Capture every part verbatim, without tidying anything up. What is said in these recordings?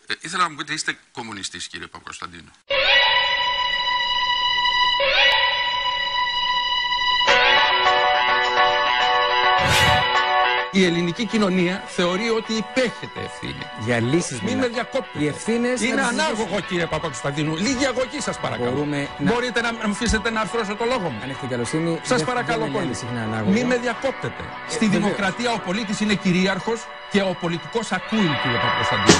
Ε, ήθελα να μου πείτε, είστε κομμουνιστής, κύριε Παπακοσταντίνου? Η ελληνική κοινωνία θεωρεί ότι υπέχεται ευθύνη. Για λύσεις Μην με διακόπτετε. Οι ευθύνες είναι ανάγωγο, κύριε Παπακοσταντίνου. Λίγη αγωγή, σας παρακαλώ. Μπορούμε να... Μπορείτε να μου αφήσετε να αρθρώσω το λόγο μου? Αν έχετε καλοσύνη, σας παρακαλώ πολύ. Μην με διακόπτετε. Ε, Στη βέβαια. δημοκρατία ο πολίτης είναι κυρίαρχος και ο πολιτικός ακούει, κύριε Παπακοσταντίνου.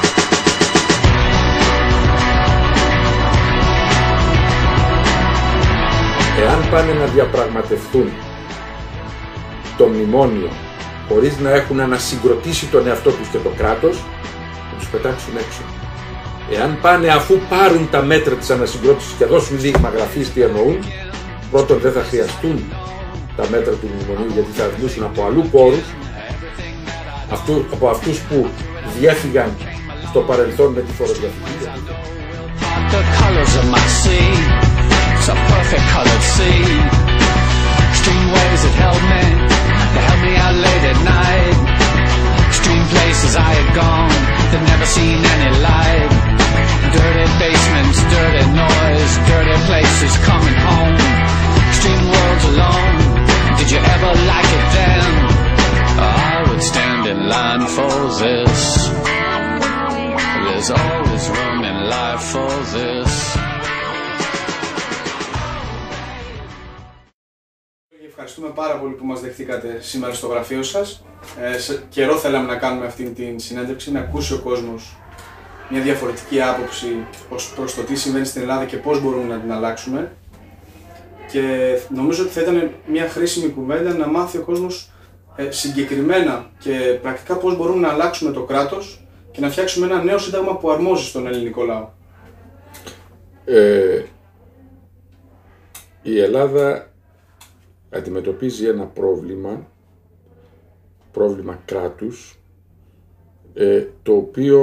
Εάν πάνε να διαπραγματευτούν το μνημόνιο χωρίς να έχουν ανασυγκροτήσει τον εαυτό τους και το κράτος, θα τους πετάξουν έξω. Εάν πάνε αφού πάρουν τα μέτρα της ανασυγκρότησης και δώσουν δείγμα γραφής τι εννοούν, πρώτον δεν θα χρειαστούν τα μέτρα του μνημονίου γιατί θα αρνούσουν από αλλού πόρους, αυτού, από αυτούς που διέφυγαν στο παρελθόν με τη φοροδιαφυγή. They held me out late at night. Extreme places I had gone, they'd never seen any light. Dirty basements, dirty noise, dirty places coming home. Extreme worlds alone, did you ever like it then? I would stand in line for this. There's always room in life for this. Ευχαριστούμε πάρα πολύ που μας δεχτήκατε σήμερα στο γραφείο σας. Ε, σε καιρό θέλαμε να κάνουμε αυτή την συνέντευξη, να ακούσει ο κόσμος μια διαφορετική άποψη ως προς το τι συμβαίνει στην Ελλάδα και πώς μπορούμε να την αλλάξουμε. Και νομίζω ότι θα ήταν μια χρήσιμη κουβέντα να μάθει ο κόσμος ε, συγκεκριμένα και πρακτικά πώς μπορούμε να αλλάξουμε το κράτος και να φτιάξουμε ένα νέο σύνταγμα που αρμόζει στον ελληνικό λαό. Ε, η Ελλάδα αντιμετωπίζει ένα πρόβλημα, πρόβλημα κράτους, ε, το οποίο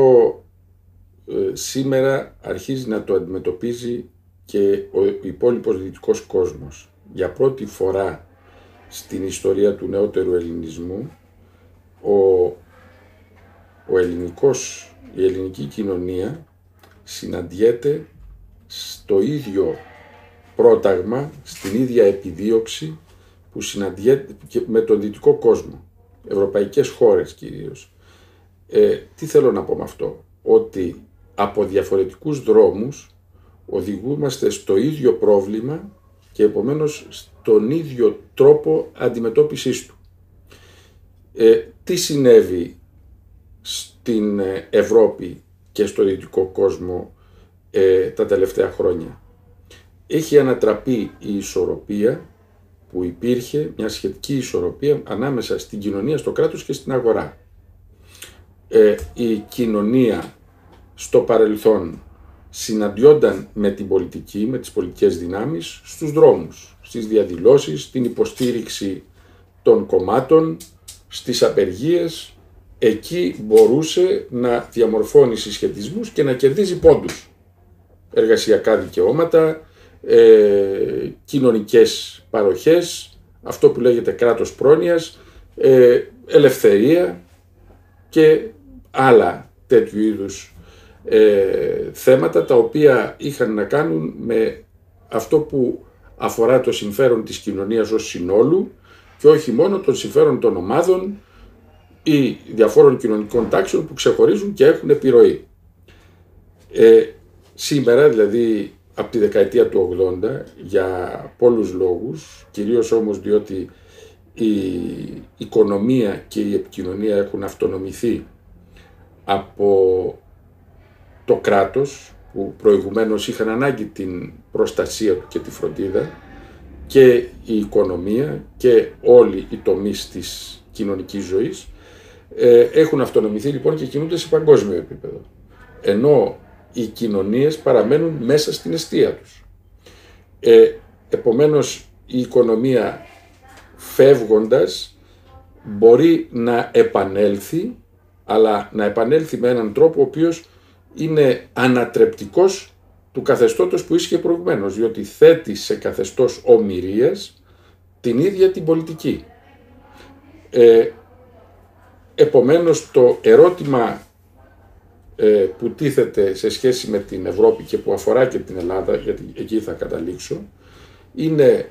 ε, σήμερα αρχίζει να το αντιμετωπίζει και ο υπόλοιπος δυτικός κόσμος. Για πρώτη φορά στην ιστορία του νεότερου ελληνισμού, ο, ο ελληνικός, η ελληνική κοινωνία συναντιέται στο ίδιο πρόταγμα, στην ίδια επιδίωξη που συναντιέται και με τον δυτικό κόσμο, ευρωπαϊκές χώρες κυρίως. Ε, τι θέλω να πω με αυτό? Ότι από διαφορετικούς δρόμους οδηγούμαστε στο ίδιο πρόβλημα και επομένως στον ίδιο τρόπο αντιμετώπισης του. Ε, τι συνέβη στην Ευρώπη και στο δυτικό κόσμο ε, τα τελευταία χρόνια? Έχει ανατραπεί η ισορροπία που υπήρχε, μια σχετική ισορροπία ανάμεσα στην κοινωνία, στο κράτος και στην αγορά. Ε, η κοινωνία στο παρελθόν συναντιόνταν με την πολιτική, με τις πολιτικές δυνάμεις στους δρόμους, στις διαδηλώσεις, στην υποστήριξη των κομμάτων, στις απεργίες. Εκεί μπορούσε να διαμορφώνει συσχετισμούς και να κερδίζει πόντους. Εργασιακά δικαιώματα, Ε, κοινωνικές παροχές, αυτό που λέγεται κράτος πρόνοιας, ε, ελευθερία και άλλα τέτοιου είδους ε, θέματα τα οποία είχαν να κάνουν με αυτό που αφορά το συμφέρον της κοινωνίας ως συνόλου και όχι μόνο των συμφέρον των ομάδων ή διαφόρων κοινωνικών τάξεων που ξεχωρίζουν και έχουν επιρροή. Ε, σήμερα δηλαδή από τη δεκαετία του ογδόντα, για πολλούς λόγους, κυρίως όμως διότι η οικονομία και η επικοινωνία έχουν αυτονομηθεί από το κράτος, που προηγουμένως είχαν ανάγκη την προστασία του και τη φροντίδα, και η οικονομία και όλοι οι τομείς της κοινωνικής ζωής ε, έχουν αυτονομηθεί λοιπόν και κινούνται σε παγκόσμιο επίπεδο. Ενώ οι κοινωνίες παραμένουν μέσα στην εστία τους. Ε, επομένως η οικονομία φεύγοντας μπορεί να επανέλθει, αλλά να επανέλθει με έναν τρόπο ο οποίος είναι ανατρεπτικός του καθεστώτος που ίσχυε προηγουμένως, διότι θέτει σε καθεστώς ομηρίας την ίδια την πολιτική. Ε, επομένως το ερώτημα που τίθεται σε σχέση με την Ευρώπη και που αφορά και την Ελλάδα, γιατί εκεί θα καταλήξω, είναι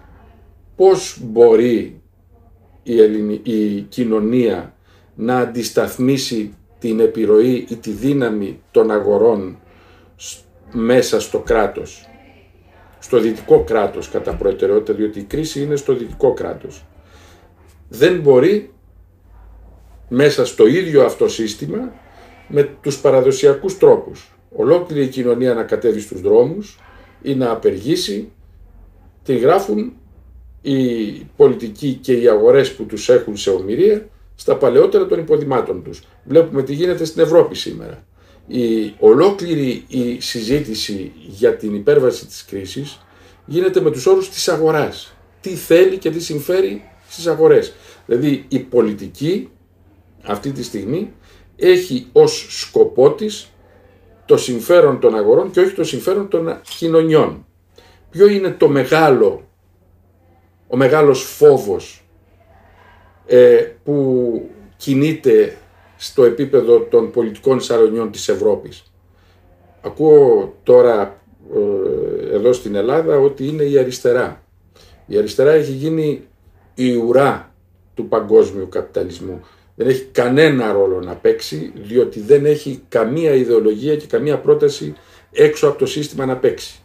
πώς μπορεί η, Ελληνι... η κοινωνία να αντισταθμίσει την επιρροή ή τη δύναμη των αγορών μέσα στο κράτος, στο δυτικό κράτος κατά προτεραιότητα, διότι η κρίση είναι στο δυτικό κράτος. Δεν μπορεί μέσα στο ίδιο αυτό σύστημα με τους παραδοσιακούς τρόπους ολόκληρη η κοινωνία να κατέβει στους δρόμους ή να απεργήσει. Τη γράφουν οι πολιτικοί και οι αγορές που τους έχουν σε ομηρία στα παλαιότερα των υποδημάτων τους. Βλέπουμε τι γίνεται στην Ευρώπη σήμερα. Η ολόκληρη η συζήτηση για την υπέρβαση της κρίσης γίνεται με τους όρους της αγοράς. Τι θέλει και τι συμφέρει στις αγορές. Δηλαδή η πολιτική αυτή τη στιγμή έχει ως σκοπό της το συμφέρον των αγορών και όχι το συμφέρον των κοινωνιών. Ποιο είναι το μεγάλο, ο μεγάλος φόβος ε, που κινείται στο επίπεδο των πολιτικών σαλονιών της Ευρώπης? Ακούω τώρα ε, εδώ στην Ελλάδα ότι είναι η αριστερά. Η αριστερά έχει γίνει η ουρά του παγκόσμιου καπιταλισμού. Δεν έχει κανένα ρόλο να παίξει, διότι δεν έχει καμία ιδεολογία και καμία πρόταση έξω από το σύστημα να παίξει.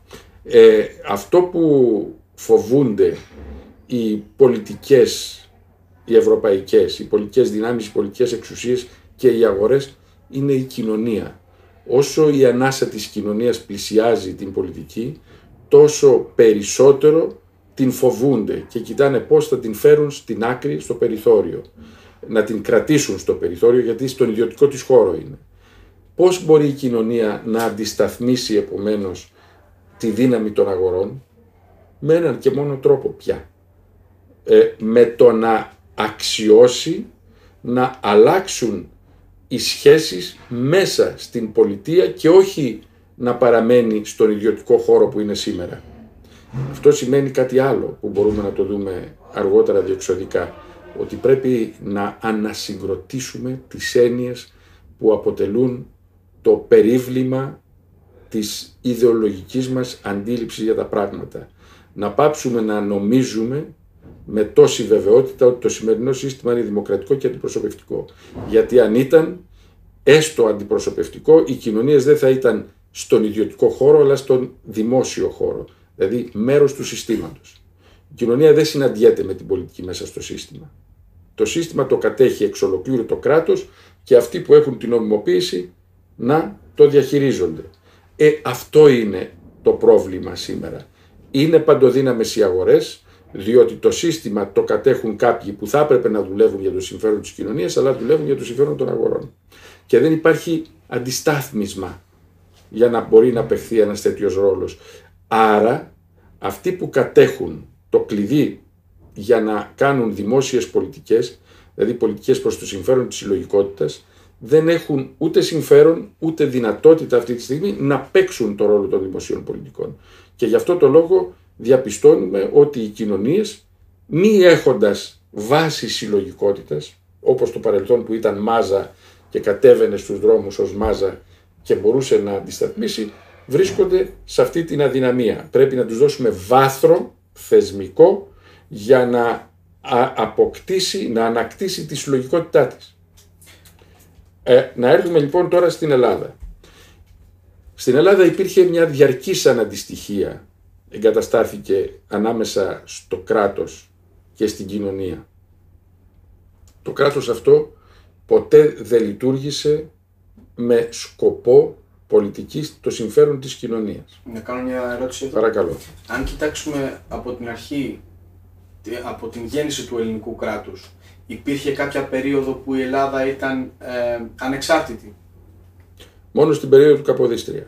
Ε, αυτό που φοβούνται οι πολιτικές, οι ευρωπαϊκές, οι πολιτικές δυνάμεις, οι πολιτικές εξουσίες και οι αγορές είναι η κοινωνία. Όσο η ανάσα της κοινωνίας πλησιάζει την πολιτική, τόσο περισσότερο την φοβούνται και κοιτάνε πώς θα την φέρουν στην άκρη, στο περιθώριο. Να την κρατήσουν στο περιθώριο, γιατί στον ιδιωτικό της χώρο είναι. Πώς μπορεί η κοινωνία να αντισταθμίσει επομένως τη δύναμη των αγορών? Με έναν και μόνο τρόπο πια. Ε, με το να αξιώσει, να αλλάξουν οι σχέσεις μέσα στην πολιτεία και όχι να παραμένει στον ιδιωτικό χώρο που είναι σήμερα. Αυτό σημαίνει κάτι άλλο που μπορούμε να το δούμε αργότερα διεξοδικά, ότι πρέπει να ανασυγκροτήσουμε τις έννοιες που αποτελούν το περίβλημα της ιδεολογικής μας αντίληψης για τα πράγματα. Να πάψουμε να νομίζουμε με τόση βεβαιότητα ότι το σημερινό σύστημα είναι δημοκρατικό και αντιπροσωπευτικό. Γιατί αν ήταν έστω αντιπροσωπευτικό, οι κοινωνίες δεν θα ήταν στον ιδιωτικό χώρο αλλά στον δημόσιο χώρο, δηλαδή μέρος του συστήματος. Η κοινωνία δεν συναντιέται με την πολιτική μέσα στο σύστημα. Το σύστημα το κατέχει εξ ολοκλήρου το κράτος και αυτοί που έχουν την νομιμοποίηση να το διαχειρίζονται. Ε, αυτό είναι το πρόβλημα σήμερα. Είναι παντοδύναμες οι αγορές, διότι το σύστημα το κατέχουν κάποιοι που θα έπρεπε να δουλεύουν για το συμφέρον της κοινωνίας, αλλά δουλεύουν για το συμφέρον των αγορών. Και δεν υπάρχει αντιστάθμισμα για να μπορεί να παιχθεί ένας τέτοιος ρόλος. Άρα, αυτοί που κατέχουν το κλειδί για να κάνουν δημόσιες πολιτικές, δηλαδή πολιτικές προς το συμφέρον της συλλογικότητας, δεν έχουν ούτε συμφέρον ούτε δυνατότητα αυτή τη στιγμή να παίξουν το ρόλο των δημοσίων πολιτικών. Και γι' αυτό το λόγο διαπιστώνουμε ότι οι κοινωνίες, μη έχοντας βάση συλλογικότητας, όπως το παρελθόν που ήταν μάζα και κατέβαινε στους δρόμους ως μάζα και μπορούσε να αντισταθμίσει, βρίσκονται σε αυτή την αδυναμία. Πρέπει να τους δώσουμε βάθρο θεσμικό για να αποκτήσει, να ανακτήσει τη συλλογικότητά της. Ε, να έρθουμε λοιπόν τώρα στην Ελλάδα. Στην Ελλάδα υπήρχε μια διαρκής αναντιστοιχία, εγκαταστάθηκε ανάμεσα στο κράτος και στην κοινωνία. Το κράτος αυτό ποτέ δεν λειτουργήσε με σκοπό πολιτικής το συμφέρον της κοινωνίας. Να κάνω μια ερώτηση εδώ. Παρακαλώ. Αν κοιτάξουμε από την αρχή, από την γέννηση του ελληνικού κράτους, υπήρχε κάποια περίοδο που η Ελλάδα ήταν ε, ανεξάρτητη? Μόνο στην περίοδο του Καποδίστρια.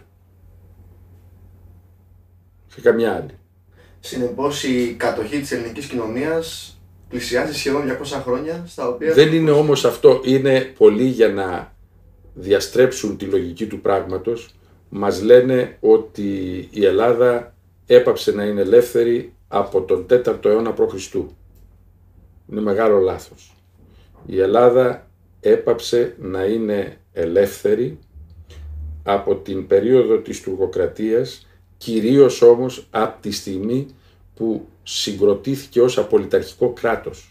Σε καμιά άλλη. Συνεπώς η κατοχή της ελληνικής κοινωνίας πλησιάζει σχεδόν διακόσια χρόνια, στα οποία... Δεν είναι όμως αυτό, είναι πολλοί για να διαστρέψουν τη λογική του πράγματος. Μας λένε ότι η Ελλάδα έπαψε να είναι ελεύθερη από τον τέταρτο αιώνα π.Χ. Είναι μεγάλο λάθος. Η Ελλάδα έπαψε να είναι ελεύθερη από την περίοδο της τουρκοκρατίας, κυρίως όμως από τη στιγμή που συγκροτήθηκε ως απολυταρχικό κράτος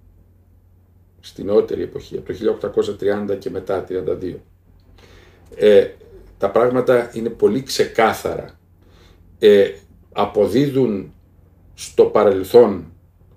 στη νεότερη εποχή, από το χίλια οκτακόσια τριάντα και μετά, τριάντα δύο. Ε, τα πράγματα είναι πολύ ξεκάθαρα. Ε, αποδίδουν στο παρελθόν,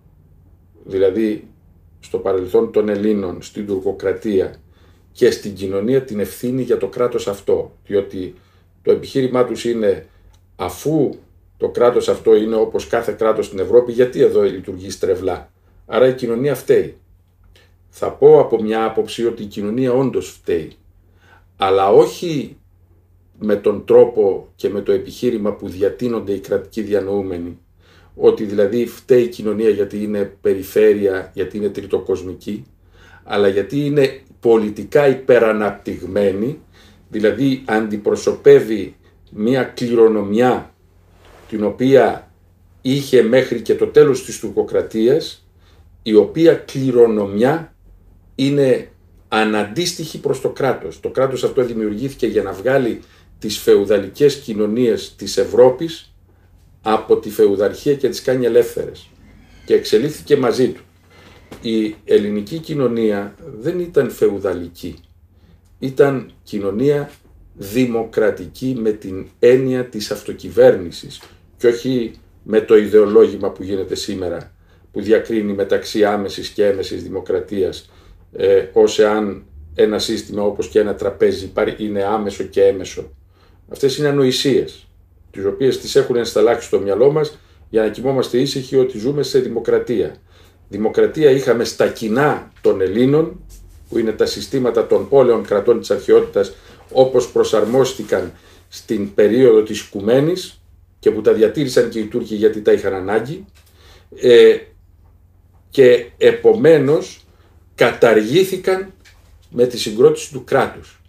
δηλαδή στο παρελθόν των Ελλήνων, στην τουρκοκρατία και στην κοινωνία την ευθύνη για το κράτος αυτό, διότι το επιχείρημά τους είναι, αφού το κράτος αυτό είναι όπως κάθε κράτος στην Ευρώπη, γιατί εδώ λειτουργεί στρεβλά, άρα η κοινωνία φταίει. Θα πω από μια άποψη ότι η κοινωνία όντως φταίει, αλλά όχι με τον τρόπο και με το επιχείρημα που διατείνονται οι κρατικοί διανοούμενοι, ότι δηλαδή φταίει η κοινωνία γιατί είναι περιφέρεια, γιατί είναι τριτοκοσμική, αλλά γιατί είναι πολιτικά υπεραναπτυγμένη, δηλαδή αντιπροσωπεύει μια κληρονομιά την οποία είχε μέχρι και το τέλος της τουρκοκρατίας, η οποία κληρονομιά είναι αναντίστοιχη προς το κράτος. Το κράτος αυτό δημιουργήθηκε για να βγάλει τις φεουδαλικές κοινωνίες της Ευρώπης από τη φεουδαρχία και τις κάνει ελεύθερες και εξελίχθηκε μαζί του. Η ελληνική κοινωνία δεν ήταν φεουδαλική, ήταν κοινωνία δημοκρατική με την έννοια της αυτοκυβέρνησης και όχι με το ιδεολόγημα που γίνεται σήμερα, που διακρίνει μεταξύ άμεσης και έμεσης δημοκρατίας, ε, ως εάν ένα σύστημα όπως και ένα τραπέζι είναι άμεσο και έμεσο. Αυτές είναι ανοησίες, τις οποίες τις έχουν ενσταλλάξει στο μυαλό μας για να κοιμόμαστε ήσυχοι ότι ζούμε σε δημοκρατία. Δημοκρατία είχαμε στα κοινά των Ελλήνων, που είναι τα συστήματα των πόλεων κρατών της αρχαιότητας, όπως προσαρμόστηκαν στην περίοδο της Οικουμένης και που τα διατήρησαν και οι Τούρκοι γιατί τα είχαν ανάγκη, ε, και επομένως καταργήθηκαν με τη συγκρότηση του κράτους.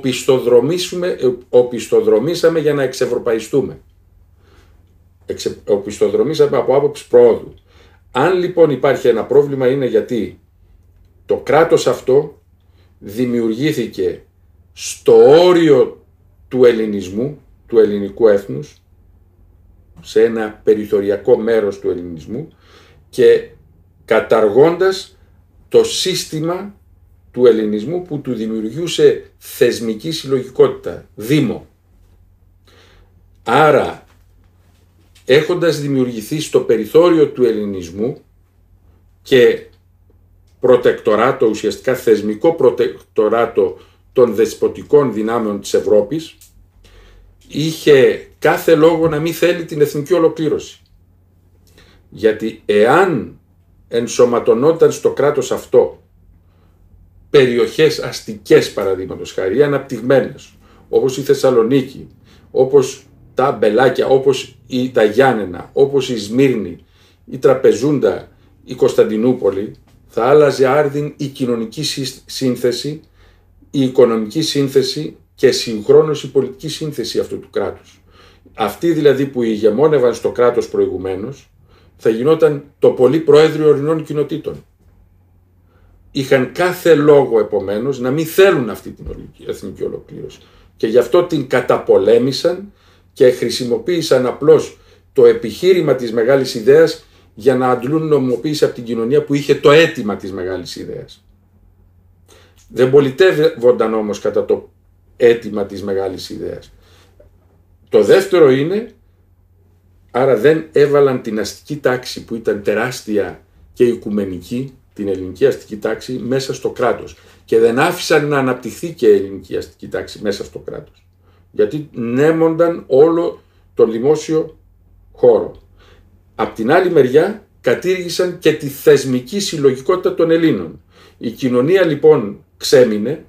Οπισθοδρομήσαμε για να εξευρωπαϊστούμε. Εξε, οπισθοδρομήσαμε από άποψη προόδου. Αν λοιπόν υπάρχει ένα πρόβλημα είναι γιατί το κράτος αυτό δημιουργήθηκε στο όριο του ελληνισμού, του ελληνικού έθνους, σε ένα περιθωριακό μέρος του ελληνισμού και καταργώντας το σύστημα του ελληνισμού που του δημιουργούσε θεσμική συλλογικότητα, δήμο. Άρα, έχοντας δημιουργηθεί στο περιθώριο του ελληνισμού και προτεκτοράτο, ουσιαστικά θεσμικό προτεκτοράτο των δεσποτικών δυνάμεων της Ευρώπης, είχε κάθε λόγο να μην θέλει την εθνική ολοκλήρωση. Γιατί εάν ενσωματωνόταν στο κράτος αυτό περιοχές αστικές, παραδείγματος χάρη, αναπτυγμένες, όπως η Θεσσαλονίκη, όπως τα Μπελάκια, όπως η, τα Γιάννενα, όπως η Σμύρνη, η Τραπεζούντα, η Κωνσταντινούπολη, θα άλλαζε άρδιν η κοινωνική σύνθεση, η οικονομική σύνθεση και συγχρόνως η πολιτική σύνθεση αυτού του κράτους. Αυτοί δηλαδή που ηγεμόνευαν στο κράτος προηγουμένως θα γινόταν το πολύ πρόεδριο ορεινών κοινοτήτων. Είχαν κάθε λόγο επομένως να μην θέλουν αυτή την εθνική ολοκλήρωση και γι' αυτό την καταπολέμησαν και χρησιμοποίησαν απλώς το επιχείρημα της μεγάλης ιδέας για να αντλούν νομιμοποίηση από την κοινωνία που είχε το αίτημα της μεγάλης ιδέας. Δεν πολιτεύονταν όμως κατά το αίτημα της μεγάλης ιδέας. Το δεύτερο είναι, άρα δεν έβαλαν την αστική τάξη που ήταν τεράστια και οικουμενική, την ελληνική αστική τάξη, μέσα στο κράτος και δεν άφησαν να αναπτυχθεί και η ελληνική αστική τάξη μέσα στο κράτος. Γιατί νέμονταν όλο τον δημόσιο χώρο. Απ' την άλλη μεριά κατήργησαν και τη θεσμική συλλογικότητα των Ελλήνων. Η κοινωνία λοιπόν ξέμεινε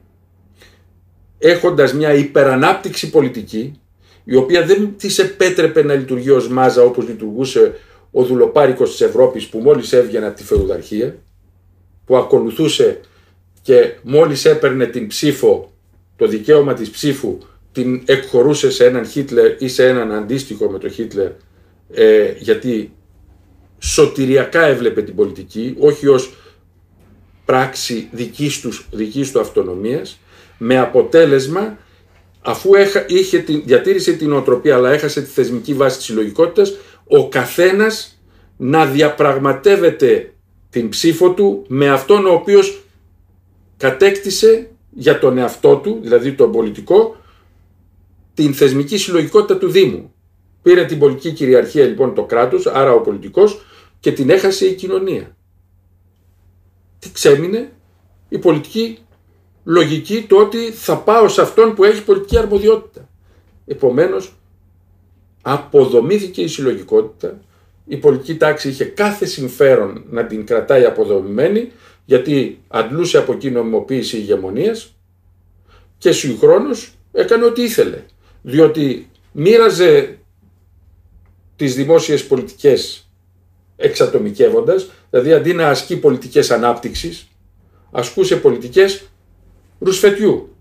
έχοντας μια υπερανάπτυξη πολιτική, η οποία δεν της επέτρεπε να λειτουργεί ως μάζα όπως λειτουργούσε ο δουλοπάρικος της Ευρώπης που μόλις έβγαινε από τη φεουδαρχία, που ακολουθούσε και μόλις έπαιρνε την ψήφο, το δικαίωμα της ψήφου, την εκχωρούσε σε έναν Χίτλερ ή σε έναν αντίστοιχο με τον Χίτλερ, ε, γιατί σωτηριακά έβλεπε την πολιτική, όχι ως πράξη δικής του, δικής του αυτονομίας, με αποτέλεσμα αφού είχε την, διατήρησε την νοοτροπία αλλά έχασε τη θεσμική βάση της συλλογικότητας, ο καθένας να διαπραγματεύεται την ψήφο του με αυτόν ο οποίος κατέκτησε για τον εαυτό του, δηλαδή τον πολιτικό, την θεσμική συλλογικότητα του Δήμου. Πήρε την πολιτική κυριαρχία λοιπόν το κράτος, άρα ο πολιτικός, και την έχασε η κοινωνία. Τι ξέμεινε? Η πολιτική λογική, το ότι θα πάω σε αυτόν που έχει πολιτική αρμοδιότητα. Επομένως, αποδομήθηκε η συλλογικότητα, η πολιτική τάξη είχε κάθε συμφέρον να την κρατάει αποδομημένη, γιατί αντλούσε από εκεί νομιμοποίηση ηγεμονίας, και συγχρόνως έκανε ό,τι ήθελε, διότι μοίραζε τις δημόσιες πολιτικές εξατομικεύοντας, δηλαδή αντί να ασκεί πολιτικές ανάπτυξης, ασκούσε πολιτικές ρουσφετιού,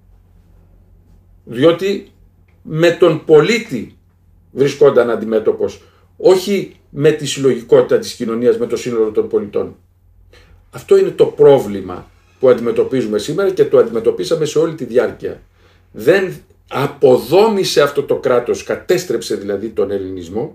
διότι με τον πολίτη βρισκόταν αντιμέτωπος, όχι με τη συλλογικότητα της κοινωνίας, με το σύνολο των πολιτών. Αυτό είναι το πρόβλημα που αντιμετωπίζουμε σήμερα και το αντιμετωπίσαμε σε όλη τη διάρκεια. Δεν αποδόμησε αυτό το κράτος, κατέστρεψε δηλαδή τον ελληνισμό,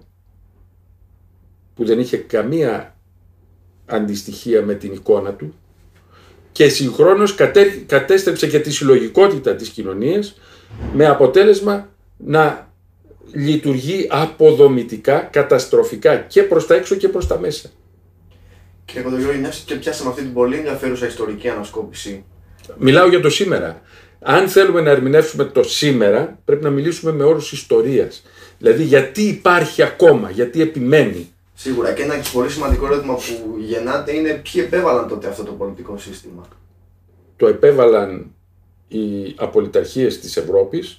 που δεν είχε καμία αντιστοιχεία με την εικόνα του, και συγχρόνως κατέστρεψε και τη συλλογικότητα της κοινωνίας, με αποτέλεσμα να λειτουργεί αποδομητικά, καταστροφικά και προς τα έξω και προς τα μέσα. Κύριε Κοντογιώργη, μιας και πιάσαμε αυτή την πολύ ενδιαφέρουσα ιστορική ανασκόπηση. Μιλάω για το σήμερα. Αν θέλουμε να ερμηνεύσουμε το σήμερα, πρέπει να μιλήσουμε με όρους ιστορίας. Δηλαδή, γιατί υπάρχει ακόμα, γιατί επιμένει. Σίγουρα. Και ένα πολύ σημαντικό ερώτημα που γεννάται είναι ποιοι επέβαλαν τότε αυτό το πολιτικό σύστημα. Το επέβαλαν οι απολυταρχίες της Ευρώπης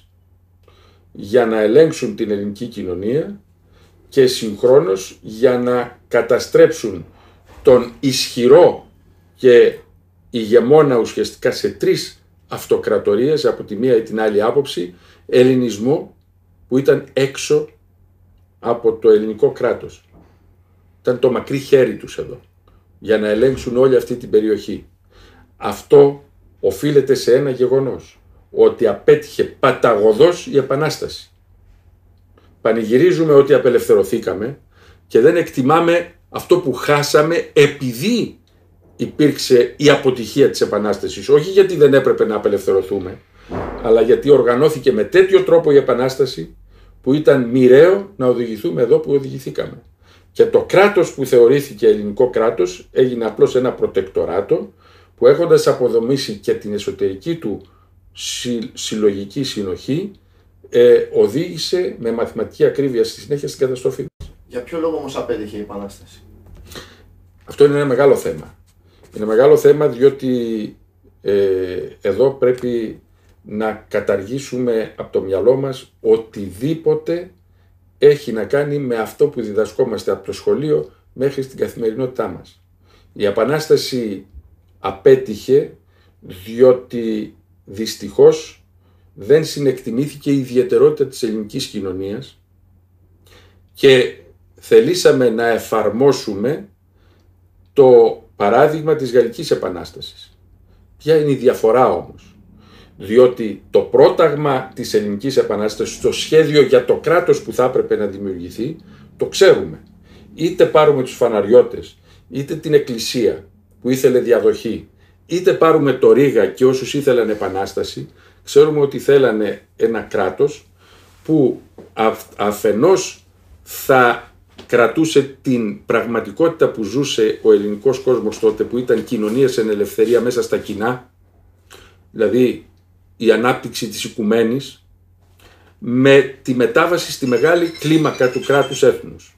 για να ελέγξουν την ελληνική κοινωνία και συγχρόνως για να καταστρέψουν τον ισχυρό και ηγεμόνα ουσιαστικά σε τρεις αυτοκρατορίες, από τη μία ή την άλλη άποψη, ελληνισμό που ήταν έξω από το ελληνικό κράτος. Ήταν το μακρύ χέρι τους εδώ, για να ελέγξουν όλη αυτή την περιοχή. Αυτό οφείλεται σε ένα γεγονός, ότι απέτυχε παταγωδώς η Επανάσταση. Πανηγυρίζουμε ότι απελευθερωθήκαμε και δεν εκτιμάμε αυτό που χάσαμε επειδή υπήρξε η αποτυχία της Επανάστασης. Όχι γιατί δεν έπρεπε να απελευθερωθούμε, αλλά γιατί οργανώθηκε με τέτοιο τρόπο η Επανάσταση που ήταν μοιραίο να οδηγηθούμε εδώ που οδηγηθήκαμε. Και το κράτος που θεωρήθηκε ελληνικό κράτος έγινε απλώς ένα προτεκτοράτο που, έχοντας αποδομήσει και την εσωτερική του συλλογική συνοχή, ε, οδήγησε με μαθηματική ακρίβεια στη συνέχεια στην καταστροφή. Για ποιο λόγο όμως απέτυχε η Επανάσταση? Αυτό είναι ένα μεγάλο θέμα. Είναι μεγάλο θέμα διότι ε, εδώ πρέπει να καταργήσουμε από το μυαλό μας οτιδήποτε έχει να κάνει με αυτό που διδασκόμαστε από το σχολείο μέχρι στην καθημερινότητά μας. Η Επανάσταση απέτυχε διότι δυστυχώς δεν συνεκτιμήθηκε η ιδιαιτερότητα της ελληνικής κοινωνίας και θελήσαμε να εφαρμόσουμε το παράδειγμα της Γαλλικής Επανάστασης. Ποια είναι η διαφορά όμως? Διότι το πρόταγμα της Ελληνικής Επανάστασης, το σχέδιο για το κράτος που θα έπρεπε να δημιουργηθεί, το ξέρουμε. Είτε πάρουμε τους φαναριώτες, είτε την Εκκλησία που ήθελε διαδοχή, είτε πάρουμε το Ρήγα και όσους ήθελαν επανάσταση, ξέρουμε ότι θέλανε ένα κράτος που αφενός θα κρατούσε την πραγματικότητα που ζούσε ο ελληνικός κόσμος τότε, που ήταν κοινωνίες εν ελευθερία μέσα στα κοινά, δηλαδή η ανάπτυξη της οικουμένης, με τη μετάβαση στη μεγάλη κλίμακα του κράτους έθνους.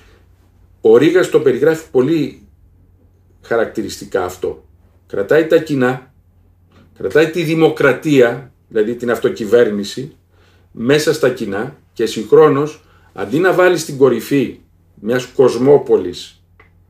Ο Ρήγας το περιγράφει πολύ χαρακτηριστικά αυτό. Κρατάει τα κοινά, κρατάει τη δημοκρατία, δηλαδή την αυτοκυβέρνηση, μέσα στα κοινά και συγχρόνως, αντί να βάλει στην κορυφή μιας κοσμόπολης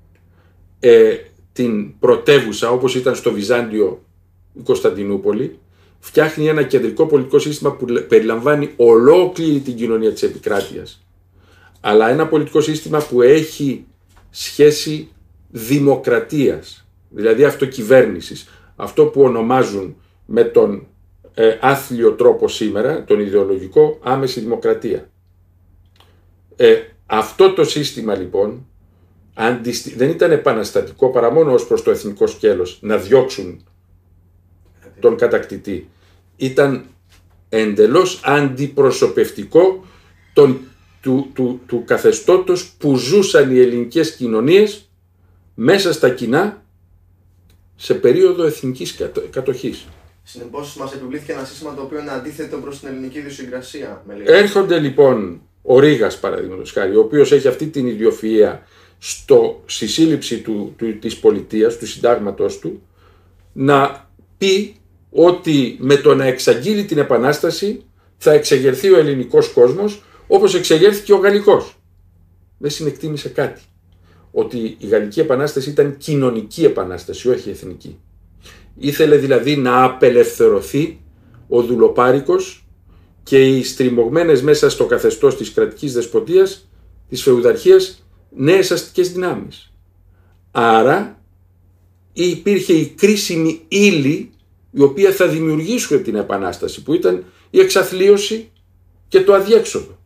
ε, την πρωτεύουσα όπως ήταν στο Βυζάντιο η Κωνσταντινούπολη, φτιάχνει ένα κεντρικό πολιτικό σύστημα που περιλαμβάνει ολόκληρη την κοινωνία της επικράτειας. Αλλά ένα πολιτικό σύστημα που έχει σχέση δημοκρατίας, δηλαδή αυτοκυβέρνησης, αυτό που ονομάζουν με τον ε, άθλιο τρόπο σήμερα, τον ιδεολογικό, άμεση δημοκρατία. Ε, αυτό το σύστημα λοιπόν αντιστη... δεν ήταν επαναστατικό παρά μόνο ως προς το εθνικό σκέλος, να διώξουν τον κατακτητή. Ήταν εντελώς αντιπροσωπευτικό τον, του, του, του καθεστώτος που ζούσαν οι ελληνικές κοινωνίες μέσα στα κοινά σε περίοδο εθνικής κατοχής. Συνεπώς μας επιβλήθηκε ένα σύστημα το οποίο είναι αντίθετο προς την ελληνική ιδιοσυγκρασία. Έρχονται λοιπόν ο Ρήγας, παραδείγματος χάρη, ο οποίος έχει αυτή την ιδιοφυΐα στο, στη σύλληψη του, του, της πολιτείας, του συντάγματος του, να πει ότι με το να εξαγγείλει την Επανάσταση θα εξεγερθεί ο ελληνικός κόσμος όπως εξεγέρθηκε ο γαλλικός. Δεν συνεκτίμησε κάτι. Ότι η Γαλλική Επανάσταση ήταν κοινωνική επανάσταση, όχι εθνική. Ήθελε δηλαδή να απελευθερωθεί ο δουλοπάρικος και οι στριμωγμένες μέσα στο καθεστώς της κρατικής δεσποτείας, της φεουδαρχίας, νέες αστικές δυνάμεις. Άρα υπήρχε η κρίσιμη ύλη η οποία θα δημιουργήσουν την Επανάσταση, που ήταν η εξαθλίωση και το αδιέξοδο.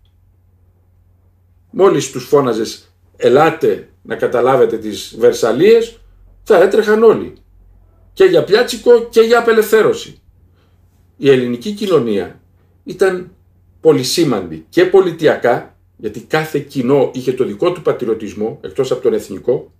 Μόλις τους φώναζες ελάτε να καταλάβετε τις Βερσαλίες, θα έτρεχαν όλοι. Και για πιάτσικο και για απελευθέρωση. Η ελληνική κοινωνία ήταν πολυσήμαντη και πολιτιακά, γιατί κάθε κοινό είχε το δικό του πατριωτισμό, εκτός από τον εθνικό,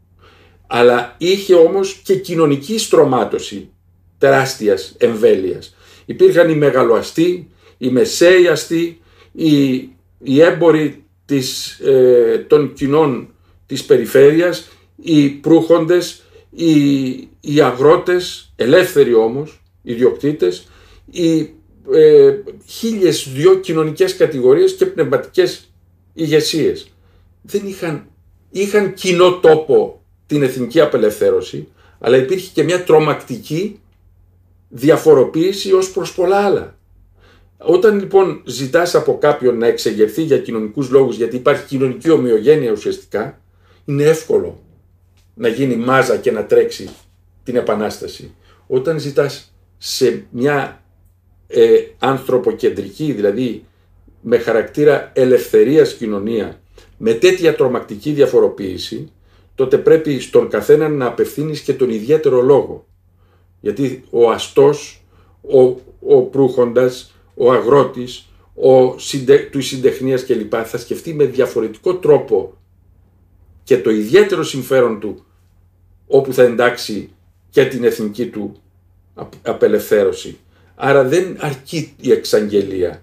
αλλά είχε όμως και κοινωνική στρωμάτωση τεράστιας εμβέλειας. Υπήρχαν οι μεγαλοαστοί, οι μεσαίοι αστοί, οι, οι έμποροι της, ε, των κοινών της περιφέρειας, οι προύχοντες, οι, οι αγρότες, ελεύθεροι όμως, ιδιοκτήτες, οι ε, χίλιες δυο κοινωνικές κατηγορίες και πνευματικές ηγεσίες. Δεν είχαν, είχαν κοινό τόπο την εθνική απελευθέρωση, αλλά υπήρχε και μια τρομακτική διαφοροποίηση ως προς πολλά άλλα. Όταν λοιπόν ζητάς από κάποιον να εξεγερθεί για κοινωνικούς λόγους, γιατί υπάρχει κοινωνική ομοιογένεια ουσιαστικά, είναι εύκολο να γίνει μάζα και να τρέξει την Επανάσταση. Όταν ζητάς σε μια ε, ανθρωποκεντρική, δηλαδή με χαρακτήρα ελευθερίας κοινωνία, με τέτοια τρομακτική διαφοροποίηση, τότε πρέπει στον καθένα να απευθύνεις και τον ιδιαίτερο λόγο. Γιατί ο αστός, ο, ο προύχοντας, ο αγρότης, ο συντε, του συντεχνίας κλπ. Θα σκεφτεί με διαφορετικό τρόπο και το ιδιαίτερο συμφέρον του όπου θα εντάξει και την εθνική του απελευθέρωση. Άρα δεν αρκεί η εξαγγελία.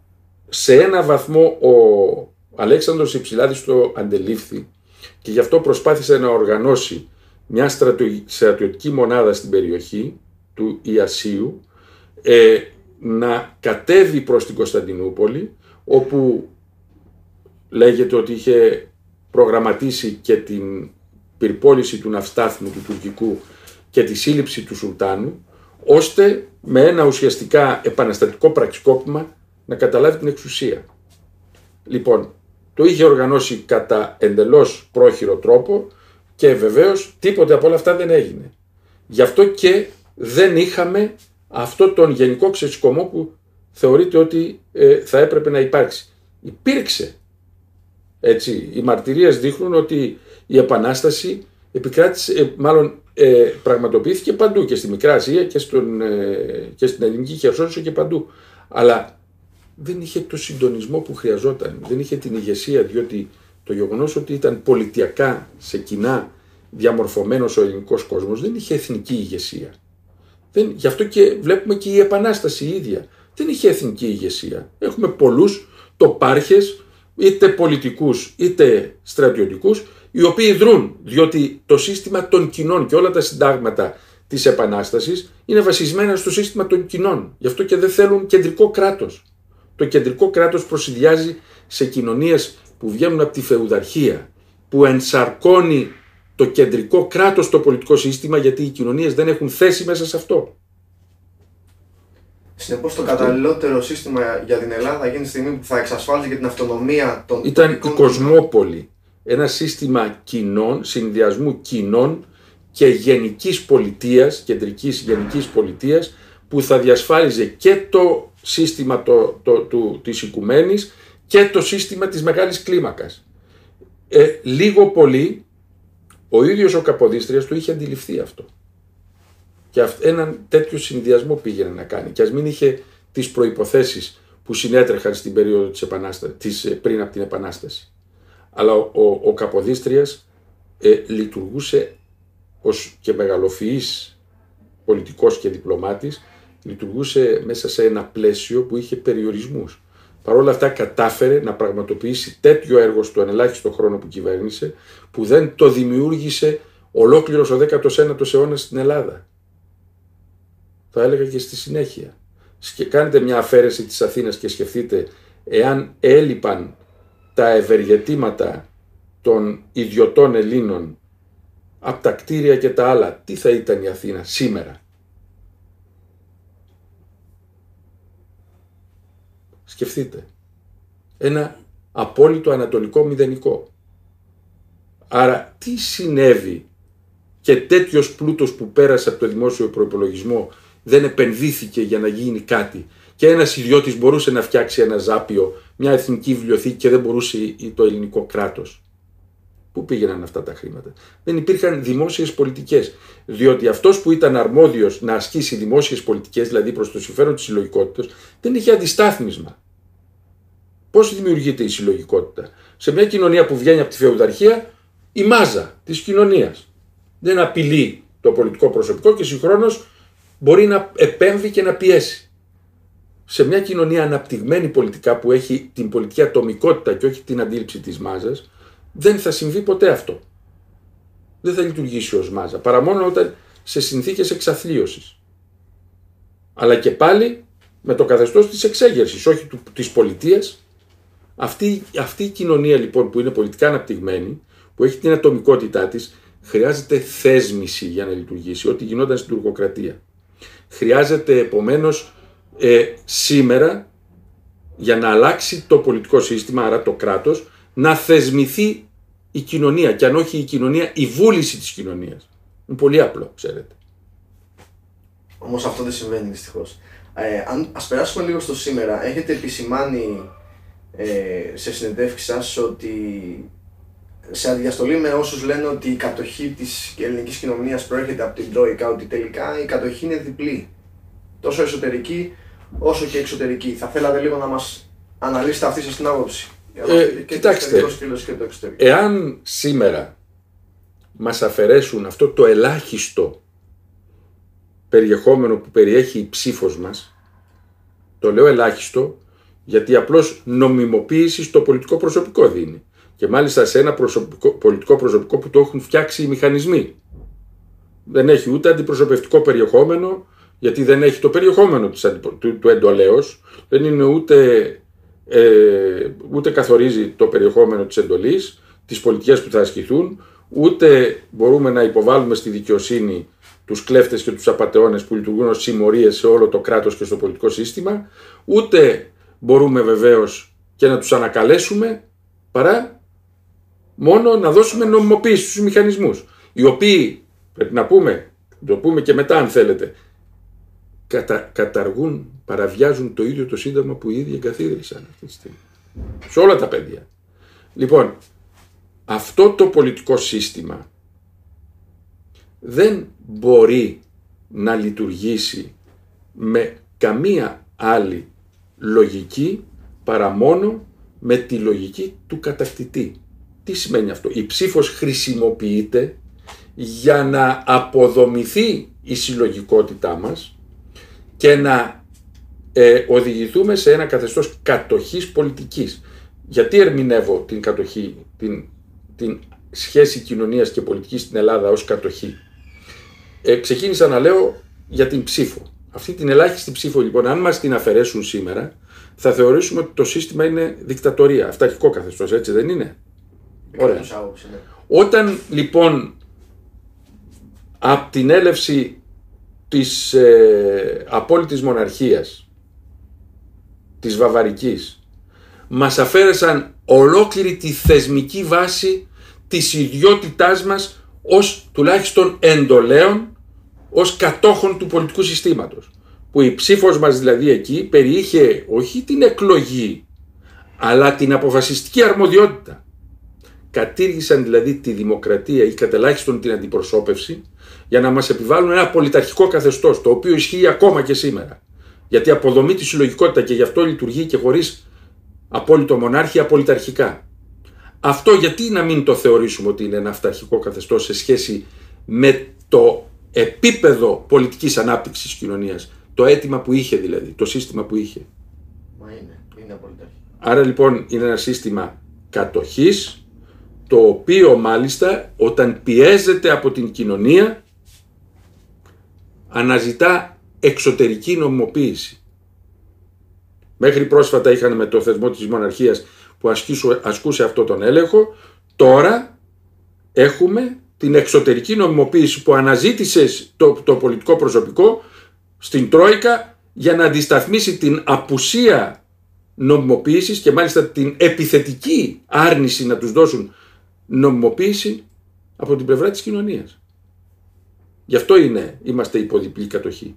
Σε ένα βαθμό ο Αλέξανδρος Υψηλάδης το αντελήφθη και γι' αυτό προσπάθησε να οργανώσει μια στρατιωτική μονάδα στην περιοχή του Ιασσίου, ε, να κατέβει προς την Κωνσταντινούπολη, όπου λέγεται ότι είχε προγραμματίσει και την πυρπόληση του ναυστάθμου του τουρκικού και τη σύλληψη του Σουλτάνου, ώστε με ένα ουσιαστικά επαναστατικό πραξικόπημα να καταλάβει την εξουσία. Λοιπόν, το είχε οργανώσει κατά εντελώς πρόχειρο τρόπο και βεβαίως τίποτε από όλα αυτά δεν έγινε. Γι' αυτό και δεν είχαμε αυτό τον γενικό ξεσκωμό που θεωρείται ότι ε, θα έπρεπε να υπάρξει. Υπήρξε. Έτσι, οι μαρτυρίες δείχνουν ότι η Επανάσταση επικράτησε, ε, μάλλον ε, πραγματοποιήθηκε παντού και στη Μικρά Ασία και, στον, ε, και στην Ελληνική Χερσόνησο και παντού. Αλλά δεν είχε το συντονισμό που χρειαζόταν, δεν είχε την ηγεσία, διότι το γεγονός ότι ήταν πολιτιακά σε κοινά διαμορφωμένος ο ελληνικός κόσμος δεν είχε εθνική ηγεσία. Δεν, γι' αυτό και βλέπουμε και η Επανάσταση η ίδια δεν είχε εθνική ηγεσία. Έχουμε πολλούς τοπάρχες, είτε πολιτικούς είτε στρατιωτικούς, οι οποίοι δρούν, διότι το σύστημα των κοινών και όλα τα συντάγματα της Επανάστασης είναι βασισμένα στο σύστημα των κοινών. Γι' αυτό και δεν θέλουν κεντρικό κράτος. Το κεντρικό κράτος προσυδειάζει σε κοινωνίες που βγαίνουν από τη φεουδαρχία, που ενσαρκώνει το κεντρικό κράτος στο πολιτικό σύστημα, γιατί οι κοινωνίες δεν έχουν θέση μέσα σε αυτό. Συνεπώς το καταλληλότερο σύστημα για την Ελλάδα εκείνη τη στιγμή που θα εξασφάλιζε και την αυτονομία των ήταν η Κοσμόπολη. Ένα σύστημα κοινών, συνδυασμού κοινών και γενικής πολιτείας, κεντρικής γενικής πολιτείας, που θα διασφάλιζε και το σύστημα το, το, το, της οικουμένης και το σύστημα της μεγάλης κλίμακας. Ε, λίγο πολύ ο ίδιος ο Καποδίστριας το είχε αντιληφθεί αυτό. Και αυ, έναν τέτοιο συνδυασμό πήγαινε να κάνει. Και ας μην είχε τις προϋποθέσεις που συνέτρεχαν στην περίοδο της Επανάστασης, της, πριν από την Επανάσταση. Αλλά ο, ο, ο Καποδίστριας ε, λειτουργούσε ως και μεγαλοφυής πολιτικός και διπλωμάτης, λειτουργούσε μέσα σε ένα πλαίσιο που είχε περιορισμούς. Παρ' όλα αυτά κατάφερε να πραγματοποιήσει τέτοιο έργο στον ελάχιστο χρόνο που κυβέρνησε, που δεν το δημιούργησε ολόκληρος ο δέκατος ένατος αιώνας στην Ελλάδα. Θα έλεγα και στη συνέχεια. Κάνετε μια αφαίρεση της Αθήνας και σκεφτείτε, εάν έλειπαν τα ευεργετήματα των ιδιωτών Ελλήνων από τα κτίρια και τα άλλα, τι θα ήταν η Αθήνα σήμερα? Σκεφτείτε. Ένα απόλυτο ανατολικό μηδενικό. Άρα τι συνέβη και τέτοιος πλούτος που πέρασε από το δημόσιο προϋπολογισμό δεν επενδύθηκε για να γίνει κάτι? Και ένας ιδιώτης μπορούσε να φτιάξει ένα ζάπιο, μια εθνική βιβλιοθήκη, και δεν μπορούσε το ελληνικό κράτος. Πού πήγαιναν αυτά τα χρήματα? Δεν υπήρχαν δημόσιες πολιτικές. Διότι αυτός που ήταν αρμόδιος να ασκήσει δημόσιες πολιτικές, δηλαδή προς το συμφέρον της συλλογικότητας, δεν είχε αντιστάθμισμα. Πώς δημιουργείται η συλλογικότητα? Σε μια κοινωνία που βγαίνει από τη φεουδαρχία, η μάζα της κοινωνίας δεν απειλεί το πολιτικό προσωπικό και συγχρόνως μπορεί να επέμβει και να πιέσει. Σε μια κοινωνία αναπτυγμένη πολιτικά, που έχει την πολιτική ατομικότητα και όχι την αντίληψη της μάζας, δεν θα συμβεί ποτέ αυτό. Δεν θα λειτουργήσει ως μάζα, παρά μόνο όταν σε συνθήκες εξαθλίωσης. Αλλά και πάλι με το καθεστώς της εξέγερσης, όχι του, της πολιτείας. Αυτή, αυτή η κοινωνία λοιπόν που είναι πολιτικά αναπτυγμένη, που έχει την ατομικότητά της, χρειάζεται θέσμηση για να λειτουργήσει, ό,τι γινόταν στην τουρκοκρατία. Χρειάζεται επομένως ε, σήμερα, για να αλλάξει το πολιτικό σύστημα, άρα το κράτος, να θεσμηθεί η κοινωνία, και αν όχι η κοινωνία, η βούληση της κοινωνίας. Είναι πολύ απλό, ξέρετε. Όμως αυτό δεν συμβαίνει δυστυχώς. Ε, αν, ας περάσουμε λίγο στο σήμερα. Έχετε επισημάνει ε, σε συνεντεύξεις σας ότι, σε αντιδιαστολή με όσους λένε ότι η κατοχή της ελληνικής κοινωνίας προέρχεται από την Τρόικα, ότι τελικά η κατοχή είναι διπλή. Τόσο εσωτερική όσο και εξωτερική. Θα θέλατε λίγο να μας αναλύσετε αυτή σας την άποψη? Ε, και κοιτάξτε, και εάν σήμερα μας αφαιρέσουν αυτό το ελάχιστο περιεχόμενο που περιέχει η ψήφος μας, το λέω ελάχιστο γιατί απλώς νομιμοποίηση στο πολιτικό προσωπικό δίνει, και μάλιστα σε ένα προσωπικό, πολιτικό προσωπικό που το έχουν φτιάξει οι μηχανισμοί. Δεν έχει ούτε αντιπροσωπευτικό περιεχόμενο, γιατί δεν έχει το περιεχόμενο της, του, του εντολέως, δεν είναι ούτε... Ε, ούτε καθορίζει το περιεχόμενο της εντολής, τις πολιτικές που θα ασκηθούν, ούτε μπορούμε να υποβάλουμε στη δικαιοσύνη τους κλέφτες και τους απατεώνες που λειτουργούν ως συμμορίες σε όλο το κράτος και στο πολιτικό σύστημα, ούτε μπορούμε βεβαίως και να τους ανακαλέσουμε, παρά μόνο να δώσουμε νομιμοποίηση στους μηχανισμούς, οι οποίοι, πρέπει να πούμε, το πούμε και μετά αν θέλετε, κατα, καταργούν, παραβιάζουν το ίδιο το σύνταγμα που οι ίδιοι εγκαθίδρυσαν αυτή τη στιγμή. Σε όλα τα πεδία. Λοιπόν, αυτό το πολιτικό σύστημα δεν μπορεί να λειτουργήσει με καμία άλλη λογική παρά μόνο με τη λογική του κατακτητή. Τι σημαίνει αυτό? Η ψήφος χρησιμοποιείται για να αποδομηθεί η συλλογικότητά μας και να ε, οδηγηθούμε σε ένα καθεστώς κατοχής πολιτικής. Γιατί ερμηνεύω την κατοχή, την, την σχέση κοινωνίας και πολιτικής στην Ελλάδα ως κατοχή? Ε, ξεκίνησα να λέω για την ψήφο. Αυτή την ελάχιστη ψήφο λοιπόν, αν μας την αφαιρέσουν σήμερα, θα θεωρήσουμε ότι το σύστημα είναι δικτατορία, αυταρχικό καθεστώς, έτσι δεν είναι? Ωραία. Όταν λοιπόν από την έλευση της ε, απόλυτης μοναρχίας, της βαβαρικής, μας αφαίρεσαν ολόκληρη τη θεσμική βάση της ιδιότητάς μας ως τουλάχιστον εντολέων, ως κατόχων του πολιτικού συστήματος. που η ψήφος μας δηλαδή εκεί περιείχε όχι την εκλογή, αλλά την αποφασιστική αρμοδιότητα. Κατήργησαν δηλαδή τη δημοκρατία ή κατελάχιστον την αντιπροσώπευση για να μας επιβάλλουν ένα πολιταρχικό καθεστώς, το οποίο ισχύει ακόμα και σήμερα. Γιατί αποδομεί τη συλλογικότητα και γι' αυτό λειτουργεί και χωρίς απόλυτο μονάρχη απολυταρχικά. Αυτό γιατί να μην το θεωρήσουμε ότι είναι ένα αυταρχικό καθεστώς σε σχέση με το επίπεδο πολιτικής ανάπτυξης της κοινωνίας, το αίτημα που είχε δηλαδή, το σύστημα που είχε. Μα είναι, είναι απολυταρχικό. Άρα λοιπόν είναι ένα σύστημα κατοχής, το οποίο μάλιστα όταν πιέζεται από την κοινωνία αναζητά εξωτερική νομιμοποίηση. Μέχρι πρόσφατα είχαν με το θεσμό της μοναρχίας που ασκούσε αυτό τον έλεγχο, τώρα έχουμε την εξωτερική νομιμοποίηση που αναζήτησε το, το πολιτικό προσωπικό στην Τρόικα για να αντισταθμίσει την απουσία νομιμοποίησης και μάλιστα την επιθετική άρνηση να τους δώσουν νομιμοποίηση από την πλευρά της κοινωνίας. Γι' αυτό είναι, είμαστε υποδιπλή κατοχή.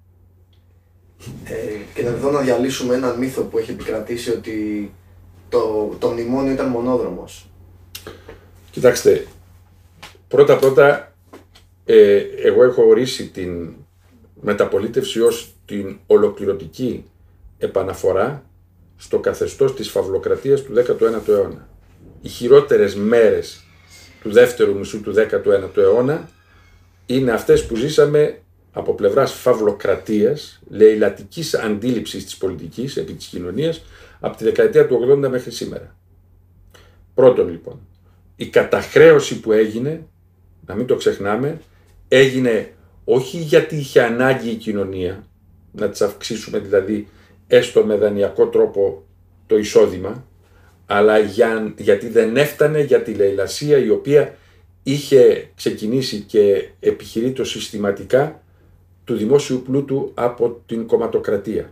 Ε, και να εδώ να διαλύσουμε έναν μύθο που έχει επικρατήσει ότι το, το μνημόνιο ήταν μονόδρομος. Κοιτάξτε, πρώτα πρώτα ε, εγώ έχω ορίσει την μεταπολίτευση ως την ολοκληρωτική επαναφορά στο καθεστώς της φαυλοκρατίας του δέκατου ένατου αιώνα. Οι χειρότερες μέρες του δεύτερου μισού του δέκατου ένατου αιώνα είναι αυτές που ζήσαμε από πλευράς φαυλοκρατίας, λαιλατικής αντίληψης της πολιτικής επί της κοινωνίας από τη δεκαετία του ογδόντα μέχρι σήμερα. Πρώτον λοιπόν, η καταχρέωση που έγινε, να μην το ξεχνάμε, έγινε όχι γιατί είχε ανάγκη η κοινωνία, να της αυξήσουμε δηλαδή έστω με δανειακό τρόπο το εισόδημα, αλλά για, γιατί δεν έφτανε για τη λαιλασία η οποία είχε ξεκινήσει και επιχειρεί το συστηματικά του δημόσιου πλούτου από την κομματοκρατία.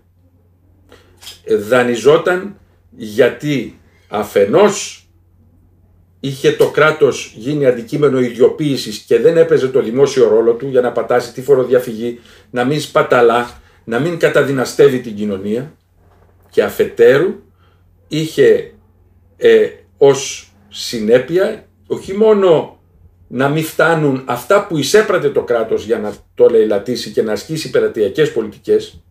Δανειζόταν γιατί αφενός είχε το κράτος γίνει αντικείμενο ιδιοποίησης και δεν έπαιζε το δημόσιο ρόλο του για να πατάσει τη φοροδιαφυγή, να μην σπαταλά, να μην καταδυναστεύει την κοινωνία, και αφετέρου είχε ε, ως συνέπεια όχι μόνο να μην φτάνουν αυτά που εισέπρατε το κράτος για να το λαιλατήσει και να ασκήσει πελατειακές πολιτικές,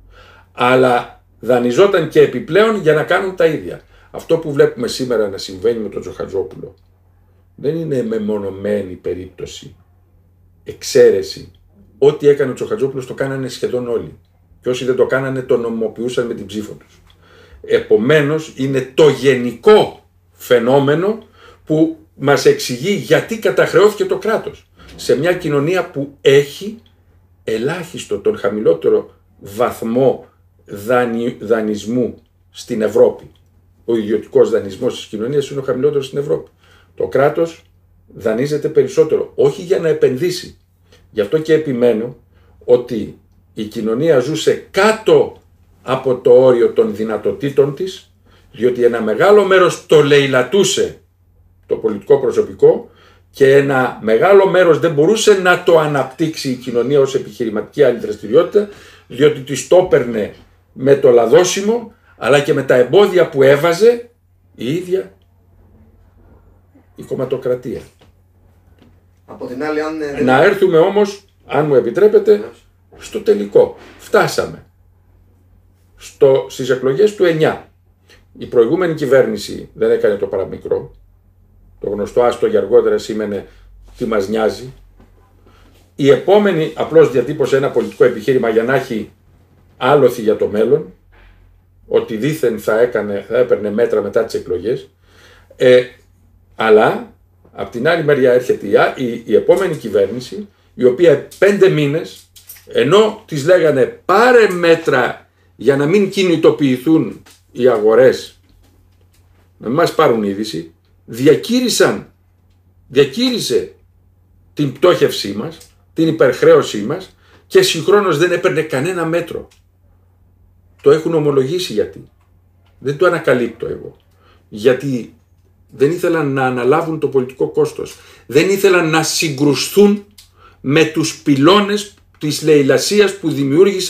αλλά δανειζόταν και επιπλέον για να κάνουν τα ίδια. Αυτό που βλέπουμε σήμερα να συμβαίνει με τον Τζοχατζόπουλο δεν είναι μεμονωμένη περίπτωση, εξαίρεση. Ό,τι έκανε ο Τζοχατζόπουλος το κάνανε σχεδόν όλοι. Και όσοι δεν το κάνανε το νομιμοποιούσαν με την ψήφο τους. Επομένως είναι το γενικό φαινόμενο που μας εξηγεί γιατί καταχρεώθηκε το κράτος σε μια κοινωνία που έχει ελάχιστο τον χαμηλότερο βαθμό δανει, δανεισμού στην Ευρώπη. Ο ιδιωτικός δανεισμός της κοινωνίας είναι ο χαμηλότερος στην Ευρώπη. Το κράτος δανείζεται περισσότερο, όχι για να επενδύσει. Γι' αυτό και επιμένω ότι η κοινωνία ζούσε κάτω από το όριο των δυνατοτήτων της, διότι ένα μεγάλο μέρος το λαιλατούσε το πολιτικό προσωπικό και ένα μεγάλο μέρος δεν μπορούσε να το αναπτύξει η κοινωνία ως επιχειρηματική άλλη δραστηριότητα, διότι της το έπαιρνε με το λαδώσιμο, αλλά και με τα εμπόδια που έβαζε η ίδια η κομματοκρατία. Από την άλλη, αν... Να έρθουμε όμως, αν μου επιτρέπετε, στο τελικό. Φτάσαμε στο, στις εκλογές του εννιά. Η προηγούμενη κυβέρνηση δεν έκανε το παραμικρό. Το γνωστό άστο για αργότερα σήμαινε τι μας νοιάζει. Η επόμενη απλώς διατύπωσε ένα πολιτικό επιχείρημα για να έχει άλοθη για το μέλλον, ότι δήθεν θα, έκανε, θα έπαιρνε μέτρα μετά τις εκλογές. Ε, αλλά από την άλλη μεριά έρχεται η, η, η επόμενη κυβέρνηση, η οποία πέντε μήνες, ενώ της λέγανε πάρε μέτρα για να μην κινητοποιηθούν οι αγορές, να μην μας πάρουν είδηση, διακήρυσαν, διακήρυσε την πτώχευσή μας, την υπερχρέωσή μας και συγχρόνως δεν έπαιρνε κανένα μέτρο. Το έχουν ομολογήσει γιατί. Δεν το ανακαλύπτω εγώ. Γιατί δεν ήθελαν να αναλάβουν το πολιτικό κόστος. Δεν ήθελαν να συγκρουστούν με τους πυλώνες της λαιλασίας που δημιούργησαν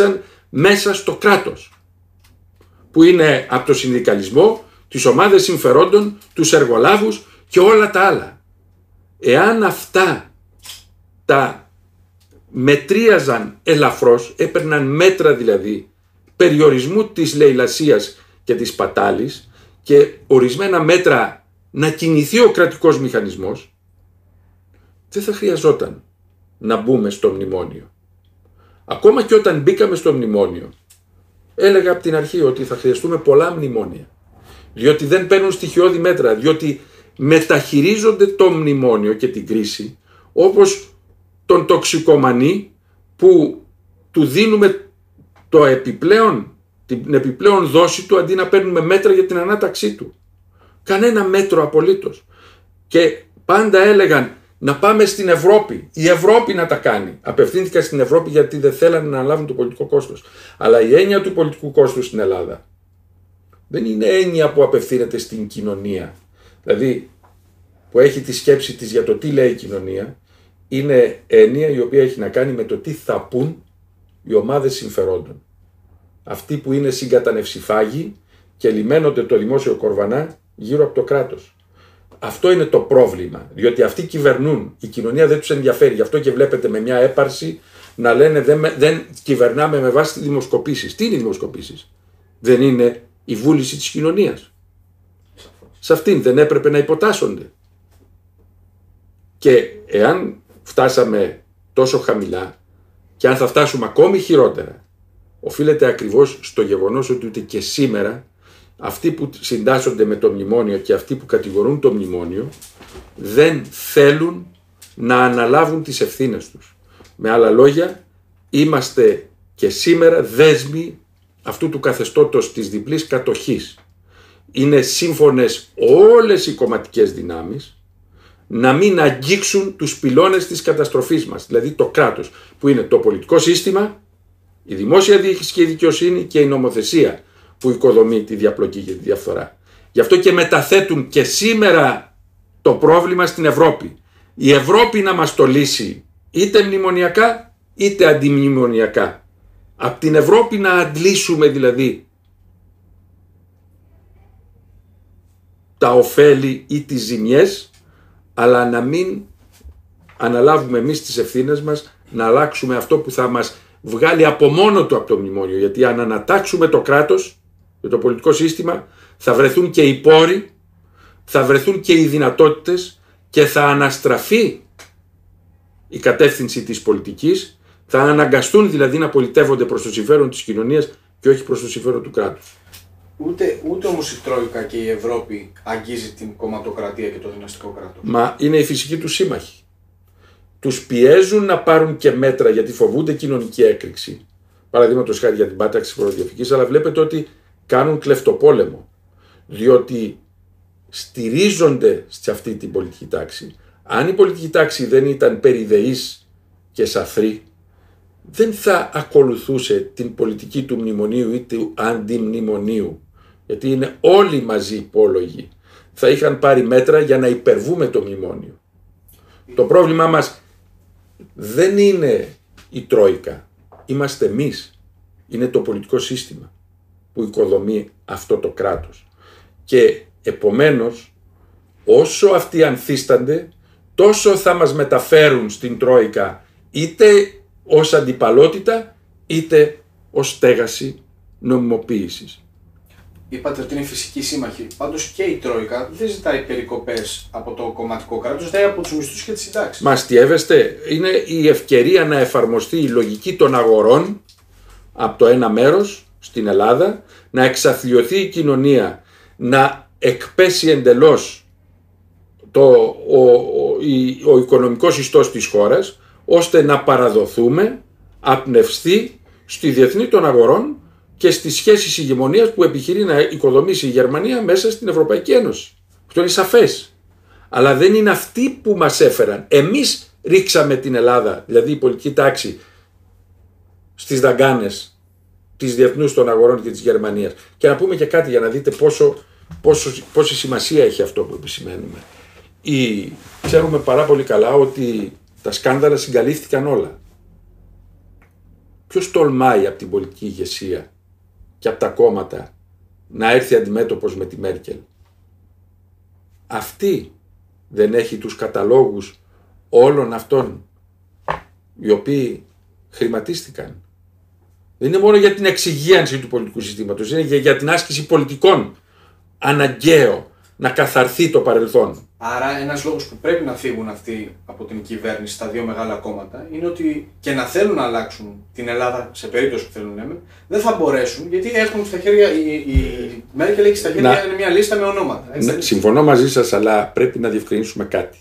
μέσα στο κράτος, που είναι από το συνδικαλισμό, τις ομάδες συμφερόντων, τους εργολάβους και όλα τα άλλα. Εάν αυτά τα μετρίαζαν ελαφρώς, έπαιρναν μέτρα δηλαδή περιορισμού της λαιλασίας και της πατάλης και ορισμένα μέτρα να κινηθεί ο κρατικός μηχανισμός, δεν θα χρειαζόταν να μπούμε στο μνημόνιο. Ακόμα και όταν μπήκαμε στο μνημόνιο, έλεγα από την αρχή ότι θα χρειαστούμε πολλά μνημόνια, διότι δεν παίρνουν στοιχειώδη μέτρα, διότι μεταχειρίζονται το μνημόνιο και την κρίση όπως τον τοξικομανή που του δίνουμε το επιπλέον, την επιπλέον δόση του αντί να παίρνουμε μέτρα για την ανάταξή του. Κανένα μέτρο απολύτως. Και πάντα έλεγαν να πάμε στην Ευρώπη, η Ευρώπη να τα κάνει. Απευθύνθηκα στην Ευρώπη γιατί δεν θέλανε να αναλάβουν το πολιτικό κόστος. Αλλά η έννοια του πολιτικού κόστους στην Ελλάδα δεν είναι έννοια που απευθύνεται στην κοινωνία. Δηλαδή που έχει τη σκέψη της για το τι λέει η κοινωνία, είναι έννοια η οποία έχει να κάνει με το τι θα πούν οι ομάδες συμφερόντων. Αυτοί που είναι συγκατανευσιφάγοι και λιμένονται το δημόσιο κορβανά γύρω από το κράτος. Αυτό είναι το πρόβλημα, διότι αυτοί κυβερνούν, η κοινωνία δεν τους ενδιαφέρει, γι' αυτό και βλέπετε με μια έπαρση να λένε δεν, δεν κυβερνάμε με βάση τις δημοσκοπήσεις. Τι είναι οι δημοσκοπήσεις? Δεν είναι η βούληση της κοινωνίας. Σε αυτήν δεν έπρεπε να υποτάσσονται. Και εάν φτάσαμε τόσο χαμηλά και αν θα φτάσουμε ακόμη χειρότερα, οφείλεται ακριβώς στο γεγονός ότι ούτε και σήμερα αυτοί που συντάσσονται με το μνημόνιο και αυτοί που κατηγορούν το μνημόνιο δεν θέλουν να αναλάβουν τις ευθύνες τους. Με άλλα λόγια, είμαστε και σήμερα δέσμοι αυτού του καθεστώτος της διπλής κατοχής. Είναι σύμφωνες όλες οι κομματικές δυνάμεις να μην αγγίξουν τους πυλώνες της καταστροφής μας, δηλαδή το κράτος, που είναι το πολιτικό σύστημα, η δημόσια διοίκηση και η δικαιοσύνη και η νομοθεσία που οικοδομεί τη διαπλοκή και τη διαφθορά. Γι' αυτό και μεταθέτουν και σήμερα το πρόβλημα στην Ευρώπη. Η Ευρώπη να μας το λύσει είτε μνημονιακά είτε αντιμνημονιακά. Από την Ευρώπη να αντλήσουμε δηλαδή τα ωφέλη ή τις ζημιές, αλλά να μην αναλάβουμε εμείς τις ευθύνες μας να αλλάξουμε αυτό που θα μας βγάλει από μόνο του από το μνημόνιο. Γιατί αν ανατάξουμε το κράτος και το πολιτικό σύστημα, θα βρεθούν και οι πόροι, θα βρεθούν και οι δυνατότητες και θα αναστραφεί η κατεύθυνση της πολιτικής, θα αναγκαστούν δηλαδή να πολιτεύονται προς το συμφέρον της κοινωνίας και όχι προς το συμφέρον του κράτους. Ούτε, ούτε όμως η Τρόικα και η Ευρώπη αγγίζει την κομματοκρατία και το δυναστικό κράτος. Μα είναι η φυσική του σύμμαχοι. Τους πιέζουν να πάρουν και μέτρα γιατί φοβούνται κοινωνική έκρηξη. Παραδείγματος χάρη για την πάταξη της φοροδιαφυγής, αλλά βλέπετε ότι κάνουν κλεφτοπόλεμο. Διότι στηρίζονται σε αυτή την πολιτική τάξη. Αν η πολιτική τάξη δεν ήταν περιδεής και σαθρή, δεν θα ακολουθούσε την πολιτική του μνημονίου ή του αντιμνημονίου. Γιατί είναι όλοι μαζί υπόλογοι. Θα είχαν πάρει μέτρα για να υπερβούμε το μνημόνιο. Το πρόβλημά μας δεν είναι η Τρόικα. Είμαστε εμείς. Είναι το πολιτικό σύστημα που οικοδομεί αυτό το κράτος. Και επομένως, όσο αυτοί ανθίστανται, τόσο θα μας μεταφέρουν στην Τρόικα είτε ως αντιπαλότητα, είτε ως στέγαση νομιμοποίησης. Είπατε ότι είναι φυσική σύμμαχη. Πάντως και η Τρόικα δεν ζητάει περικοπές από το κομματικό κράτος, ζητάει από τους μισθούς και τις συντάξεις. Μα αστιεύεστε, είναι η ευκαιρία να εφαρμοστεί η λογική των αγορών από το ένα μέρος στην Ελλάδα, να εξαθλιωθεί η κοινωνία, να εκπέσει εντελώς το, ο, ο, η, ο οικονομικός ιστός της χώρας, ώστε να παραδοθούμε απνευστοί στη διεθνή των αγορών και στις σχέσεις ηγεμονίας που επιχειρεί να οικοδομήσει η Γερμανία μέσα στην Ευρωπαϊκή Ένωση. Αυτό είναι σαφές. Αλλά δεν είναι αυτοί που μας έφεραν. Εμείς ρίξαμε την Ελλάδα, δηλαδή η πολιτική τάξη, στις δαγκάνες της διεθνούς των αγορών και της Γερμανίας. Και να πούμε και κάτι για να δείτε πόσο, πόσο, πόση σημασία έχει αυτό που επισημαίνουμε. Η, ξέρουμε πάρα πολύ καλά ότι τα σκάνδαλα συγκαλύφθηκαν όλα. Ποιος τολμάει από την πολιτική ηγεσία και από τα κόμματα να έρθει αντιμέτωπος με τη Μέρκελ? Αυτή δεν έχει τους καταλόγους όλων αυτών οι οποίοι χρηματίστηκαν? Δεν είναι μόνο για την εξυγίανση του πολιτικού συστήματος, είναι για την άσκηση πολιτικών αναγκαίο να καθαρθεί το παρελθόν. Άρα ένας λόγος που πρέπει να φύγουν αυτοί από την κυβέρνηση, στα δύο μεγάλα κόμματα, είναι ότι και να θέλουν να αλλάξουν την Ελλάδα, σε περίπτωση που θέλουν να λέμε, δεν θα μπορέσουν, γιατί έχουν στα χέρια, η, η Μέρκελ έχει στα χέρια να, μια λίστα με ονόματα. Έτσι, να, συμφωνώ μαζί σας, αλλά πρέπει να διευκρινίσουμε κάτι.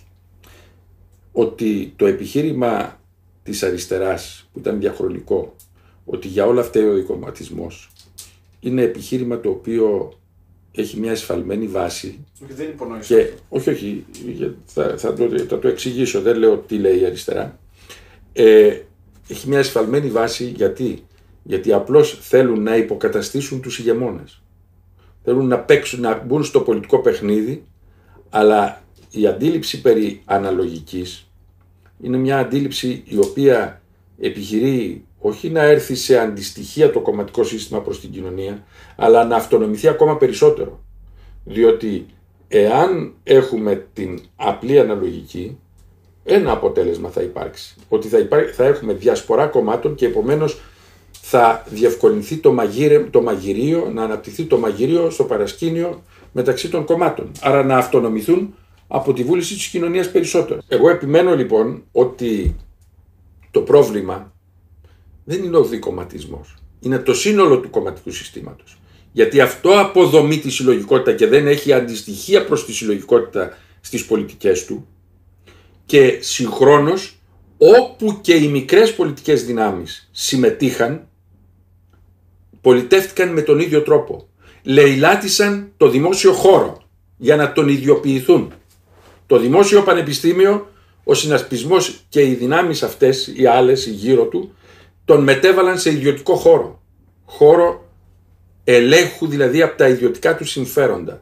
Ότι το επιχείρημα της αριστεράς, που ήταν διαχρονικό, ότι για όλα αυτά ο δικομματισμός, είναι επιχείρημα το οποίο έχει μια εσφαλμένη βάση. Όχι, δεν υπονοείς. Και, όχι, όχι, θα, θα, το, θα το εξηγήσω, δεν λέω τι λέει η αριστερά. Ε, έχει μια εσφαλμένη βάση γιατί, γιατί απλώς θέλουν να υποκαταστήσουν τους ηγεμόνες. Θέλουν να παίξουν, να μπουν στο πολιτικό παιχνίδι, αλλά η αντίληψη περί αναλογικής είναι μια αντίληψη η οποία επιχειρεί όχι να έρθει σε αντιστοιχεία το κομματικό σύστημα προς την κοινωνία, αλλά να αυτονομηθεί ακόμα περισσότερο. Διότι εάν έχουμε την απλή αναλογική, ένα αποτέλεσμα θα υπάρξει. Ότι θα, υπά... θα έχουμε διασπορά κομμάτων και επομένως θα διευκολυνθεί το, μαγείρε... το μαγειρίο, να αναπτυχθεί το μαγειρίο στο παρασκήνιο μεταξύ των κομμάτων. Άρα να αυτονομηθούν από τη βούληση της κοινωνίας περισσότερο. Εγώ επιμένω λοιπόν ότι το πρόβλημα δεν είναι ο δικομματισμός. Είναι το σύνολο του κομματικού συστήματος. Γιατί αυτό αποδομεί τη συλλογικότητα και δεν έχει αντιστοιχεία προς τη συλλογικότητα στις πολιτικές του. Και συγχρόνως, όπου και οι μικρές πολιτικές δυνάμεις συμμετείχαν, πολιτεύτηκαν με τον ίδιο τρόπο. Λαιλάτισαν το δημόσιο χώρο για να τον ιδιοποιηθούν. Το δημόσιο πανεπιστήμιο, ο συνασπισμός και οι δυνάμεις αυτές, οι άλλες, οι γύρω του, τον μετέβαλαν σε ιδιωτικό χώρο. Χώρο ελέγχου δηλαδή από τα ιδιωτικά του συμφέροντα.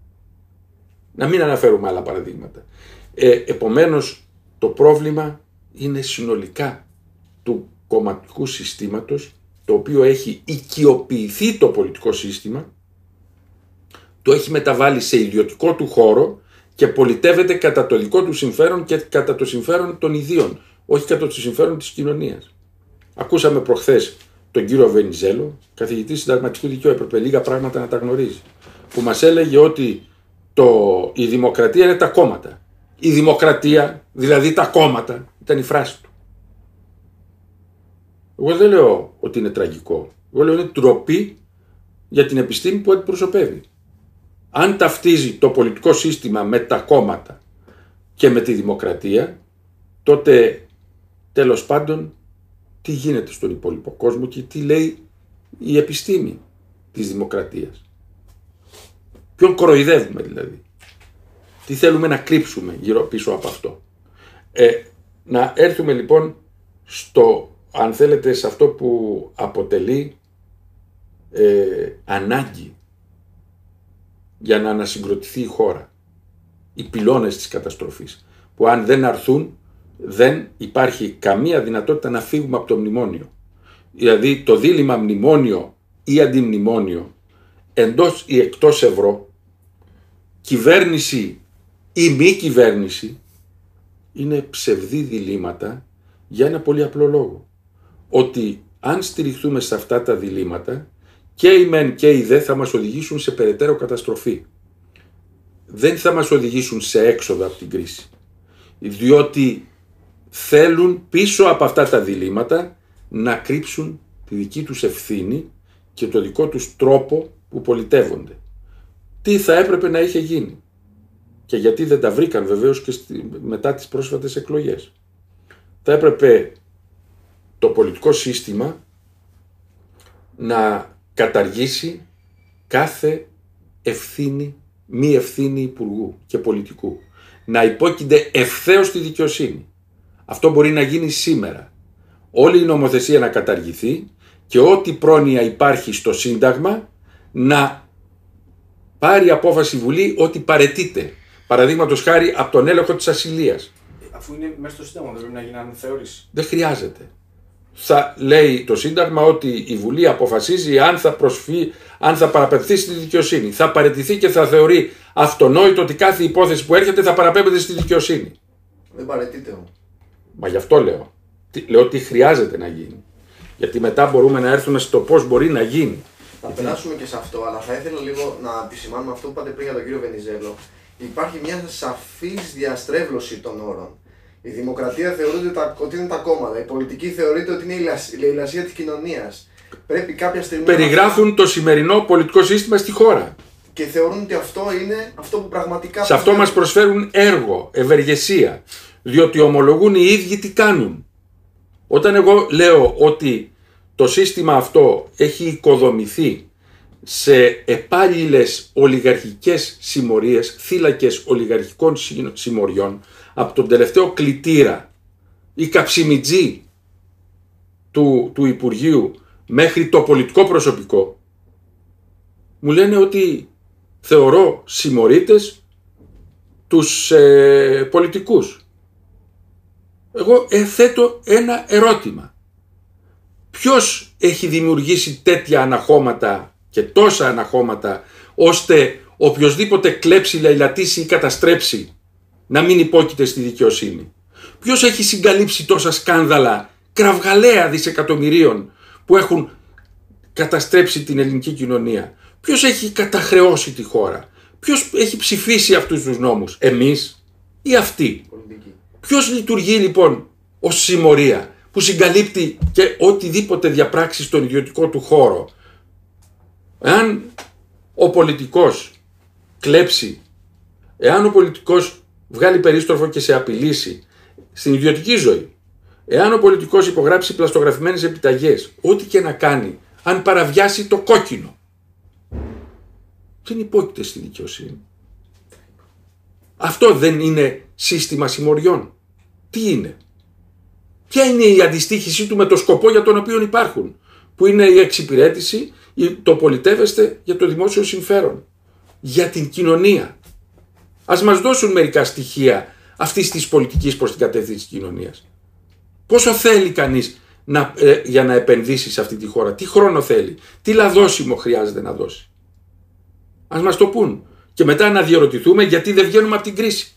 Να μην αναφέρουμε άλλα παραδείγματα. Ε, επομένως το πρόβλημα είναι συνολικά του κομματικού συστήματος, το οποίο έχει οικειοποιηθεί το πολιτικό σύστημα, το έχει μεταβάλει σε ιδιωτικό του χώρο και πολιτεύεται κατά το δικό του συμφέρον και κατά το συμφέρον των ιδίων, όχι κατά το συμφέρον της κοινωνίας. Ακούσαμε προχθές τον κύριο Βενιζέλο, καθηγητή συνταγματικού δικαίου, έπρεπε λίγα πράγματα να τα γνωρίζει, που μας έλεγε ότι το, η δημοκρατία είναι τα κόμματα. Η δημοκρατία, δηλαδή τα κόμματα, ήταν η φράση του. Εγώ δεν λέω ότι είναι τραγικό. Εγώ λέω ότι είναι ντροπή για την επιστήμη που αντιπροσωπεύει. Αν ταυτίζει το πολιτικό σύστημα με τα κόμματα και με τη δημοκρατία, τότε τέλος πάντων τι γίνεται στον υπόλοιπο κόσμο και τι λέει η επιστήμη της δημοκρατίας. Ποιον κοροϊδεύουμε δηλαδή. Τι θέλουμε να κρύψουμε γύρω πίσω από αυτό. Ε, να έρθουμε λοιπόν στο, αν θέλετε, σε αυτό που αποτελεί ε, ανάγκη για να ανασυγκροτηθεί η χώρα. Οι πυλώνες της καταστροφής, που αν δεν αρθούν δεν υπάρχει καμία δυνατότητα να φύγουμε από το μνημόνιο. Δηλαδή το δίλημμα μνημόνιο ή αντιμνημόνιο, εντός ή εκτός ευρώ, κυβέρνηση ή μη κυβέρνηση, είναι ψευδή διλήμματα για ένα πολύ απλό λόγο. Ότι αν στηριχθούμε σε αυτά τα διλήμματα, και οι μεν και οι δε θα μας οδηγήσουν σε περαιτέρω καταστροφή. Δεν θα μας οδηγήσουν σε έξοδο από την κρίση. Διότι θέλουν πίσω από αυτά τα διλήμματα να κρύψουν τη δική τους ευθύνη και το δικό τους τρόπο που πολιτεύονται. Τι θα έπρεπε να είχε γίνει. Και γιατί δεν τα βρήκαν βεβαίως και στη, μετά τις πρόσφατες εκλογές. Θα έπρεπε το πολιτικό σύστημα να καταργήσει κάθε ευθύνη, μη ευθύνη υπουργού και πολιτικού. Να υπόκεινται ευθέως στη δικαιοσύνη. Αυτό μπορεί να γίνει σήμερα. Όλη η νομοθεσία να καταργηθεί και ό,τι πρόνοια υπάρχει στο Σύνταγμα να πάρει απόφαση η Βουλή ότι παραιτείται. Παραδείγματος χάρη από τον έλεγχο της ασυλίας. Αφού είναι μέσα στο Σύνταγμα, δεν πρέπει να γίνει αναθεώρηση. Δεν χρειάζεται. θα λέει το Σύνταγμα ότι η Βουλή αποφασίζει αν θα, προσφύ, αν θα παραπεμφθεί στη δικαιοσύνη. Θα παραιτηθεί και θα θεωρεί αυτονόητο ότι κάθε υπόθεση που έρχεται θα παραπέμπεται στη δικαιοσύνη. Δεν παραιτείται όμως. Μα γι' αυτό λέω. Τι, λέω ότι χρειάζεται να γίνει. Γιατί μετά μπορούμε να έρθουμε στο πώς μπορεί να γίνει. Θα Γιατί... περάσουμε και σε αυτό, αλλά θα ήθελα λίγο να επισημάνουμε αυτό που είπατε πριν για τον κύριο Βενιζέλο. Υπάρχει μια σαφής διαστρέβλωση των όρων. Η δημοκρατία θεωρείται ότι είναι τα κόμματα. Η πολιτική θεωρείται ότι είναι η λαιλασία της κοινωνίας. Πρέπει κάποια στιγμή. Περιγράφουν να... το σημερινό πολιτικό σύστημα στη χώρα. Και θεωρούν ότι αυτό είναι αυτό που πραγματικά. Σε αυτό μας προσφέρουν έργο, ευεργεσία. Διότι ομολογούν οι ίδιοι τι κάνουν. Όταν εγώ λέω ότι το σύστημα αυτό έχει οικοδομηθεί σε επάλληλες ολιγαρχικές συμμορίες, θύλακες ολιγαρχικών συμμοριών, από τον τελευταίο κλητήρα ή καψιμιτζή του, του Υπουργείου μέχρι το πολιτικό προσωπικό, μου λένε ότι θεωρώ συμμορίτες τους ε, πολιτικούς. Εγώ ε, θέτω ένα ερώτημα. Ποιος έχει δημιουργήσει τέτοια αναχώματα και τόσα αναχώματα ώστε οποιοσδήποτε κλέψει, λαιλατήσει ή καταστρέψει να μην υπόκειται στη δικαιοσύνη? Ποιος έχει συγκαλύψει τόσα σκάνδαλα κραυγαλαία δισεκατομμυρίων που έχουν καταστρέψει την ελληνική κοινωνία? Ποιος έχει καταχρεώσει τη χώρα? Ποιος έχει ψηφίσει αυτούς τους νόμους? Εμείς ή αυτοί? Ποιος λειτουργεί λοιπόν ως συμμορία που συγκαλύπτει και οτιδήποτε διαπράξει στον ιδιωτικό του χώρο? Εάν ο πολιτικός κλέψει, εάν ο πολιτικός βγάλει περίστροφο και σε απειλήσει στην ιδιωτική ζωή, εάν ο πολιτικός υπογράψει πλαστογραφημένες επιταγές, ό,τι και να κάνει, αν παραβιάσει το κόκκινο, δεν υπόκειται στη δικαιοσύνη. Αυτό δεν είναι σύστημα συμμοριών? Τι είναι? Ποια είναι η αντιστοίχησή του με το σκοπό για τον οποίο υπάρχουν, που είναι η εξυπηρέτηση, το πολιτεύεστε για το δημόσιο συμφέρον, για την κοινωνία? Ας μας δώσουν μερικά στοιχεία αυτής της πολιτικής προς την κατεύθυνση της κοινωνίας. Πόσο θέλει κανείς να, ε, για να επενδύσει σε αυτή τη χώρα? Τι χρόνο θέλει? Τι λαδώσιμο χρειάζεται να δώσει? Ας μας το πούν. Και μετά να διαρωτηθούμε γιατί δεν βγαίνουμε από την κρίση.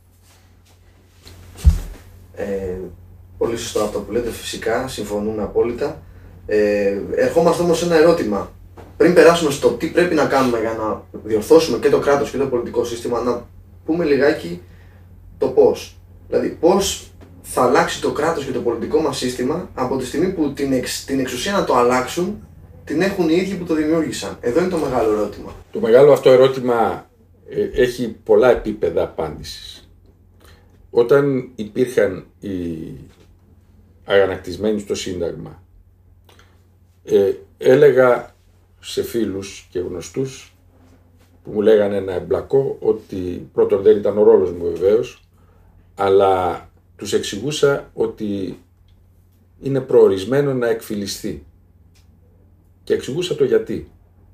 Ε, πολύ σωστό αυτό που λέτε, φυσικά, συμφωνούμε απόλυτα. Ε, ερχόμαστε όμως σε ένα ερώτημα. Πριν περάσουμε στο τι πρέπει να κάνουμε για να διορθώσουμε και το κράτος και το πολιτικό σύστημα, να πούμε λιγάκι το πώς. Δηλαδή πώς θα αλλάξει το κράτος και το πολιτικό μας σύστημα από τη στιγμή που την, εξ, την εξουσία να το αλλάξουν την έχουν οι ίδιοι που το δημιούργησαν. Εδώ είναι το μεγάλο ερώτημα. Το μεγάλο αυτό ερώτημα ε, έχει πολλά επίπεδα απάντησης. Όταν υπήρχαν οι αγανακτισμένοι στο Σύνταγμα, ε, έλεγα σε φίλους και γνωστούς που μου λέγανε να εμπλακώ ότι πρώτον δεν ήταν ο ρόλος μου βεβαίως, αλλά τους εξηγούσα ότι είναι προορισμένο να εκφυλιστεί. Και εξηγούσα το γιατί.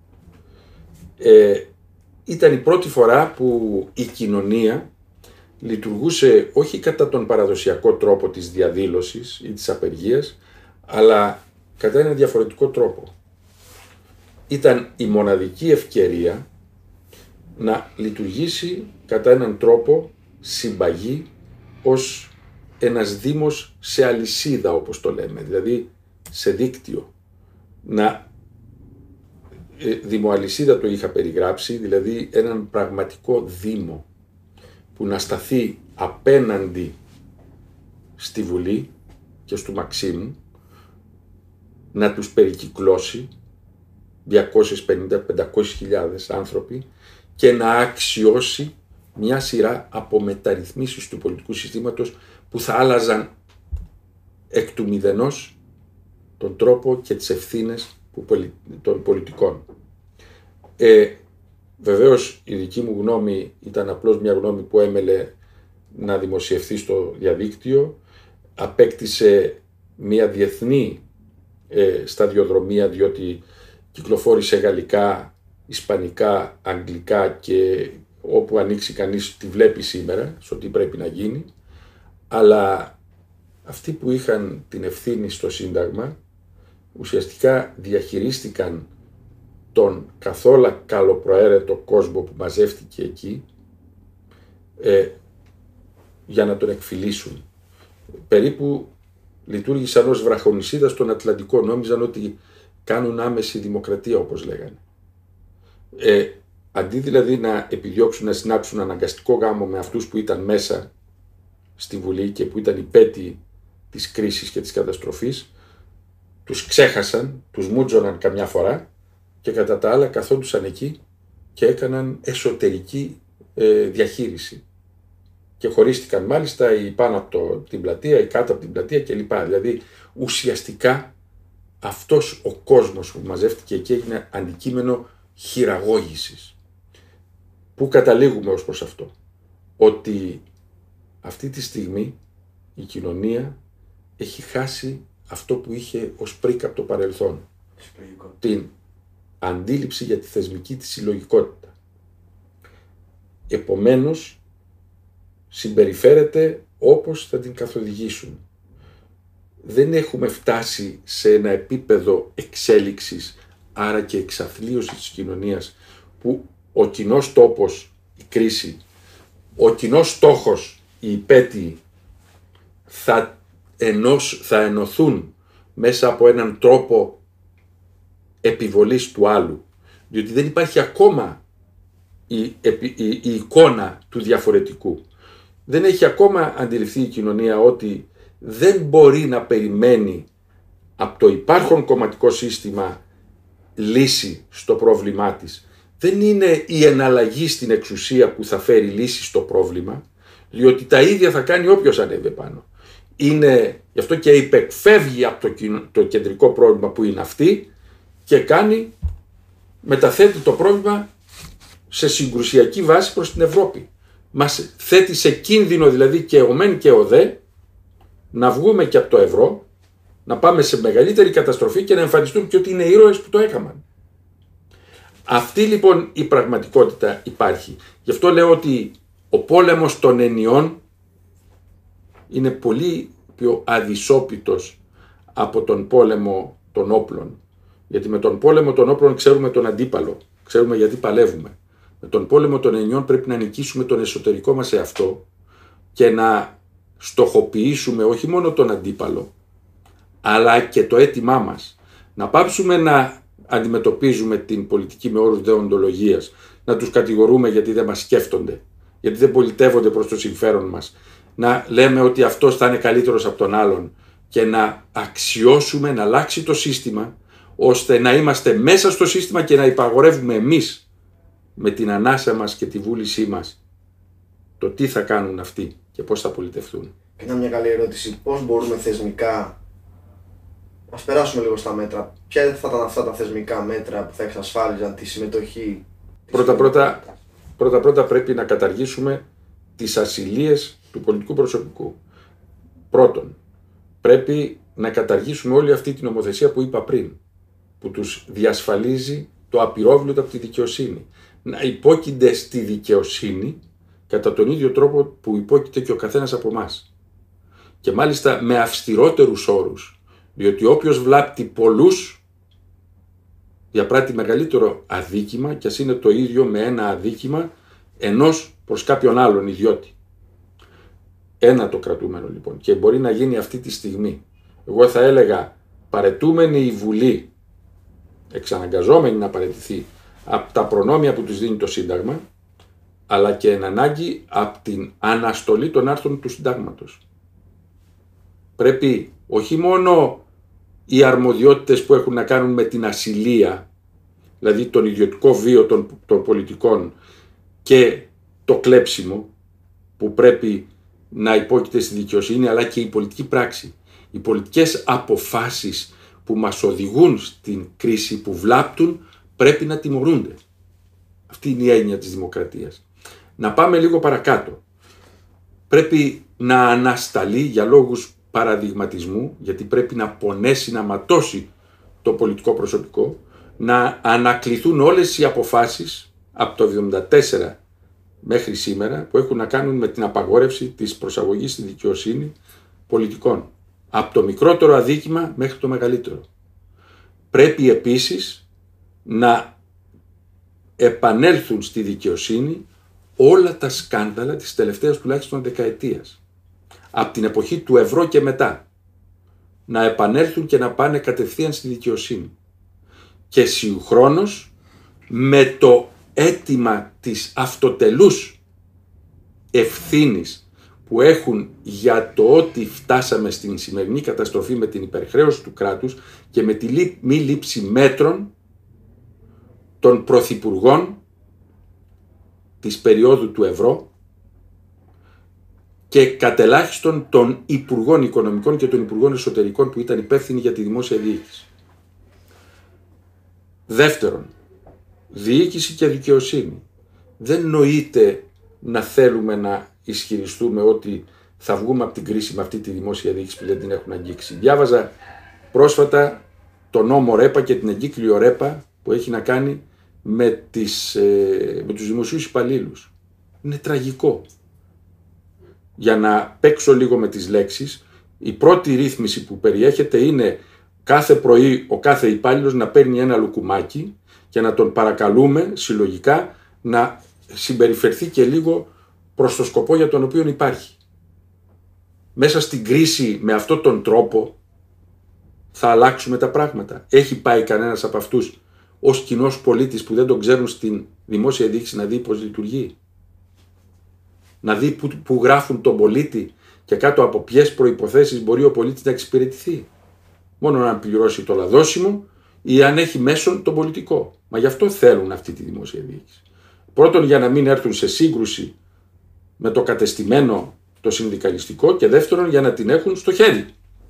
Ε, ήταν η πρώτη φορά που η κοινωνία λειτουργούσε όχι κατά τον παραδοσιακό τρόπο της διαδήλωσης ή της απεργίας, αλλά κατά έναν διαφορετικό τρόπο. Ήταν η μοναδική ευκαιρία να λειτουργήσει κατά έναν τρόπο συμπαγή ως ένας δήμος σε αλυσίδα, όπως το λέμε, δηλαδή σε δίκτυο. Να ε, δημοαλυσίδα το είχα περιγράψει, δηλαδή έναν πραγματικό δήμο που να σταθεί απέναντι στη Βουλή και στο Μαξίμου, να τους περικυκλώσει διακόσιες πενήντα με πεντακόσιες χιλιάδες άνθρωποι και να αξιώσει μια σειρά από μεταρρυθμίσεις του πολιτικού συστήματος που θα άλλαζαν εκ του μηδενός τον τρόπο και τις ευθύνες των πολιτικών. Ε, βεβαίως η δική μου γνώμη ήταν απλώς μια γνώμη που έμελε να δημοσιευθεί στο διαδίκτυο, απέκτησε μια διεθνή ε, σταδιοδρομία, διότι κυκλοφόρησε γαλλικά, ισπανικά, αγγλικά και όπου ανοίξει κανείς τη βλέπει σήμερα, στο τι πρέπει να γίνει, αλλά αυτοί που είχαν την ευθύνη στο Σύνταγμα ουσιαστικά διαχειρίστηκαν τον καθόλου καλοπροαίρετο κόσμο που μαζεύτηκε εκεί ε, για να τον εκφυλίσουν. Περίπου λειτουργήσαν ως βραχονισίδα στον Ατλαντικό, νόμιζαν ότι κάνουν άμεση δημοκρατία, όπως λέγανε. Ε, αντί δηλαδή να επιδιώξουν να συνάψουν αναγκαστικό γάμο με αυτούς που ήταν μέσα στη Βουλή και που ήταν υπέτειοι της κρίσης και της καταστροφής, τους ξέχασαν, τους μούτζωναν καμιά φορά και κατά τα άλλα καθόντουσαν εκεί και έκαναν εσωτερική ε, διαχείριση. Και χωρίστηκαν μάλιστα οι πάνω από το, την πλατεία, οι κάτω από την πλατεία κλπ. Δηλαδή ουσιαστικά αυτός ο κόσμος που μαζεύτηκε εκεί έγινε αντικείμενο χειραγώγησης. Πού καταλήγουμε ως προς αυτό? Ότι αυτή τη στιγμή η κοινωνία έχει χάσει αυτό που είχε ως πρίκα από το παρελθόν. Την αντίληψη για τη θεσμική της συλλογικότητα. Επομένως, συμπεριφέρεται όπως θα την καθοδηγήσουν. Δεν έχουμε φτάσει σε ένα επίπεδο εξέλιξης, άρα και εξαθλίωσης της κοινωνίας, που ο κοινός τόπος, η κρίση, ο κοινός στόχος, οι υπέτειοι, θα, ενώσ, θα ενωθούν μέσα από έναν τρόπο επιβολής του άλλου. Διότι δεν υπάρχει ακόμα η, η, η, η εικόνα του διαφορετικού. Δεν έχει ακόμα αντιληφθεί η κοινωνία ότι δεν μπορεί να περιμένει από το υπάρχον κομματικό σύστημα λύση στο πρόβλημά της. Δεν είναι η εναλλαγή στην εξουσία που θα φέρει λύση στο πρόβλημα, διότι τα ίδια θα κάνει όποιος ανέβει πάνω. Είναι, γι' αυτό και υπεκφεύγει από το, το κεντρικό πρόβλημα που είναι αυτή και κάνει, μεταθέτει το πρόβλημα σε συγκρουσιακή βάση προς την Ευρώπη. Μας θέτει σε κίνδυνο δηλαδή και ο μεν και ο δε να βγούμε και από το ευρώ, να πάμε σε μεγαλύτερη καταστροφή και να εμφανιστούν και ότι είναι ήρωες που το έκαναν. Αυτή λοιπόν η πραγματικότητα υπάρχει. Γι' αυτό λέω ότι ο πόλεμος των ενιών είναι πολύ πιο αδυσόπιτος από τον πόλεμο των όπλων. Γιατί με τον πόλεμο των όπλων ξέρουμε τον αντίπαλο, ξέρουμε γιατί παλεύουμε. Με τον πόλεμο των ενιών πρέπει να νικήσουμε τον εσωτερικό μας εαυτό και να στοχοποιήσουμε όχι μόνο τον αντίπαλο, αλλά και το αίτημά μας. Να πάψουμε να αντιμετωπίζουμε την πολιτική με όρους δεοντολογίας, να τους κατηγορούμε γιατί δεν μας σκέφτονται, γιατί δεν πολιτεύονται προς το συμφέρον μας, να λέμε ότι αυτός θα είναι καλύτερος από τον άλλον και να αξιώσουμε, να αλλάξει το σύστημα, ώστε να είμαστε μέσα στο σύστημα και να υπαγορεύουμε εμείς με την ανάσα μας και τη βούλησή μας το τι θα κάνουν αυτοί και πώς θα πολιτευτούν. Είναι μια καλή ερώτηση. Πώς μπορούμε θεσμικά, ας περάσουμε λίγο στα μέτρα, ποια θα ήταν αυτά τα θεσμικά μέτρα που θα εξασφάλιζαν τη συμμετοχή? Πρώτα πρώτα, πρώτα πρώτα πρέπει να καταργήσουμε τις ασυλίες του πολιτικού προσωπικού. Πρώτον, πρέπει να καταργήσουμε όλη αυτή την νομοθεσία που είπα πριν, που τους διασφαλίζει το απειρόβλητο από τη δικαιοσύνη. Να υπόκεινται στη δικαιοσύνη κατά τον ίδιο τρόπο που υπόκειται και ο καθένας από εμάς. Και μάλιστα με αυστηρότερους όρους, διότι όποιος βλάπτει πολλούς διαπράττει μεγαλύτερο αδίκημα, και ας είναι το ίδιο με ένα αδίκημα ενός προς κάποιον άλλον ιδιώτη. Ένα το κρατούμενο λοιπόν, και μπορεί να γίνει αυτή τη στιγμή. Εγώ θα έλεγα παρετούμενη η Βουλή, εξαναγκαζόμενη να παραιτηθεί από τα προνόμια που τους δίνει το Σύνταγμα, αλλά και εν ανάγκη από την αναστολή των άρθρων του Συντάγματος. Πρέπει όχι μόνο οι αρμοδιότητες που έχουν να κάνουν με την ασυλία, δηλαδή τον ιδιωτικό βίο των, των πολιτικών, και το κλέψιμο που πρέπει να υπόκειται στη δικαιοσύνη, αλλά και η πολιτική πράξη. Οι πολιτικές αποφάσεις που μας οδηγούν στην κρίση, που βλάπτουν, πρέπει να τιμωρούνται. Αυτή είναι η έννοια της δημοκρατίας. Να πάμε λίγο παρακάτω. Πρέπει να ανασταλεί για λόγους παραδειγματισμού, γιατί πρέπει να πονέσει, να ματώσει το πολιτικό προσωπικό, να ανακληθούν όλες οι αποφάσεις από το εβδομήντα τέσσερα μέχρι σήμερα που έχουν να κάνουν με την απαγόρευση της προσαγωγής στη δικαιοσύνη πολιτικών. Από το μικρότερο αδίκημα μέχρι το μεγαλύτερο. Πρέπει επίσης να επανέλθουν στη δικαιοσύνη όλα τα σκάνδαλα της τελευταίας τουλάχιστον δεκαετίας. Από την εποχή του ευρώ και μετά. Να επανέλθουν και να πάνε κατευθείαν στη δικαιοσύνη. Και συγχρόνως με το αίτημα της αυτοτελούς ευθύνης που έχουν για το ότι φτάσαμε στην σημερινή καταστροφή με την υπερχρέωση του κράτους και με τη μη λήψη μέτρων των πρωθυπουργών της περίοδου του ευρώ και κατελάχιστον των Υπουργών Οικονομικών και των Υπουργών Εσωτερικών που ήταν υπεύθυνοι για τη δημόσια διοίκηση. Δεύτερον, διοίκηση και δικαιοσύνη. Δεν νοείται να θέλουμε να ισχυριστούμε ότι θα βγούμε από την κρίση με αυτή τη δημόσια διοίκηση που δεν την έχουν αγγίξει. Διάβαζα πρόσφατα το νόμο ΡΕΠΑ και την εγκύκλιο ΡΕΠΑ που έχει να κάνει με, τις, ε, με τους δημοσίους υπαλλήλους. Είναι τραγικό. Για να παίξω λίγο με τις λέξεις, η πρώτη ρύθμιση που περιέχεται είναι κάθε πρωί ο κάθε υπάλληλος να παίρνει ένα λουκουμάκι και να τον παρακαλούμε συλλογικά να συμπεριφερθεί και λίγο προς το σκοπό για τον οποίο υπάρχει. Μέσα στην κρίση με αυτόν τον τρόπο θα αλλάξουμε τα πράγματα. Έχει πάει κανένας από αυτούς ως κοινός πολίτης που δεν τον ξέρουν στην δημόσια διοίκηση να δει πώς λειτουργεί? Να δει που, που γράφουν τον πολίτη και κάτω από ποιες προϋποθέσεις μπορεί ο πολίτης να εξυπηρετηθεί? Μόνο αν πληρώσει το λαδώσιμο ή αν έχει μέσον τον πολιτικό. Μα γι' αυτό θέλουν αυτή τη δημόσια διοίκηση. Πρώτον, για να μην έρθουν σε σύγκρουση με το κατεστημένο το συνδικαλιστικό, και δεύτερον για να την έχουν στο χέρι.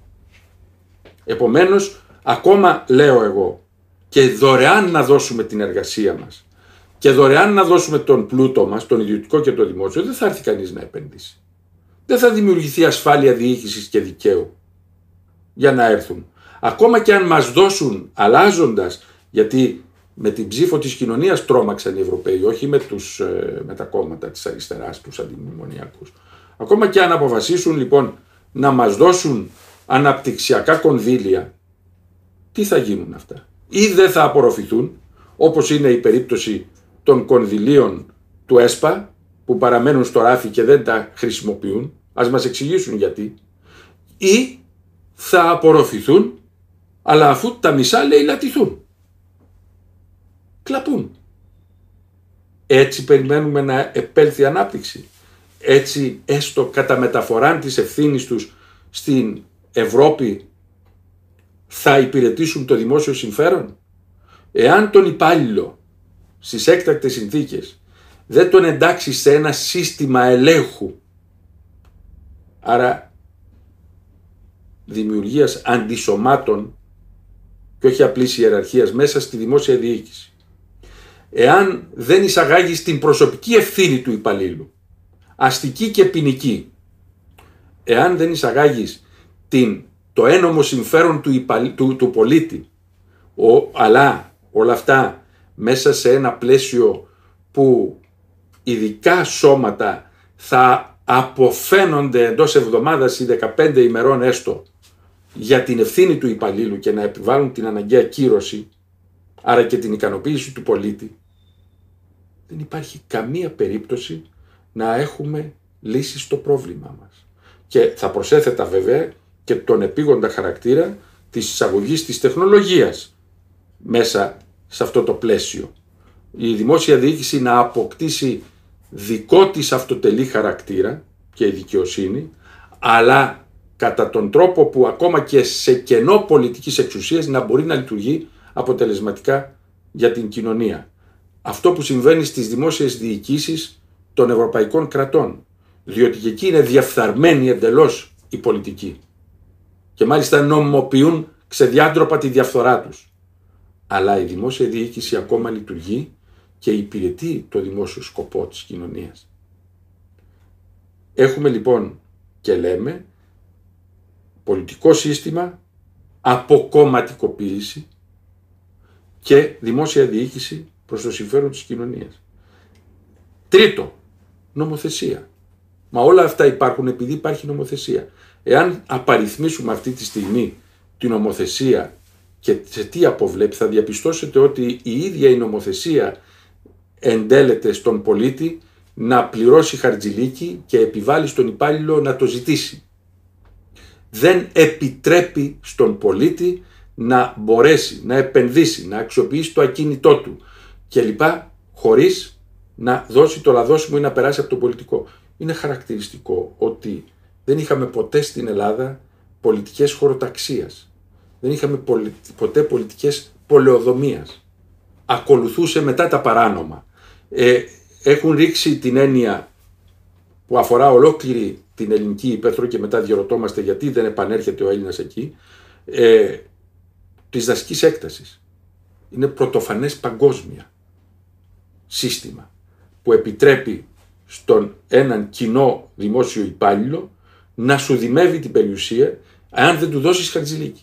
Επομένως, ακόμα λέω εγώ, και δωρεάν να δώσουμε την εργασία μας και δωρεάν να δώσουμε τον πλούτο μας, τον ιδιωτικό και το δημόσιο, δεν θα έρθει κανείς να επενδύσει. Δεν θα δημιουργηθεί ασφάλεια διοίκησης και δικαίου για να έρθουν. Ακόμα και αν μας δώσουν αλλάζοντας, γιατί με την ψήφο της κοινωνίας τρόμαξαν οι Ευρωπαίοι, όχι με, τους, με τα κόμματα της αριστεράς, τους αντιμνημονιακούς. Ακόμα και αν αποφασίσουν λοιπόν να μας δώσουν αναπτυξιακά κονδύλια, τι θα γίνουν αυτά? Ή δεν θα απορροφηθούν, όπως είναι η περίπτωση των κονδυλίων του ΕΣΠΑ που παραμένουν στο ράφι και δεν τα χρησιμοποιούν, ας μας εξηγήσουν γιατί, ή θα απορροφηθούν αλλά αφού τα μισά λαιλατηθούν, κλαπούν. Έτσι περιμένουμε να επέλθει ανάπτυξη? Έτσι έστω κατά μεταφοράν της ευθύνης τους στην Ευρώπη θα υπηρετήσουν το δημόσιο συμφέρον? Εάν τον υπάλληλο στις έκτακτες συνθήκες δεν τον εντάξει σε ένα σύστημα ελέγχου, άρα δημιουργίας αντισωμάτων και όχι απλής ιεραρχίας μέσα στη δημόσια διοίκηση, εάν δεν εισαγάγει την προσωπική ευθύνη του υπαλλήλου, αστική και ποινική, εάν δεν εισαγάγεις την, το ένομο συμφέρον του, υπαλλή, του, του πολίτη, ο, αλλά όλα αυτά μέσα σε ένα πλαίσιο που ειδικά σώματα θα αποφαίνονται εντός εβδομάδας ή δεκαπέντε ημερών έστω για την ευθύνη του υπαλλήλου και να επιβάλλουν την αναγκαία κύρωση, άρα και την ικανοποίηση του πολίτη, δεν υπάρχει καμία περίπτωση να έχουμε λύσει στο πρόβλημα μας. Και θα προσέθετα βέβαια και τον επίγοντα χαρακτήρα της εισαγωγής της τεχνολογίας μέσα σε αυτό το πλαίσιο. Η δημόσια διοίκηση να αποκτήσει δικό της αυτοτελή χαρακτήρα και η δικαιοσύνη, αλλά κατά τον τρόπο που ακόμα και σε κενό πολιτικής εξουσίας να μπορεί να λειτουργεί αποτελεσματικά για την κοινωνία. Αυτό που συμβαίνει στις δημόσιες διοικήσεις των ευρωπαϊκών κρατών, διότι και εκεί είναι διαφθαρμένοι εντελώς οι πολιτικοί και μάλιστα νομιμοποιούν ξεδιάντροπα τη διαφθορά τους. Αλλά η δημόσια διοίκηση ακόμα λειτουργεί και υπηρετεί το δημόσιο σκοπό της κοινωνίας. Έχουμε λοιπόν και λέμε πολιτικό σύστημα, αποκομματικοποίηση και δημόσια διοίκηση προς το συμφέρον της κοινωνίας. Τρίτο, νομοθεσία. Μα όλα αυτά υπάρχουν επειδή υπάρχει νομοθεσία. Εάν απαριθμίσουμε αυτή τη στιγμή την νομοθεσία και σε τι αποβλέπει, θα διαπιστώσετε ότι η ίδια η νομοθεσία εντέλεται στον πολίτη να πληρώσει χαρτζηλίκι και επιβάλλει στον υπάλληλο να το ζητήσει. Δεν επιτρέπει στον πολίτη να μπορέσει να επενδύσει, να αξιοποιήσει το ακίνητό του κλπ. Χωρίς να δώσει το λαδώσιμο ή να περάσει από το πολιτικό. Είναι χαρακτηριστικό ότι δεν είχαμε ποτέ στην Ελλάδα πολιτικές χωροταξίας. Δεν είχαμε ποτέ πολιτικές πολεοδομίας. Ακολουθούσε μετά τα παράνομα. Ε, έχουν ρίξει την έννοια που αφορά ολόκληρη την ελληνική υπαίθρο και μετά διαρωτόμαστε γιατί δεν επανέρχεται ο Έλληνας εκεί, ε, της δασικής έκτασης. Είναι πρωτοφανές παγκόσμια σύστημα που επιτρέπει στον έναν κοινό δημόσιο υπάλληλο να σου δημεύει την περιουσία αν δεν του δώσεις χαρτζηλίκι.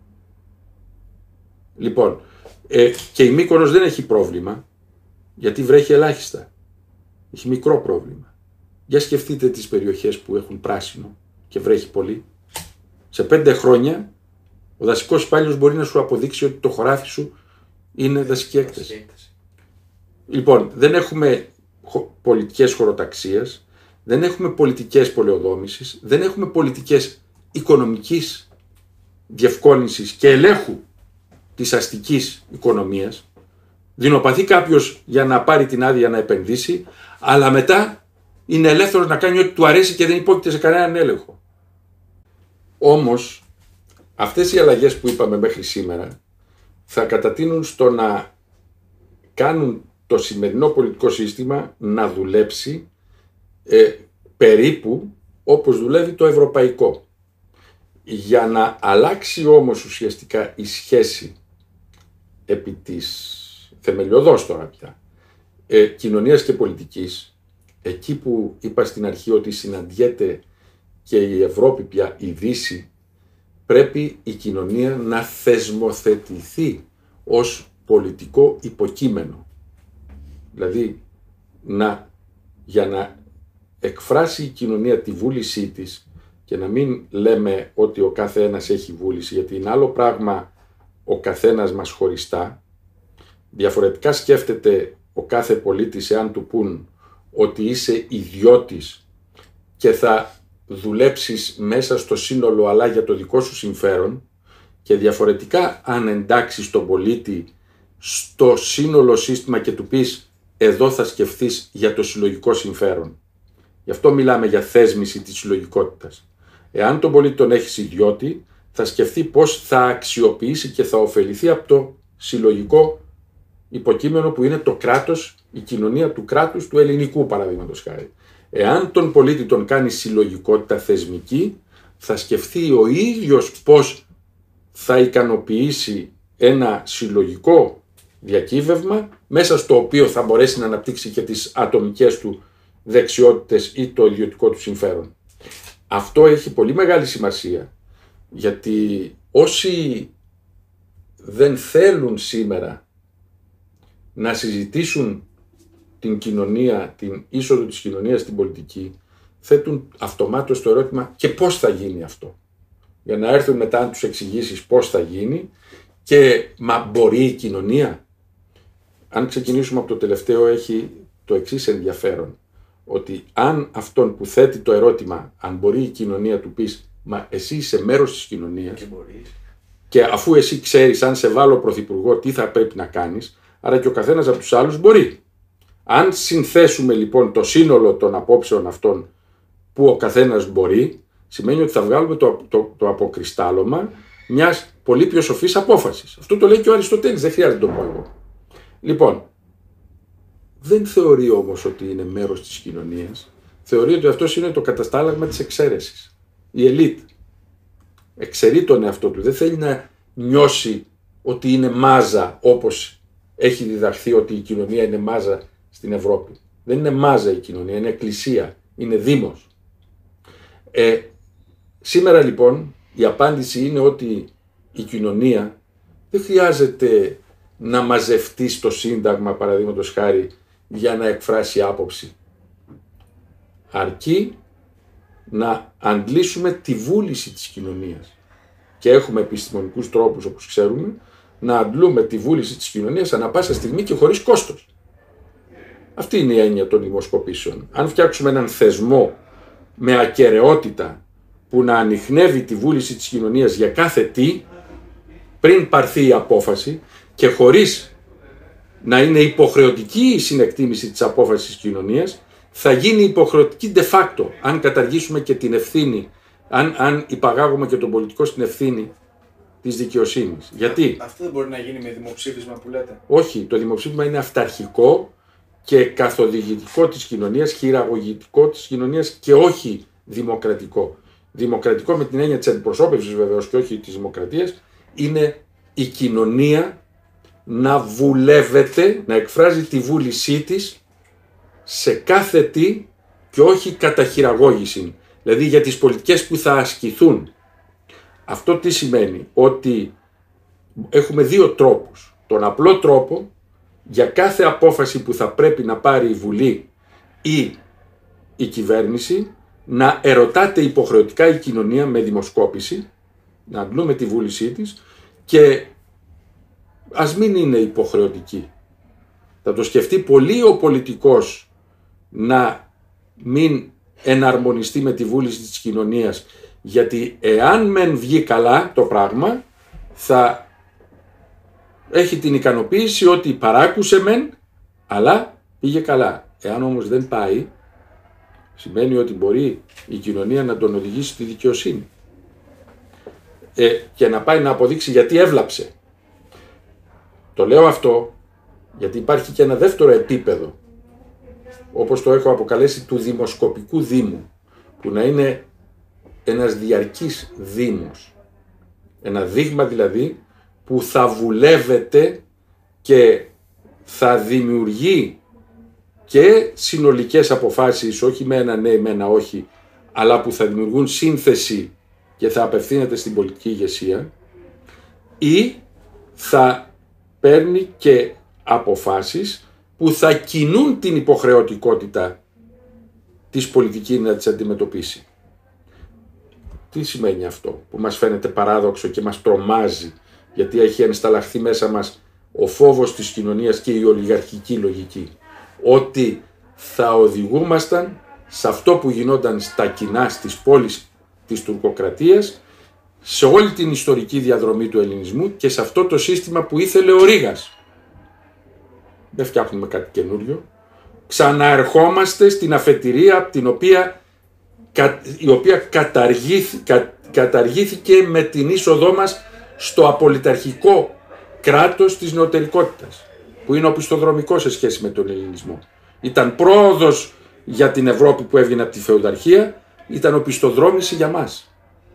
Λοιπόν, ε, και η Μύκονος δεν έχει πρόβλημα γιατί βρέχει ελάχιστα. Έχει μικρό πρόβλημα. Για σκεφτείτε τις περιοχές που έχουν πράσινο και βρέχει πολύ. Σε πέντε χρόνια ο δασικός υπάλληλος μπορεί να σου αποδείξει ότι το χωράφι σου είναι δασική έκταση. Λοιπόν, δεν έχουμε πολιτικές χωροταξίας, δεν έχουμε πολιτικές πολεοδόμησης, δεν έχουμε πολιτικές οικονομικής διευκόλυνσης και ελέγχου της αστικής οικονομίας. Δεινοπαθεί κάποιος για να πάρει την άδεια να επενδύσει, αλλά μετά είναι ελεύθερος να κάνει ό,τι του αρέσει και δεν υπόκειται σε κανέναν έλεγχο. Όμως, αυτές οι αλλαγές που είπαμε μέχρι σήμερα θα κατατείνουν στο να κάνουν το σημερινό πολιτικό σύστημα να δουλέψει ε, περίπου όπως δουλεύει το ευρωπαϊκό. Για να αλλάξει όμως ουσιαστικά η σχέση επί της θεμελιωδώς τώρα πια ε, κοινωνίας και πολιτικής, εκεί που είπα στην αρχή ότι συναντιέται και η Ευρώπη πια, η Δύση, πρέπει η κοινωνία να θεσμοθετηθεί ως πολιτικό υποκείμενο. Δηλαδή, να, για να εκφράσει η κοινωνία τη βούλησή της και να μην λέμε ότι ο κάθε ένας έχει βούληση, γιατί είναι άλλο πράγμα ο καθένας μας χωριστά. Διαφορετικά σκέφτεται ο κάθε πολίτης εάν του πούν ότι είσαι ιδιώτης και θα δουλέψεις μέσα στο σύνολο αλλά για το δικό σου συμφέρον, και διαφορετικά αν εντάξεις τον πολίτη στο σύνολο σύστημα και του πεις εδώ θα σκεφτείς για το συλλογικό συμφέρον. Γι' αυτό μιλάμε για θέσμηση της συλλογικότητας. Εάν τον πολίτη τον έχεις ιδιώτη, θα σκεφτεί πώς θα αξιοποιήσει και θα ωφεληθεί από το συλλογικό υποκείμενο που είναι το κράτος, η κοινωνία του κράτους του ελληνικού παραδείγματος χάρη. Εάν τον πολίτη τον κάνει συλλογικότητα θεσμική, θα σκεφτεί ο ίδιος πώς θα ικανοποιήσει ένα συλλογικό διακύβευμα μέσα στο οποίο θα μπορέσει να αναπτύξει και τις ατομικές του δεξιότητες ή το ιδιωτικό του συμφέρον. Αυτό έχει πολύ μεγάλη σημασία, γιατί όσοι δεν θέλουν σήμερα να συζητήσουν την κοινωνία, την είσοδο της κοινωνίας στην πολιτική, θέτουν αυτομάτως το ερώτημα και πώς θα γίνει αυτό. Για να έρθουν μετά να τους εξηγήσεις πώς θα γίνει και μα μπορεί η κοινωνία. Αν ξεκινήσουμε από το τελευταίο, έχει το εξής ενδιαφέρον, ότι αν αυτόν που θέτει το ερώτημα, αν μπορεί η κοινωνία, του πεις μα εσύ είσαι μέρος της κοινωνίας και, και αφού εσύ ξέρεις αν σε βάλω πρωθυπουργό τι θα πρέπει να κάνεις, άρα και ο καθένας από τους άλλους μπορεί. Αν συνθέσουμε λοιπόν το σύνολο των απόψεων αυτών που ο καθένας μπορεί, σημαίνει ότι θα βγάλουμε το, το, το αποκριστάλλωμα μιας πολύ πιο σοφής απόφασης. Αυτό το λέει και ο Αριστοτέλης, δεν χρειάζεται να το πω εγώ. Λοιπόν, δεν θεωρεί όμως ότι είναι μέρος της κοινωνίας. Θεωρεί ότι αυτό είναι το καταστάλαγμα της εξαίρεσης. Η ελίτ εξαιρεί τον εαυτό του. Δεν θέλει να νιώσει ότι είναι μάζα, όπως έχει διδαχθεί ότι η κοινωνία είναι μάζα στην Ευρώπη. Δεν είναι μάζα η κοινωνία, είναι εκκλησία, είναι δήμος. Ε, σήμερα λοιπόν η απάντηση είναι ότι η κοινωνία δεν χρειάζεται να μαζευτεί στο Σύνταγμα, παραδείγματος χάρη, για να εκφράσει άποψη. Αρκεί να αντλήσουμε τη βούληση της κοινωνίας. Και έχουμε επιστημονικούς τρόπους, όπως ξέρουμε, να αντλούμε τη βούληση της κοινωνίας ανά πάσα στιγμή και χωρίς κόστος. Αυτή είναι η έννοια των δημοσκοπήσεων. Αν φτιάξουμε έναν θεσμό με ακεραιότητα που να ανιχνεύει τη βούληση της κοινωνίας για κάθε τι, πριν πάρθει η απόφαση και χωρίς να είναι υποχρεωτική η συνεκτίμηση της απόφασης της κοινωνίας, θα γίνει υποχρεωτική de facto, αν καταργήσουμε και την ευθύνη, αν, αν υπαγάγουμε και τον πολιτικό στην ευθύνη της δικαιοσύνης. Γιατί? Αυτό δεν μπορεί να γίνει με δημοψήφισμα που λέτε. Όχι, το δημοψήφισμα είναι αυταρχικό και καθοδηγητικό της κοινωνίας, χειραγωγητικό της κοινωνίας και όχι δημοκρατικό. Δημοκρατικό με την έννοια της αντιπροσώπευσης βεβαίως και όχι της δημοκρατίας, είναι η κοινωνία να βουλεύεται, να εκφράζει τη βούλησή της σε κάθε τι και όχι κατά χειραγώγηση. Δηλαδή για τις πολιτικές που θα ασκηθούν. Αυτό τι σημαίνει? Ότι έχουμε δύο τρόπους. Τον απλό τρόπο για κάθε απόφαση που θα πρέπει να πάρει η Βουλή ή η κυβέρνηση, να ερωτάται υποχρεωτικά η κοινωνία με δημοσκόπηση, να αντλούμε τη βούλησή της και ας μην είναι υποχρεωτική. Θα το σκεφτεί πολύ ο πολιτικός να μην εναρμονιστεί με τη βούληση της κοινωνίας, γιατί εάν μεν βγει καλά το πράγμα, θα έχει την ικανοποίηση ότι παράκουσε μεν, αλλά πήγε καλά. Εάν όμως δεν πάει, σημαίνει ότι μπορεί η κοινωνία να τον οδηγήσει στη δικαιοσύνη ε, και να πάει να αποδείξει γιατί έβλαψε. Το λέω αυτό γιατί υπάρχει και ένα δεύτερο επίπεδο, όπως το έχω αποκαλέσει, του δημοσκοπικού δήμου, που να είναι ένας διαρκής δήμος. Ένα δείγμα δηλαδή που θα βουλεύεται και θα δημιουργεί και συνολικές αποφάσεις, όχι με ένα ναι, με ένα όχι, αλλά που θα δημιουργούν σύνθεση και θα απευθύνεται στην πολιτική ηγεσία, ή θα παίρνει και αποφάσεις που θα κινούν την υποχρεωτικότητα της πολιτικής να τις αντιμετωπίσει. Τι σημαίνει αυτό που μας φαίνεται παράδοξο και μας τρομάζει, γιατί έχει ενσταλλαχθεί μέσα μας ο φόβος της κοινωνίας και η ολιγαρχική λογική, ότι θα οδηγούμασταν σε αυτό που γινόταν στα κοινά στις πόλεις της τουρκοκρατίας, σε όλη την ιστορική διαδρομή του ελληνισμού και σε αυτό το σύστημα που ήθελε ο Ρήγας. Δεν φτιάχνουμε κάτι καινούριο. Ξαναερχόμαστε στην αφετηρία την οποία, η οποία καταργήθη, κα, καταργήθηκε με την είσοδό μας στο απολυταρχικό κράτος της νεωτερικότητας, που είναι οπισθοδρομικό σε σχέση με τον ελληνισμό. Ήταν πρόοδος για την Ευρώπη που έβγαινε από τη φεουδαρχία, ήταν οπισθοδρόμηση για μας.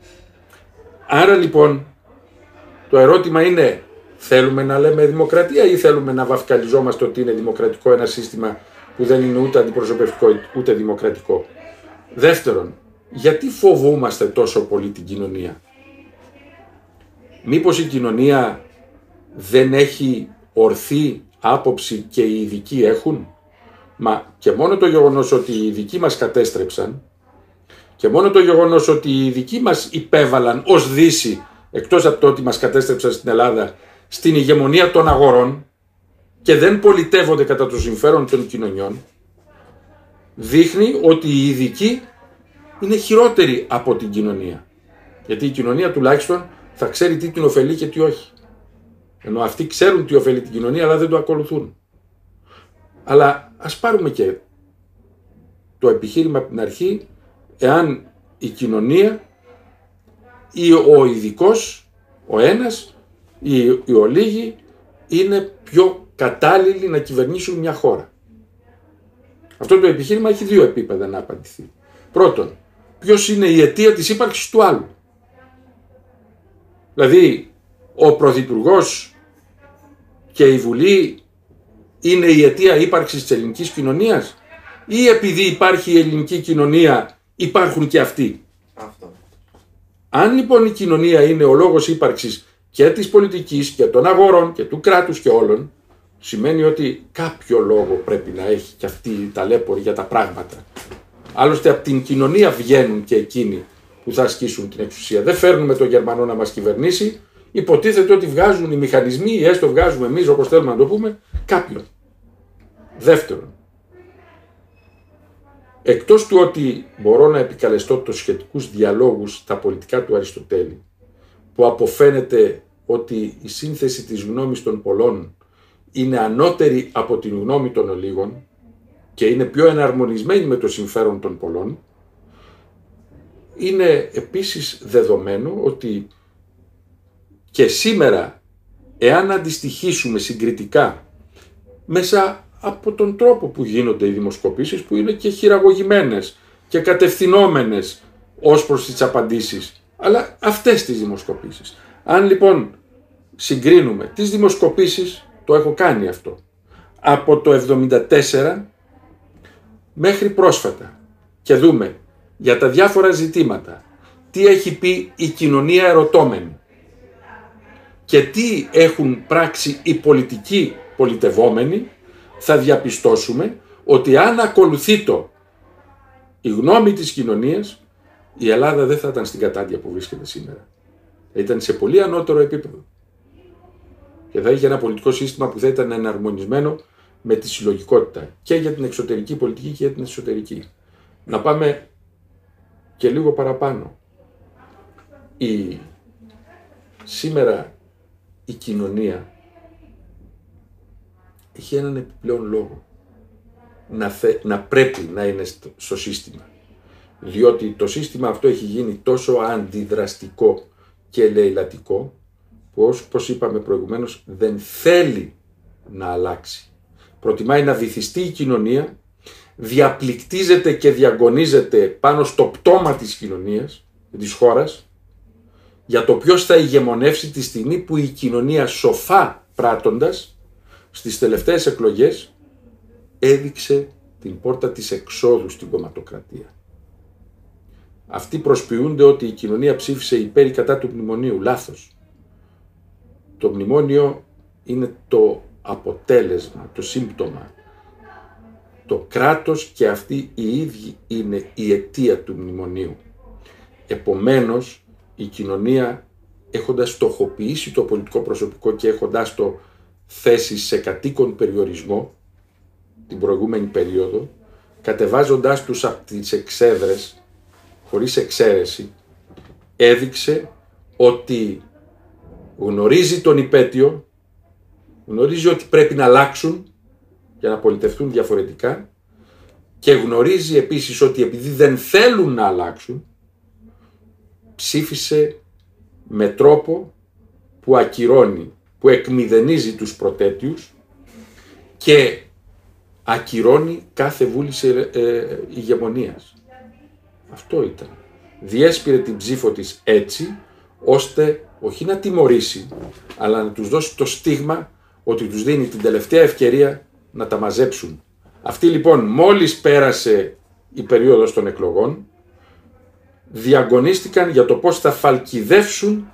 Άρα λοιπόν το ερώτημα είναι, θέλουμε να λέμε δημοκρατία ή θέλουμε να βαφκαλιζόμαστε ότι είναι δημοκρατικό ένα σύστημα που δεν είναι ούτε αντιπροσωπευτικό ούτε δημοκρατικό? Δεύτερον, γιατί φοβούμαστε τόσο πολύ την κοινωνία? Μήπως η κοινωνία δεν έχει ορθή άποψη και οι ειδικοί έχουν? Μα και μόνο το γεγονός ότι οι ειδικοί μας κατέστρεψαν και μόνο το γεγονός ότι οι ειδικοί μας υπέβαλαν ως Δύση, εκτός από το ότι μας κατέστρεψαν στην Ελλάδα, στην ηγεμονία των αγορών και δεν πολιτεύονται κατά το συμφέρον των κοινωνιών, δείχνει ότι οι ειδικοί είναι χειρότεροι από την κοινωνία. Γιατί η κοινωνία τουλάχιστον θα ξέρει τι την ωφελεί και τι όχι. Ενώ αυτοί ξέρουν τι ωφελεί την κοινωνία αλλά δεν το ακολουθούν. Αλλά ας πάρουμε και το επιχείρημα από την αρχή, εάν η κοινωνία ή ο ειδικός, ο ένας ή οι ολίγοι είναι πιο κατάλληλοι να κυβερνήσουν μια χώρα. Αυτό το επιχείρημα έχει δύο επίπεδα να απαντηθεί. Πρώτον, ποιος είναι η αιτία της ύπαρξης του άλλου? Δηλαδή, ο Πρωθυπουργός και η Βουλή είναι η αιτία ύπαρξης της ελληνικής κοινωνίας, ή επειδή υπάρχει η ελληνική κοινωνία υπάρχουν και αυτοί? Αυτό. Αν λοιπόν η κοινωνία είναι ο λόγος ύπαρξης και της πολιτικής και των αγορών και του κράτους και όλων, σημαίνει ότι κάποιο λόγο πρέπει να έχει και αυτή η ταλέπορη για τα πράγματα. Άλλωστε από την κοινωνία βγαίνουν και εκείνοι που θα ασκήσουν την εξουσία. Δεν φέρνουμε τον Γερμανό να μας κυβερνήσει. Υποτίθεται ότι βγάζουν οι μηχανισμοί, ή έστω βγάζουμε εμείς, όπως θέλουμε να το πούμε, κάποιον. Δεύτερον, εκτός του ότι μπορώ να επικαλεστώ τους σχετικούς διαλόγους στα πολιτικά του Αριστοτέλη, που αποφαίνεται ότι η σύνθεση της γνώμης των πολλών είναι ανώτερη από την γνώμη των ολίγων και είναι πιο εναρμονισμένη με το συμφέρον των πολλών, είναι επίσης δεδομένο ότι και σήμερα, εάν αντιστοιχίσουμε συγκριτικά μέσα από τον τρόπο που γίνονται οι δημοσκοπήσεις, που είναι και χειραγωγημένες και κατευθυνόμενες ως προς τις απαντήσεις, αλλά αυτές τις δημοσκοπήσεις. Αν λοιπόν συγκρίνουμε τις δημοσκοπήσεις, το έχω κάνει αυτό, από το εβδομήντα τέσσερα μέχρι πρόσφατα και δούμε για τα διάφορα ζητήματα τι έχει πει η κοινωνία ερωτώμενη και τι έχουν πράξει οι πολιτικοί πολιτευόμενοι, θα διαπιστώσουμε ότι αν ακολουθεί το η γνώμη της κοινωνίας, η Ελλάδα δεν θα ήταν στην κατάντια που βρίσκεται σήμερα. Θα ήταν σε πολύ ανώτερο επίπεδο. Και θα είχε ένα πολιτικό σύστημα που θα ήταν εναρμονισμένο με τη συλλογικότητα και για την εξωτερική πολιτική και για την εσωτερική. Να πάμε και λίγο παραπάνω. Η... Σήμερα η κοινωνία έχει έναν επιπλέον λόγο να, θε... να πρέπει να είναι στο σύστημα. Διότι το σύστημα αυτό έχει γίνει τόσο αντιδραστικό και ελεηλατικό που, όπως είπαμε προηγουμένως, δεν θέλει να αλλάξει. Προτιμάει να βυθιστεί η κοινωνία, διαπληκτίζεται και διαγωνίζεται πάνω στο πτώμα της κοινωνίας, της χώρας, για το ποιος θα ηγεμονεύσει τη στιγμή που η κοινωνία σοφά πράττοντας στις τελευταίες εκλογές έδειξε την πόρτα της εξόδου στην κομματοκρατία. Αυτοί προσποιούνται ότι η κοινωνία ψήφισε υπέρ ή κατά του μνημονίου. Λάθος. Το μνημόνιο είναι το αποτέλεσμα, το σύμπτωμα. Το κράτος και αυτοί οι ίδιοι είναι η αιτία του μνημονίου. Επομένως, η κοινωνία, έχοντας στοχοποιήσει το πολιτικό προσωπικό και έχοντας το θέσει σε κατοίκον περιορισμό την προηγούμενη περίοδο, κατεβάζοντάς τους από τις εξέδρες, χωρίς εξαίρεση, έδειξε ότι γνωρίζει τον υπέτειο, γνωρίζει ότι πρέπει να αλλάξουν για να πολιτευτούν διαφορετικά και γνωρίζει επίσης ότι επειδή δεν θέλουν να αλλάξουν, ψήφισε με τρόπο που ακυρώνει, που εκμηδενίζει τους προτέτειους και ακυρώνει κάθε βούληση ε, ηγεμονίας. Αυτό ήταν. Διέσπηρε την ψήφο της έτσι, ώστε όχι να τιμωρήσει, αλλά να τους δώσει το στίγμα ότι τους δίνει την τελευταία ευκαιρία να τα μαζέψουν. Αυτή λοιπόν, μόλις πέρασε η περίοδος των εκλογών, διαγωνίστηκαν για το πώς θα φαλκιδεύσουν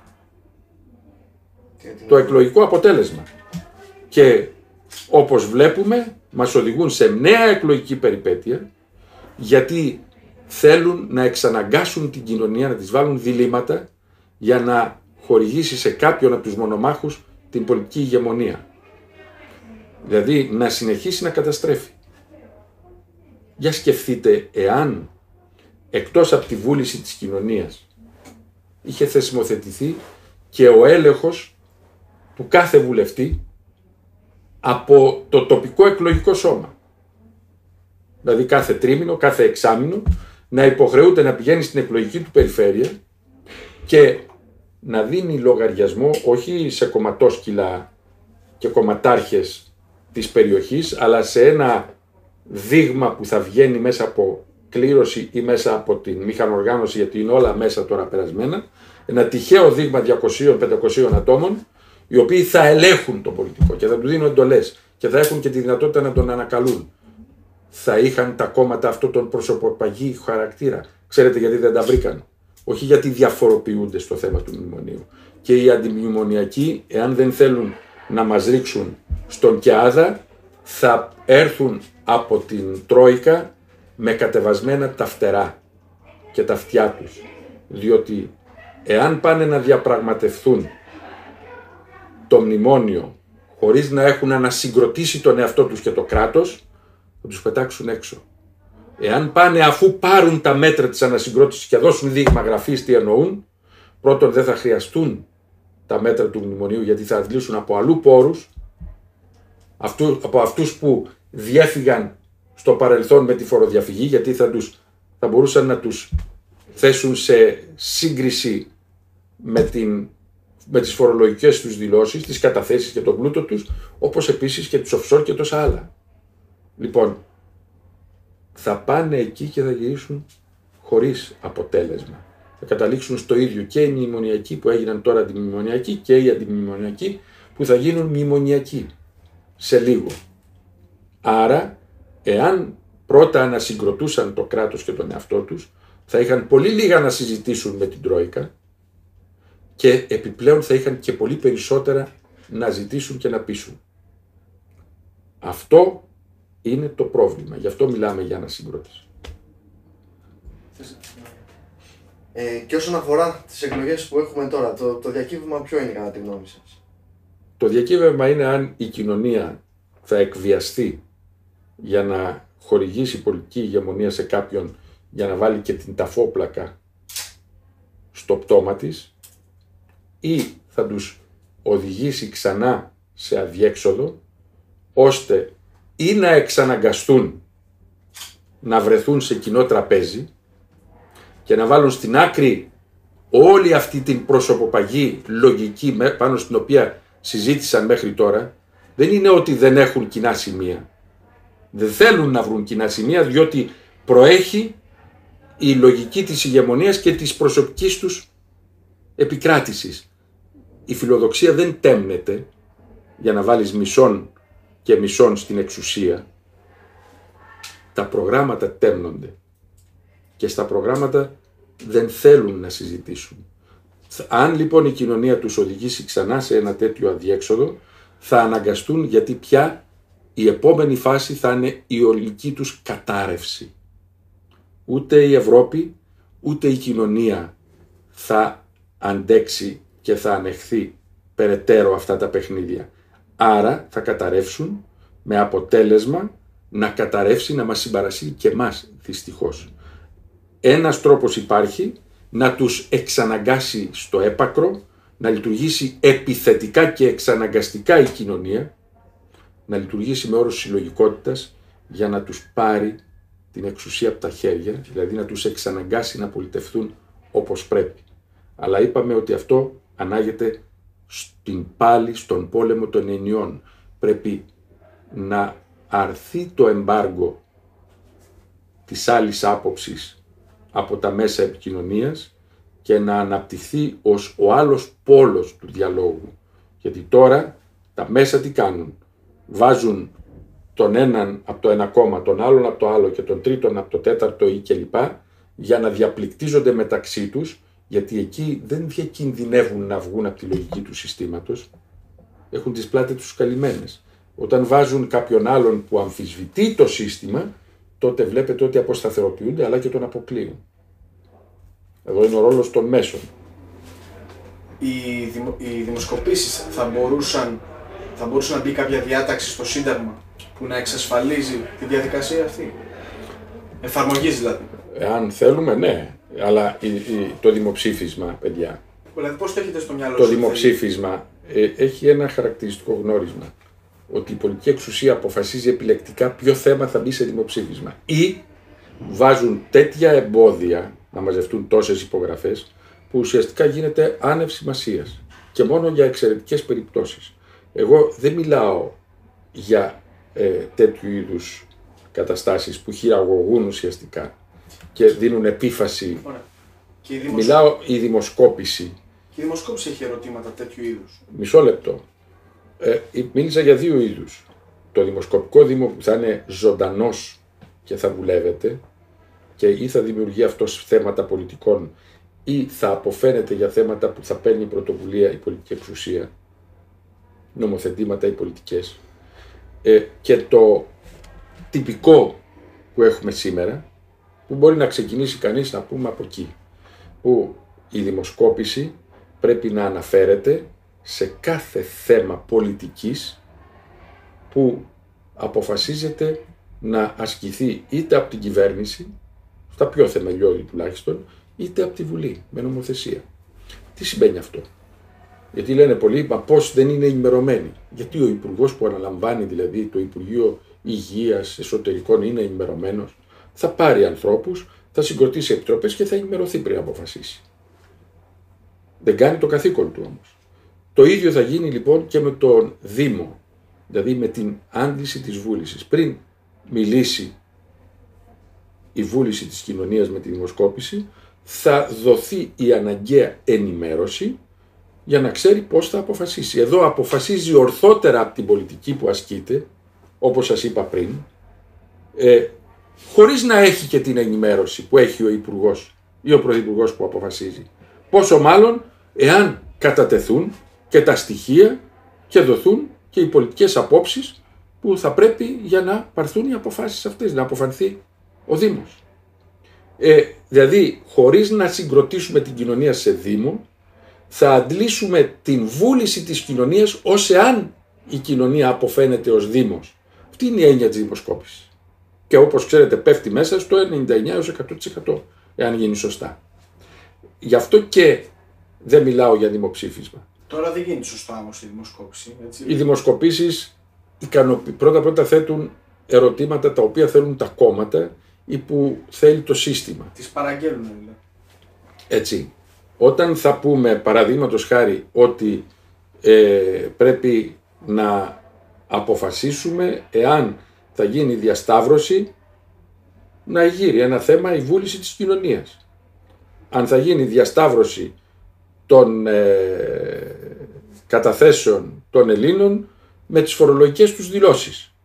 το εκλογικό αποτέλεσμα. Και όπως βλέπουμε, μας οδηγούν σε νέα εκλογική περιπέτεια, γιατί θέλουν να εξαναγκάσουν την κοινωνία, να της βάλουν διλήμματα για να χορηγήσει σε κάποιον από τους μονομάχους την πολιτική ηγεμονία. Δηλαδή να συνεχίσει να καταστρέφει. Για σκεφτείτε, εάν εκτός από τη βούληση της κοινωνίας είχε θεσμοθετηθεί και ο έλεγχος του κάθε βουλευτή από το τοπικό εκλογικό σώμα. Δηλαδή κάθε τρίμηνο, κάθε εξάμηνο να υποχρεούται να πηγαίνει στην εκλογική του περιφέρεια και να δίνει λογαριασμό όχι σε κομματόσκυλα και κομματάρχες της περιοχής, αλλά σε ένα δείγμα που θα βγαίνει μέσα από κλήρωση ή μέσα από την μηχανοργάνωση, γιατί είναι όλα μέσα τώρα περασμένα, ένα τυχαίο δείγμα διακοσίων με πεντακοσίων ατόμων, οι οποίοι θα ελέγχουν το πολιτικό και θα του δίνουν εντολές και θα έχουν και τη δυνατότητα να τον ανακαλούν. Θα είχαν τα κόμματα αυτό τον προσωποπαγή χαρακτήρα. Ξέρετε γιατί δεν τα βρήκαν? Όχι γιατί διαφοροποιούνται στο θέμα του μνημονίου. Και οι αντιμνημονιακοί, εάν δεν θέλουν να μας ρίξουν στον Κιάδα, θα έρθουν από την Τρόικα με κατεβασμένα τα φτερά και τα αυτιά τους. Διότι εάν πάνε να διαπραγματευθούν το μνημόνιο χωρίς να έχουν ανασυγκροτήσει τον εαυτό τους και το κράτος, θα τους πετάξουν έξω. Εάν πάνε αφού πάρουν τα μέτρα της ανασυγκρότησης και δώσουν δείγμα γραφής τι εννοούν, πρώτον δεν θα χρειαστούν τα μέτρα του μνημονίου γιατί θα αντλήσουν από αλλού πόρους, αυτού, από αυτούς που διέφυγαν στο παρελθόν με τη φοροδιαφυγή, γιατί θα, τους, θα μπορούσαν να τους θέσουν σε σύγκριση με, την, με τις φορολογικές τους δηλώσεις, τις καταθέσεις και τον πλούτο τους, όπως επίσης και τους offshore και τόσα άλλα. Λοιπόν, θα πάνε εκεί και θα γυρίσουν χωρίς αποτέλεσμα. Θα καταλήξουν στο ίδιο και οι μνημονιακοί που έγιναν τώρα αντιμνημονιακοί και οι αντιμνημονιακοί που θα γίνουν μνημονιακοί σε λίγο. Άρα, εάν πρώτα ανασυγκροτούσαν το κράτος και τον εαυτό τους, θα είχαν πολύ λίγα να συζητήσουν με την Τρόικα και επιπλέον θα είχαν και πολύ περισσότερα να ζητήσουν και να πείσουν. Αυτό είναι το πρόβλημα. Γι' αυτό μιλάμε για ανασυγκρότηση. Ε, και όσον αφορά τις εκλογές που έχουμε τώρα, το, το διακύβευμα ποιο είναι κατά τη γνώμη σας? Το διακύβευμα είναι αν η κοινωνία θα εκβιαστεί για να χορηγήσει πολιτική ηγεμονία σε κάποιον για να βάλει και την ταφόπλακα στο πτώμα της, ή θα τους οδηγήσει ξανά σε αδιέξοδο, ώστε ή να εξαναγκαστούν να βρεθούν σε κοινό τραπέζι και να βάλουν στην άκρη όλη αυτή την προσωποπαγή λογική πάνω στην οποία συζήτησαν μέχρι τώρα. Δεν είναι ότι δεν έχουν κοινά σημεία. Δεν θέλουν να βρουν κοινά σημεία, διότι προέχει η λογική της ηγεμονίας και της προσωπικής τους επικράτησης. Η φιλοδοξία δεν τέμνεται για να βάλεις μισόν και μισόν στην εξουσία. Τα προγράμματα τέμνονται και στα προγράμματα δεν θέλουν να συζητήσουν. Αν λοιπόν η κοινωνία τους οδηγήσει ξανά σε ένα τέτοιο αδιέξοδο, θα αναγκαστούν, γιατί πια η επόμενη φάση θα είναι η ολική τους κατάρρευση. Ούτε η Ευρώπη, ούτε η κοινωνία θα αντέξει και θα ανεχθεί περαιτέρω αυτά τα παιχνίδια. Άρα θα καταρρεύσουν με αποτέλεσμα να καταρρεύσει, να μας συμπαρασύρει και εμάς δυστυχώς. Ένας τρόπος υπάρχει να τους εξαναγκάσει στο έπακρο, να λειτουργήσει επιθετικά και εξαναγκαστικά η κοινωνία, να λειτουργήσει με όρους συλλογικότητας για να τους πάρει την εξουσία από τα χέρια, δηλαδή να τους εξαναγκάσει να πολιτευθούν όπως πρέπει. Αλλά είπαμε ότι αυτό ανάγεται στην πάλη, στον πόλεμο των ενιών. Πρέπει να αρθεί το εμπάργκο της άλλης άποψης από τα μέσα επικοινωνίας και να αναπτυχθεί ως ο άλλος πόλος του διαλόγου. Γιατί τώρα τα μέσα τι κάνουν? Βάζουν τον έναν από το ένα κόμμα, τον άλλον από το άλλο και τον τρίτον από το τέταρτο ή κλπ. Για να διαπληκτίζονται μεταξύ τους, γιατί εκεί δεν διακινδυνεύουν να βγουν από τη λογική του συστήματος, έχουν τις πλάτες τους καλυμμένες. Όταν βάζουν κάποιον άλλον που αμφισβητεί το σύστημα, τότε βλέπετε ότι αποσταθεροποιούνται αλλά και τον αποκλείουν. Εδώ είναι ο ρόλος των μέσων. Οι, δημο, οι δημοσκοπήσεις θα μπορούσαν, θα μπορούσαν να μπει κάποια διάταξη στο Σύνταγμα που να εξασφαλίζει τη διαδικασία αυτή. Εφαρμογής δηλαδή. Εάν θέλουμε, ναι. Αλλά η, η, το δημοψήφισμα, παιδιά. Δηλαδή πώς το έχετε στο μυαλό Το σας? δημοψήφισμα ε, έχει ένα χαρακτηριστικό γνώρισμα. Ότι η πολιτική εξουσία αποφασίζει επιλεκτικά ποιο θέμα θα μπει σε δημοψήφισμα. Ή βάζουν τέτοια εμπόδια να μαζευτούν τόσες υπογραφές που ουσιαστικά γίνεται άνευ σημασίας και μόνο για εξαιρετικές περιπτώσεις. Εγώ δεν μιλάω για ε, τέτοιου είδους καταστάσεις που χειραγωγούν ουσιαστικά και δίνουν επίφαση. Και η δημοσ... Μιλάω η δημοσκόπηση. Και η δημοσκόπηση έχει ερωτήματα τέτοιου είδους. Μισό λεπτό. Ε, μίλησα για δύο είδους. Το δημοσκοπικό δήμο που θα είναι ζωντανός και θα βουλεύεται και ή θα δημιουργεί αυτός θέματα πολιτικών ή θα αποφαίνεται για θέματα που θα παίρνει πρωτοβουλία η πολιτική εξουσία, νομοθετήματα ή πολιτικές. Ε, και το τυπικό που έχουμε σήμερα, που μπορεί να ξεκινήσει κανείς να πούμε από εκεί, που η δημοσκόπηση πρέπει να αναφέρεται σε κάθε θέμα πολιτικής που αποφασίζεται να ασκηθεί είτε από την κυβέρνηση, στα πιο θεμελιώδη τουλάχιστον, είτε από τη Βουλή με νομοθεσία. Τι σημαίνει αυτό? Γιατί λένε πολλοί, μα πώς δεν είναι ενημερωμένοι? Γιατί ο υπουργός που αναλαμβάνει, δηλαδή το Υπουργείο Υγείας, Εσωτερικών, είναι ενημερωμένος? Θα πάρει ανθρώπους, θα συγκροτήσει επιτροπές και θα ενημερωθεί πριν αποφασίσει. Δεν κάνει το καθήκον του όμως. Το ίδιο θα γίνει λοιπόν και με τον Δήμο, δηλαδή με την άντληση της βούλησης. Πριν μιλήσει η βούληση της κοινωνίας με τη δημοσκόπηση, θα δοθεί η αναγκαία ενημέρωση για να ξέρει πώς θα αποφασίσει. Εδώ αποφασίζει ορθότερα από την πολιτική που ασκείται, όπως σας είπα πριν, ε, χωρίς να έχει και την ενημέρωση που έχει ο Υπουργός ή ο Πρωθυπουργός που αποφασίζει. Πόσο μάλλον εάν κατατεθούν και τα στοιχεία και δοθούν και οι πολιτικές απόψεις που θα πρέπει για να πάρθουν οι αποφάσεις αυτές, να αποφανθεί ο Δήμος. Ε, δηλαδή, χωρίς να συγκροτήσουμε την κοινωνία σε Δήμο, θα αντλήσουμε την βούληση της κοινωνίας ως εάν η κοινωνία αποφαίνεται ως Δήμος. Αυτή είναι η έννοια της δημοσκόπησης. Και όπως ξέρετε πέφτει μέσα στο ενενήντα εννέα έως εκατό τοις εκατό, εάν γίνει σωστά. Γι' αυτό και δεν μιλάω για δημοψήφισμα. Τώρα δεν γίνεται σωστά όμως η δημοσκόπηση, έτσι. Οι δημοσκοπήσεις πρώτα-πρώτα θέτουν ερωτήματα τα οποία θέλουν τα κόμματα ή που θέλει το σύστημα. Τις παραγγέλνουν δηλαδή. Έτσι. Όταν θα πούμε παραδείγματος χάρη ότι ε, πρέπει να αποφασίσουμε εάν θα γίνει διασταύρωση, να γύρει ένα θέμα η βούληση της κοινωνίας. Αν θα γίνει διασταύρωση των ε, καταθέσεων των Ελλήνων με τις φορολογικές τους δηλώσεις.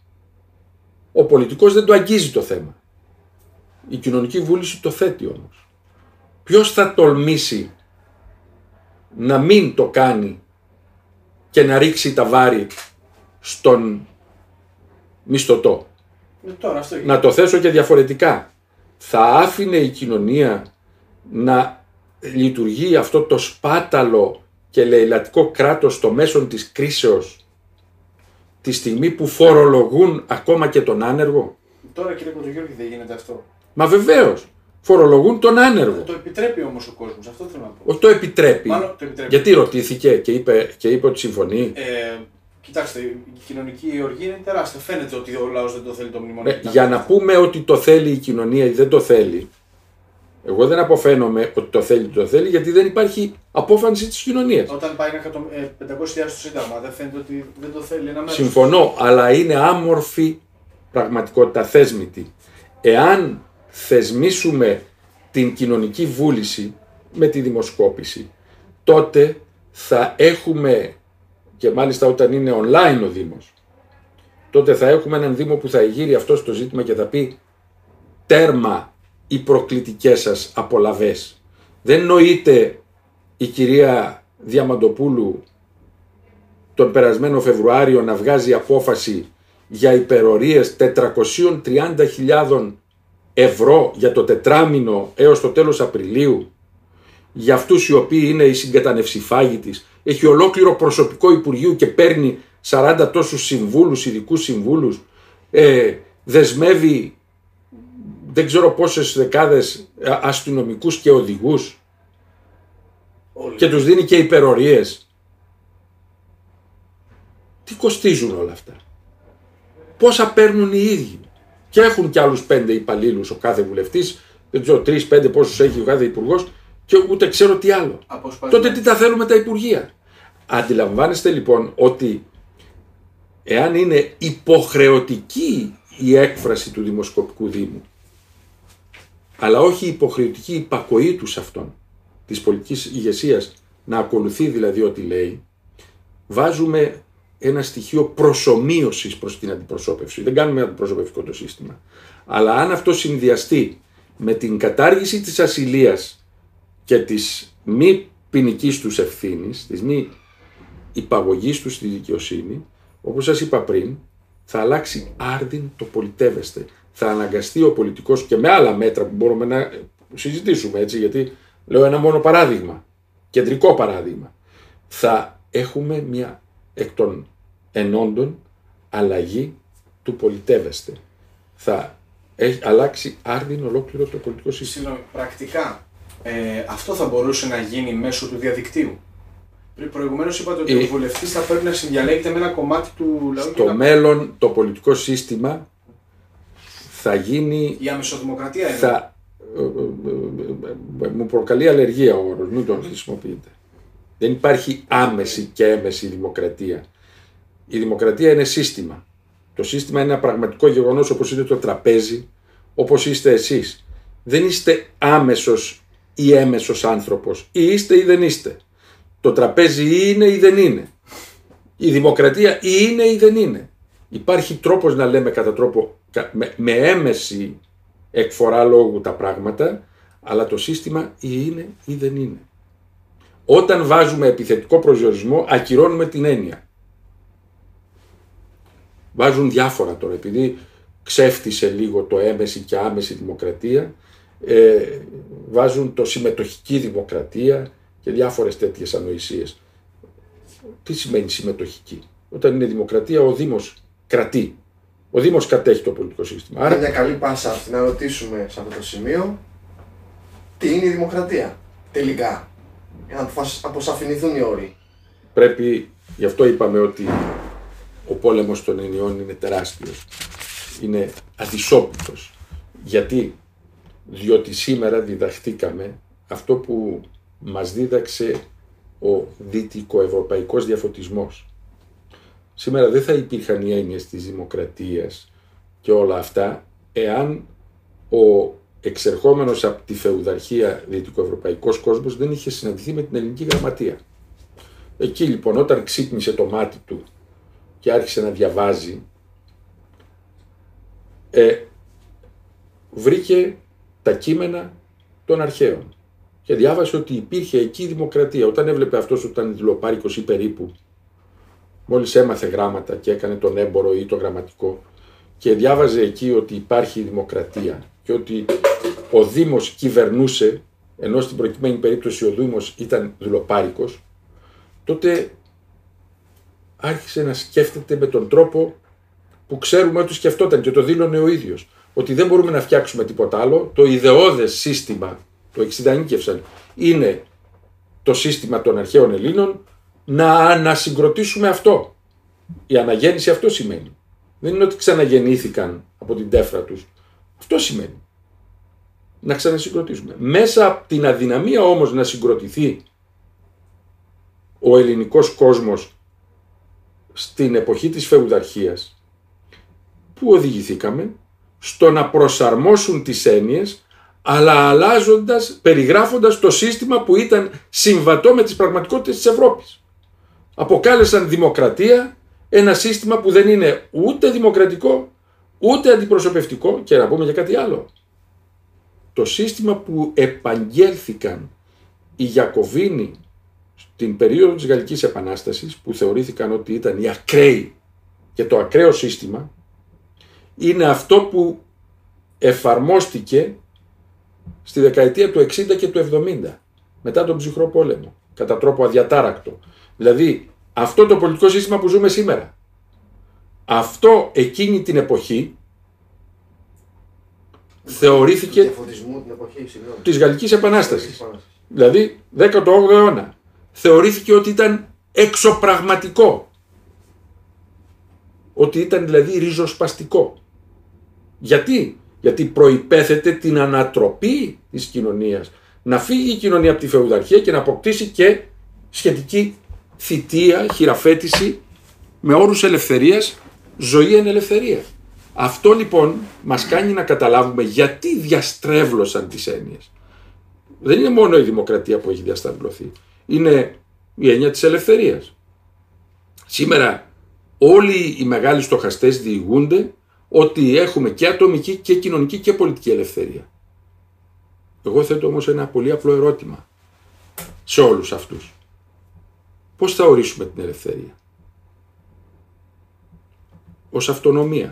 Ο πολιτικός δεν το αγγίζει το θέμα. Η κοινωνική βούληση το θέτει όμως. Ποιος θα τολμήσει να μην το κάνει και να ρίξει τα βάρη στον μισθωτό? Ε, τώρα, αυτό να το θέσω και διαφορετικά. Θα άφηνε η κοινωνία να λειτουργεί αυτό το σπάταλο και λαιλατικό κράτος στο μέσον της κρίσεως τη στιγμή που φορολογούν ακόμα και τον άνεργο? Τώρα κύριε Κοντογιώργη δεν γίνεται αυτό. Μα βεβαίως. Φορολογούν τον άνεργο. Το επιτρέπει όμως ο κόσμος, αυτό θέλω να πω. Όχι το επιτρέπει. Μάλλον το επιτρέπει. Γιατί ρωτήθηκε και είπε, και είπε ότι συμφωνεί. Ε, κοιτάξτε, η κοινωνική οργή είναι τεράστια. Φαίνεται ότι ο λαός δεν το θέλει το μνημόνιο. Ε, για να πούμε ότι το θέλει η κοινωνία ή δεν το θέλει, εγώ δεν αποφαίνομαι ότι το θέλει το θέλει, γιατί δεν υπάρχει απόφανση της κοινωνίας. Όταν πάει ένα πεντακόσιες χιλιάδες στο Σύνταγμα, δεν φαίνεται ότι δεν το θέλει ένα μέρος. Συμφωνώ, αλλά είναι άμορφη πραγματικότητα, θέσμητη. Εάν θεσμίσουμε την κοινωνική βούληση με τη δημοσκόπηση, τότε θα έχουμε, και μάλιστα όταν είναι online ο Δήμος, τότε θα έχουμε έναν Δήμο που θα γύρει αυτό στο ζήτημα και θα πει τέρμα οι προκλητικές σας απολαβές. Δεν νοείται η κυρία Διαμαντοπούλου τον περασμένο Φεβρουάριο να βγάζει απόφαση για υπερορίες τετρακόσιες τριάντα χιλιάδες ευρώ για το τετράμινο έως το τέλος Απριλίου, για αυτούς οι οποίοι είναι οι συγκατανευσιφάγοι της. Έχει ολόκληρο προσωπικό Υπουργείου και παίρνει σαράντα τόσους συμβούλους, ειδικούς συμβούλους, ε, δεσμεύει δεν ξέρω πόσες δεκάδες αστυνομικούς και οδηγούς Όλοι. Και τους δίνει και υπερορίες. Τι κοστίζουν όλα αυτά? Πόσα παίρνουν οι ίδιοι? Και έχουν και άλλους πέντε υπαλλήλους ο κάθε βουλευτής, δεν ξέρω τρεις πέντε πόσους έχει ο κάθε υπουργός, και ούτε ξέρω τι άλλο. Τότε τι τα θέλουμε τα υπουργεία? Αντιλαμβάνεστε λοιπόν ότι εάν είναι υποχρεωτική η έκφραση του Δημοσκοπικού Δήμου, αλλά όχι υποχρεωτική υπακοή του σε αυτόν, της πολιτικής ηγεσίας, να ακολουθεί δηλαδή ό,τι λέει, βάζουμε ένα στοιχείο προσομοίωσης προς την αντιπροσώπευση. Δεν κάνουμε αντιπροσωπευτικό το σύστημα. Αλλά αν αυτό συνδυαστεί με την κατάργηση της ασυλίας και της μη ποινικής τους ευθύνης, της μη υπαγωγής τους στη δικαιοσύνη, όπως σας είπα πριν, θα αλλάξει άρδιν το πολιτεύεστε. θα αναγκαστεί ο πολιτικός και με άλλα μέτρα που μπορούμε να συζητήσουμε, έτσι, γιατί λέω ένα μόνο παράδειγμα, κεντρικό παράδειγμα, θα έχουμε μια εκ των ενόντων αλλαγή του πολιτεύεστε. Θα έχει αλλάξει άρδιν ολόκληρο το πολιτικό σύστημα. Συγγνώμη, πρακτικά ε, αυτό θα μπορούσε να γίνει μέσω του διαδικτύου. Προηγουμένως είπατε ότι ε, ο βουλευτής θα πρέπει να συνδιαλέγεται με ένα κομμάτι του λαού. Στο να... μέλλον το πολιτικό σύστημα θα γίνει... Η αμεσοδημοκρατία είναι. Θα... Μου προκαλεί αλλεργία ο όρος, μην τον χρησιμοποιείτε. Δεν υπάρχει άμεση και έμεση δημοκρατία. Η δημοκρατία είναι σύστημα. Το σύστημα είναι ένα πραγματικό γεγονός, όπως είναι το τραπέζι, όπως είστε εσείς. Δεν είστε άμεσος ή έμεσος άνθρωπος. Ή είστε ή δεν είστε. Το τραπέζι ή είναι ή δεν είναι. Η δημοκρατία ή είναι ή δεν είναι. Υπάρχει τρόπος να λέμε κατά τρόπο με, με έμεση εκφορά λόγου τα πράγματα, αλλά το σύστημα ή είναι ή δεν είναι. Όταν βάζουμε επιθετικό προσδιορισμό, ακυρώνουμε την έννοια. Βάζουν διάφορα τώρα, επειδή ξέφτισε λίγο το έμεση και άμεση δημοκρατία, ε, βάζουν το συμμετοχική δημοκρατία και διάφορες τέτοιες ανοησίες. Τι σημαίνει συμμετοχική? Όταν είναι δημοκρατία, ο Δήμος κρατεί. Ο Δήμος κατέχει το πολιτικό σύστημα. Άρα... Είναι μια καλή πάσα αυτή να ρωτήσουμε σε αυτό το σημείο τι είναι η δημοκρατία τελικά, για να αποσαφηνηθούν οι όροι. Πρέπει, γι' αυτό είπαμε ότι ο πόλεμος των ενιών είναι τεράστιος, είναι αδυσόπιτος. Γιατί? Διότι σήμερα διδαχτήκαμε αυτό που μας δίδαξε ο δυτικοευρωπαϊκός διαφωτισμός. Σήμερα δεν θα υπήρχαν οι έννοιες της δημοκρατίας και όλα αυτά εάν ο εξερχόμενος από τη φεουδαρχία δυτικοευρωπαϊκός κόσμος δεν είχε συναντηθεί με την ελληνική γραμματεία. Εκεί λοιπόν όταν ξύπνησε το μάτι του και άρχισε να διαβάζει, ε, βρήκε τα κείμενα των αρχαίων και διάβασε ότι υπήρχε εκεί δημοκρατία. Όταν έβλεπε αυτός ότι ήταν δηλοπάρικος ή περίπου, μόλις έμαθε γράμματα και έκανε τον έμπορο ή το γραμματικό και διάβαζε εκεί ότι υπάρχει δημοκρατία και ότι ο Δήμος κυβερνούσε, ενώ στην προκειμένη περίπτωση ο Δήμος ήταν δηλοπάρικος, τότε άρχισε να σκέφτεται με τον τρόπο που ξέρουμε ότι σκεφτόταν και το δήλωνε ο ίδιος. Ότι δεν μπορούμε να φτιάξουμε τίποτα άλλο, το ιδεώδες σύστημα, το εξειδανίκευσαν, είναι το σύστημα των αρχαίων Ελλήνων, να ανασυγκροτήσουμε αυτό. Η αναγέννηση αυτό σημαίνει. Δεν είναι ότι ξαναγεννήθηκαν από την τέφρα τους. Αυτό σημαίνει. Να ξανασυγκροτήσουμε. Μέσα από την αδυναμία όμως να συγκροτηθεί ο ελληνικός κόσμος στην εποχή της φεουδαρχίας, που οδηγηθήκαμε στο να προσαρμόσουν τις έννοιες, αλλά αλλάζοντας, περιγράφοντας το σύστημα που ήταν συμβατό με τις πραγματικότητες της Ευρώπης. Αποκάλεσαν δημοκρατία ένα σύστημα που δεν είναι ούτε δημοκρατικό, ούτε αντιπροσωπευτικό, και να πούμε για κάτι άλλο. Το σύστημα που επαγγέλθηκαν οι Γιακωβίνοι στην περίοδο της Γαλλικής Επανάστασης, που θεωρήθηκαν ότι ήταν οι ακραίοι και το ακραίο σύστημα, είναι αυτό που εφαρμόστηκε στη δεκαετία του εξήντα και του εβδομήντα, μετά τον ψυχρό πόλεμο, κατά τρόπο αδιατάρακτο. Δηλαδή, αυτό το πολιτικό σύστημα που ζούμε σήμερα, αυτό εκείνη την εποχή θεωρήθηκε διαφωτισμού την εποχή, συγγνώμη, της Γαλλικής Επανάστασης. Δηλαδή, δέκατο όγδοο αιώνα. Θεωρήθηκε ότι ήταν εξωπραγματικό. Ότι ήταν δηλαδή ριζοσπαστικό. Γιατί? Γιατί προϋπέθεται την ανατροπή της κοινωνίας. Να φύγει η κοινωνία από τη φεουδαρχία και να αποκτήσει και σχετική θητεία, χειραφέτηση με όρους ελευθερίας, ζωή εν ελευθερία. Αυτό λοιπόν μας κάνει να καταλάβουμε γιατί διαστρέβλωσαν τις έννοιες. Δεν είναι μόνο η δημοκρατία που έχει διαστρεβλωθεί. Είναι η έννοια της ελευθερίας. Σήμερα όλοι οι μεγάλοι στοχαστές διηγούνται ότι έχουμε και ατομική και κοινωνική και πολιτική ελευθερία. Εγώ θέτω όμως ένα πολύ απλό ερώτημα σε όλους αυτούς. Πώς θα ορίσουμε την ελευθερία? Ως αυτονομία.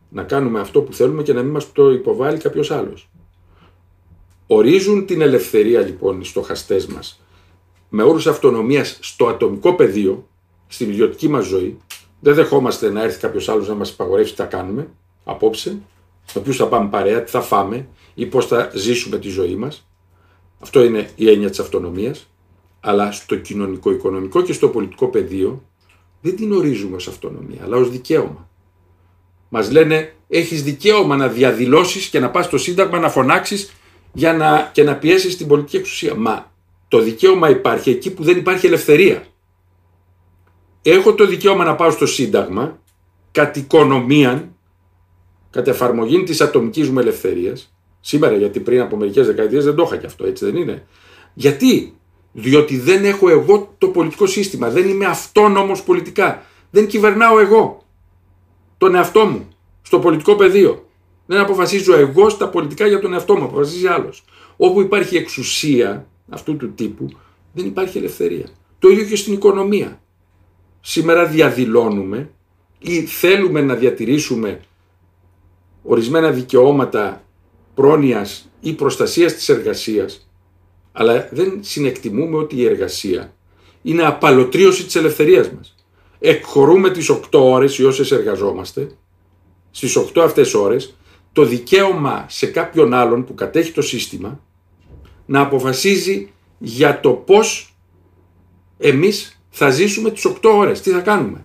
να κάνουμε αυτό που θέλουμε και να μην μας το υποβάλει κάποιος άλλος. Ορίζουν την ελευθερία λοιπόν οι στοχαστές μας με όρους αυτονομίας στο ατομικό πεδίο, στην ιδιωτική μας ζωή. Δεν δεχόμαστε να έρθει κάποιος άλλος να μας υπαγορεύσει τι θα κάνουμε απόψε, με ποιους θα πάμε παρέα, τι θα φάμε ή πώς θα ζήσουμε τη ζωή μας. Αυτό είναι η έννοια της αυτονομίας. Αλλά στο κοινωνικό, οικονομικό και στο πολιτικό πεδίο δεν την ορίζουμε ως αυτονομία, αλλά ως δικαίωμα. Μας λένε έχεις δικαίωμα να διαδηλώσεις και να πας στο Σύνταγμα να φωνάξεις για να, και να πιέσεις την πολιτική εξουσία. Μα το δικαίωμα υπάρχει εκεί που δεν υπάρχει ελευθερία. Έχω το δικαίωμα να πάω στο Σύνταγμα κατ' οικονομίαν, κατ' εφαρμογή της ατομικής μου ελευθερίας. Σήμερα, γιατί πριν από μερικές δεκαετίες δεν το είχα και αυτό, έτσι δεν είναι? Γιατί? Διότι δεν έχω εγώ το πολιτικό σύστημα, δεν είμαι αυτόνομος πολιτικά. Δεν κυβερνάω εγώ τον εαυτό μου στο πολιτικό πεδίο. Δεν αποφασίζω εγώ στα πολιτικά για τον εαυτό μου, αποφασίζει άλλος. Όπου υπάρχει εξουσία αυτού του τύπου, δεν υπάρχει ελευθερία. Το ίδιο και στην οικονομία. Σήμερα διαδηλώνουμε ή θέλουμε να διατηρήσουμε ορισμένα δικαιώματα πρόνοιας ή προστασίας της εργασίας, αλλά δεν συνεκτιμούμε ότι η εργασία είναι απαλωτρίωση της ελευθερίας μας. Εκχωρούμε τις οκτώ ώρες οι όσες εργαζόμαστε, στις οκτώ αυτές ώρες, το δικαίωμα σε κάποιον άλλον που κατέχει το σύστημα να αποφασίζει για το πώς εμείς θα ζήσουμε τις οκτώ ώρες, τι θα κάνουμε.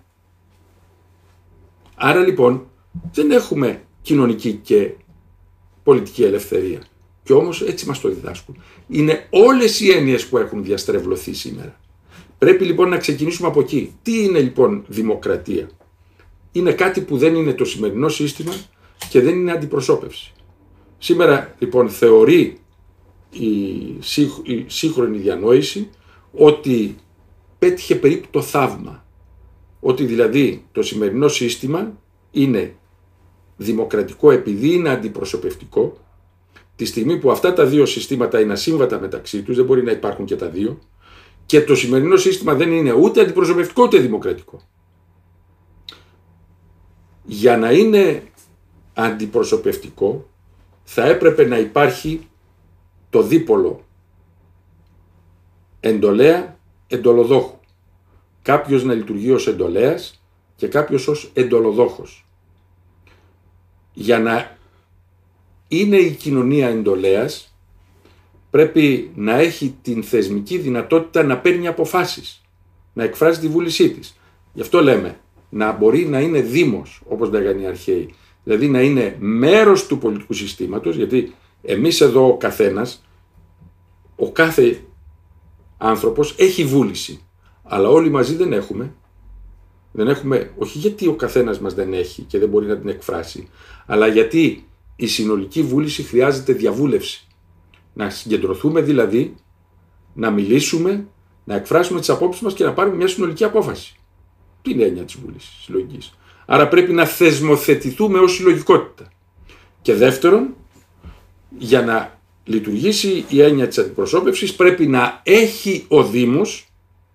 Άρα λοιπόν δεν έχουμε κοινωνική και πολιτική ελευθερία. Και όμως έτσι μας το διδάσκουν. Είναι όλες οι έννοιες που έχουν διαστρεβλωθεί σήμερα. Πρέπει λοιπόν να ξεκινήσουμε από εκεί. Τι είναι λοιπόν δημοκρατία? Είναι κάτι που δεν είναι το σημερινό σύστημα και δεν είναι αντιπροσώπευση. Σήμερα λοιπόν θεωρεί η σύγχρονη διανόηση ότι πέτυχε περίπου το θαύμα. Ότι δηλαδή το σημερινό σύστημα είναι δημοκρατικό επειδή είναι αντιπροσωπευτικό. Τη στιγμή που αυτά τα δύο συστήματα είναι ασύμβατα μεταξύ τους, δεν μπορεί να υπάρχουν και τα δύο, και το σημερινό σύστημα δεν είναι ούτε αντιπροσωπευτικό ούτε δημοκρατικό. Για να είναι αντιπροσωπευτικό θα έπρεπε να υπάρχει το δίπολο εντολέα εντολοδόχου. Κάποιος να λειτουργεί ως εντολέας και κάποιος ως εντολοδόχος. Για να είναι η κοινωνία εντολέας πρέπει να έχει την θεσμική δυνατότητα να παίρνει αποφάσεις, να εκφράζει τη βούλησή της. Γι' αυτό λέμε να μπορεί να είναι δήμος, όπως λέγανε οι αρχαίοι, δηλαδή να είναι μέρος του πολιτικού συστήματος, γιατί εμείς εδώ ο καθένας, ο κάθε άνθρωπος έχει βούληση, αλλά όλοι μαζί δεν έχουμε. Δεν έχουμε, όχι γιατί ο καθένας μας δεν έχει και δεν μπορεί να την εκφράσει, αλλά γιατί η συνολική βούληση χρειάζεται διαβούλευση. Να συγκεντρωθούμε δηλαδή, να μιλήσουμε, να εκφράσουμε τις απόψεις μας και να πάρουμε μια συνολική απόφαση. Τι είναι η έννοια της βούλησης συλλογικής? Άρα πρέπει να θεσμοθετηθούμε ως συλλογικότητα. Και δεύτερον, για να λειτουργήσει η έννοια της αντιπροσώπευσης πρέπει να έχει ο Δήμος,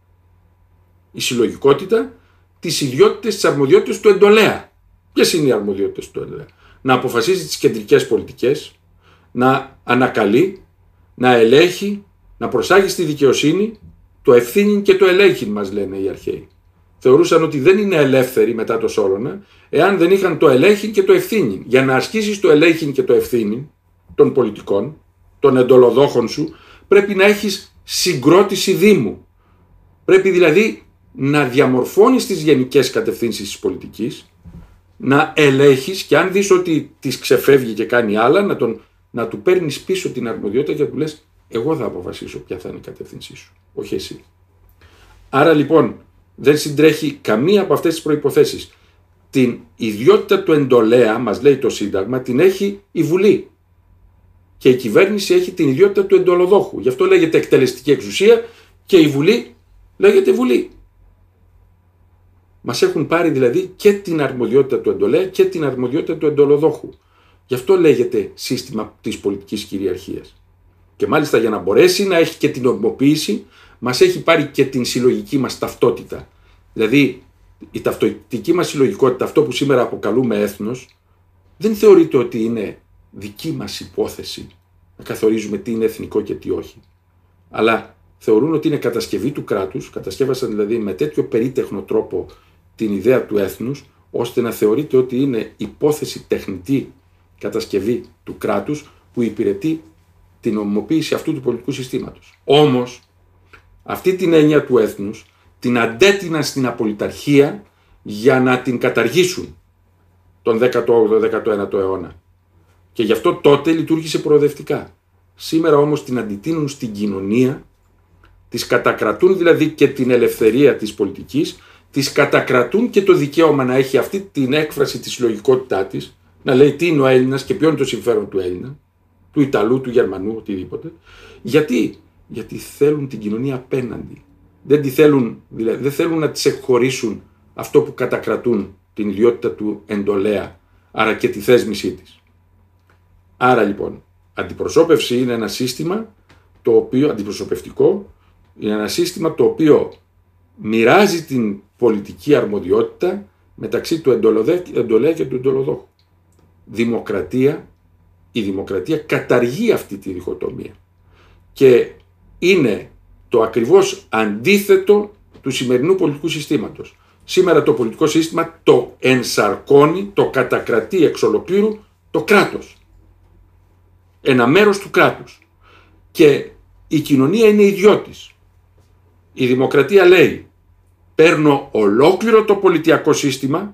η συλλογικότητα, τις ιδιότητες, τις αρμοδιότητες του εντολέα. Ποιες είναι οι αρμοδιότητες του εντολέα? Να αποφασίζει τις κεντρικές πολιτικές, να ανακαλεί, να ελέγχει, να προσάγει στη δικαιοσύνη, το ευθύνη και το ελέγχει, μας λένε οι αρχαίοι. Θεωρούσαν ότι δεν είναι ελεύθεροι μετά το Σόλωνα, εάν δεν είχαν το ελέγχη και το ευθύνη. Για να ασκήσεις το ελέγχη και το ευθύνη των πολιτικών, των εντολοδόχων σου, πρέπει να έχεις συγκρότηση Δήμου. Πρέπει δηλαδή να διαμορφώνεις τις γενικές κατευθύνσεις της πολιτικής, να ελέγχεις και αν δεις ότι της ξεφεύγει και κάνει άλλα, να, τον, να του παίρνεις πίσω την αρμοδιότητα και να του λες εγώ θα αποφασίσω ποια θα είναι η κατεύθυνσή σου, όχι εσύ. Άρα λοιπόν δεν συντρέχει καμία από αυτές τις προϋποθέσεις. Την ιδιότητα του εντολέα, μας λέει το Σύνταγμα, την έχει η Βουλή. Και η κυβέρνηση έχει την ιδιότητα του εντολοδόχου. Γι' αυτό λέγεται εκτελεστική εξουσία και η Βουλή λέγεται Βουλή. Μας έχουν πάρει δηλαδή και την αρμοδιότητα του εντολέα και την αρμοδιότητα του εντολοδόχου. Γι' αυτό λέγεται σύστημα της πολιτικής κυριαρχίας. Και μάλιστα για να μπορέσει να έχει και την νομιμοποίηση, μας έχει πάρει και την συλλογική μας ταυτότητα. Δηλαδή η ταυτοτική μας συλλογικότητα, αυτό που σήμερα αποκαλούμε έθνος, δεν θεωρείται ότι είναι δική μας υπόθεση να καθορίζουμε τι είναι εθνικό και τι όχι. Αλλά θεωρούν ότι είναι κατασκευή του κράτους, κατασκεύασαν δηλαδή με τέτοιο περίτεχνο τρόπο την ιδέα του έθνους, ώστε να θεωρείται ότι είναι υπόθεση τεχνητή κατασκευή του κράτους που υπηρετεί την ομιμοποίηση αυτού του πολιτικού συστήματος. Όμως, αυτή την έννοια του έθνους την αντέτειναν στην απολυταρχία για να την καταργήσουν τον δέκατο όγδοο δέκατο ένατο αιώνα. Και γι' αυτό τότε λειτουργήσε προοδευτικά. Σήμερα όμως την αντιτείνουν στην κοινωνία, τις κατακρατούν δηλαδή και την ελευθερία της πολιτικής, τις κατακρατούν και το δικαίωμα να έχει αυτή την έκφραση τη συλλογικότητά της, να λέει τι είναι ο Έλληνας και ποιο είναι το συμφέρον του Έλληνα, του Ιταλού, του Γερμανού, οτιδήποτε. Γιατί, Γιατί θέλουν την κοινωνία απέναντι. Δεν, τη θέλουν, δηλαδή, δεν θέλουν να της εκχωρήσουν αυτό που κατακρατούν, την ιδιότητα του εντολέα, άρα και τη θέσμησή της. Άρα λοιπόν, αντιπροσώπευση είναι ένα σύστημα το οποίο, αντιπροσωπευτικό, είναι ένα σύστημα το οποίο μοιράζει την πολιτική αρμοδιότητα μεταξύ του εντολέα και του εντολοδόχου. Δημοκρατία, η δημοκρατία καταργεί αυτή τη διχοτομία και είναι το ακριβώς αντίθετο του σημερινού πολιτικού συστήματος. Σήμερα το πολιτικό σύστημα το ενσαρκώνει, το κατακρατεί εξ ολοκλήρου το κράτος. Ένα μέρος του κράτους. Και η κοινωνία είναι ιδιώτης. Η δημοκρατία λέει, παίρνω ολόκληρο το πολιτιακό σύστημα,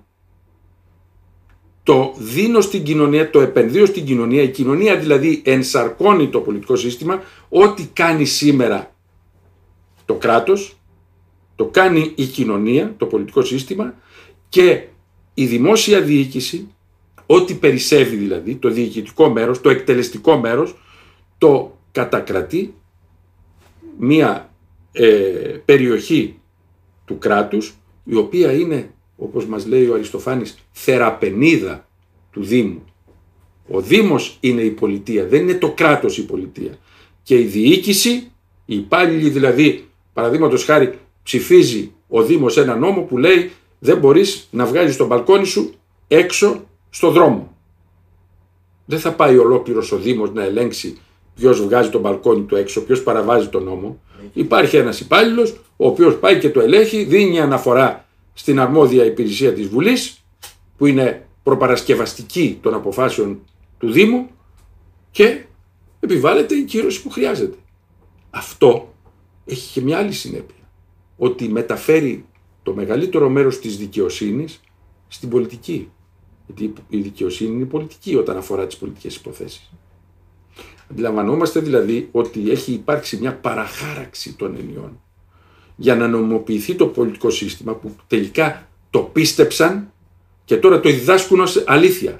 το δίνω στην κοινωνία, το επενδύω στην κοινωνία, η κοινωνία δηλαδή ενσαρκώνει το πολιτικό σύστημα, ό,τι κάνει σήμερα το κράτος, το κάνει η κοινωνία, το πολιτικό σύστημα, και η δημόσια διοίκηση, ό,τι περισσεύει δηλαδή, το διοικητικό μέρος, το εκτελεστικό μέρος, το κατακρατεί μία ε, περιοχή του κράτους, η οποία είναι, όπως μας λέει ο Αριστοφάνης, θεραπενίδα του Δήμου. Ο Δήμος είναι η πολιτεία, δεν είναι το κράτος η πολιτεία. Και η διοίκηση, οι υπάλληλοι δηλαδή, παραδείγματος χάρη, ψηφίζει ο Δήμος ένα νόμο που λέει δεν μπορείς να βγάζεις το μπαλκόνι σου έξω στο δρόμο. Δεν θα πάει ολόκληρος ο Δήμος να ελέγξει ποιος βγάζει το μπαλκόνι του έξω, ποιος παραβάζει τον νόμο. Υπάρχει ένας υπάλληλος ο οποίος πάει και το ελέγχει, δίνει αναφορά στην αρμόδια υπηρεσία της Βουλής, που είναι προπαρασκευαστική των αποφάσεων του Δήμου, και επιβάλλεται η κύρωση που χρειάζεται. Αυτό έχει και μια άλλη συνέπεια, ότι μεταφέρει το μεγαλύτερο μέρος της δικαιοσύνης στην πολιτική. Γιατί η δικαιοσύνη είναι πολιτική όταν αφορά τις πολιτικές υποθέσεις. Αντιλαμβανόμαστε δηλαδή ότι έχει υπάρξει μια παραχάραξη των ενιών για να νομιμοποιηθεί το πολιτικό σύστημα που τελικά το πίστεψαν και τώρα το διδάσκουν ως αλήθεια.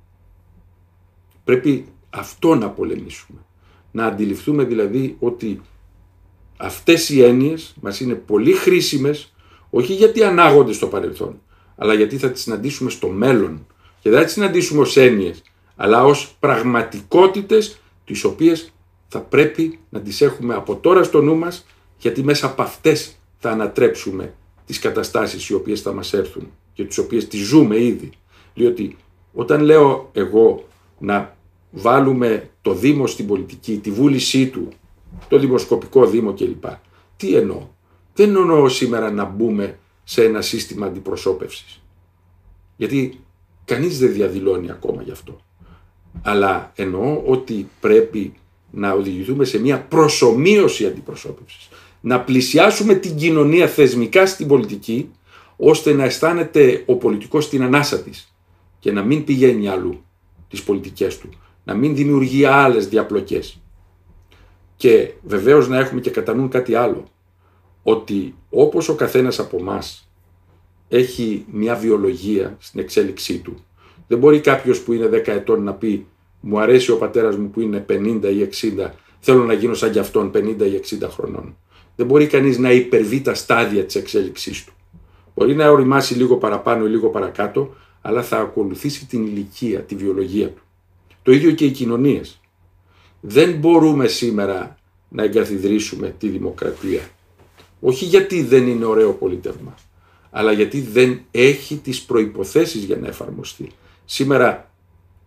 Πρέπει αυτό να πολεμήσουμε. Να αντιληφθούμε δηλαδή ότι αυτές οι έννοιες μας είναι πολύ χρήσιμες, όχι γιατί ανάγονται στο παρελθόν, αλλά γιατί θα τις συναντήσουμε στο μέλλον. Και δεν θα τις συναντήσουμε ως έννοιες, αλλά ως πραγματικότητες, τις οποίες θα πρέπει να τις έχουμε από τώρα στο νου μας, γιατί μέσα από αυτές θα ανατρέψουμε τις καταστάσεις οι οποίες θα μας έρθουν και τις οποίες τις ζούμε ήδη. Διότι όταν λέω εγώ να βάλουμε το Δήμο στην πολιτική, τη βούλησή του, το δημοσκοπικό Δήμο κλπ. Τι εννοώ? Δεν εννοώ σήμερα να μπούμε σε ένα σύστημα αντιπροσώπευσης. Γιατί κανείς δεν διαδηλώνει ακόμα γι' αυτό. Αλλά εννοώ ότι πρέπει να οδηγηθούμε σε μια προσομοίωση αντιπροσώπευσης. Να πλησιάσουμε την κοινωνία θεσμικά στην πολιτική, ώστε να αισθάνεται ο πολιτικός την ανάσα της και να μην πηγαίνει αλλού τις πολιτικές του, να μην δημιουργεί άλλες διαπλοκές. Και βεβαίως να έχουμε και κατά νου κάτι άλλο, ότι όπως ο καθένας από εμάς έχει μια βιολογία στην εξέλιξή του, δεν μπορεί κάποιος που είναι δέκα ετών να πει μου αρέσει ο πατέρας μου που είναι πενήντα ή εξήντα, θέλω να γίνω σαν κι αυτόν πενήντα ή εξήντα χρονών. Δεν μπορεί κανείς να υπερβεί τα στάδια της εξέλιξής του. Μπορεί να οριμάσει λίγο παραπάνω ή λίγο παρακάτω, αλλά θα ακολουθήσει την ηλικία, τη βιολογία του. Το ίδιο και οι κοινωνίες. Δεν μπορούμε σήμερα να εγκαθιδρύσουμε τη δημοκρατία. Όχι γιατί δεν είναι ωραίο πολίτευμα, αλλά γιατί δεν έχει τις προϋποθέσεις για να εφαρμοστεί. Σήμερα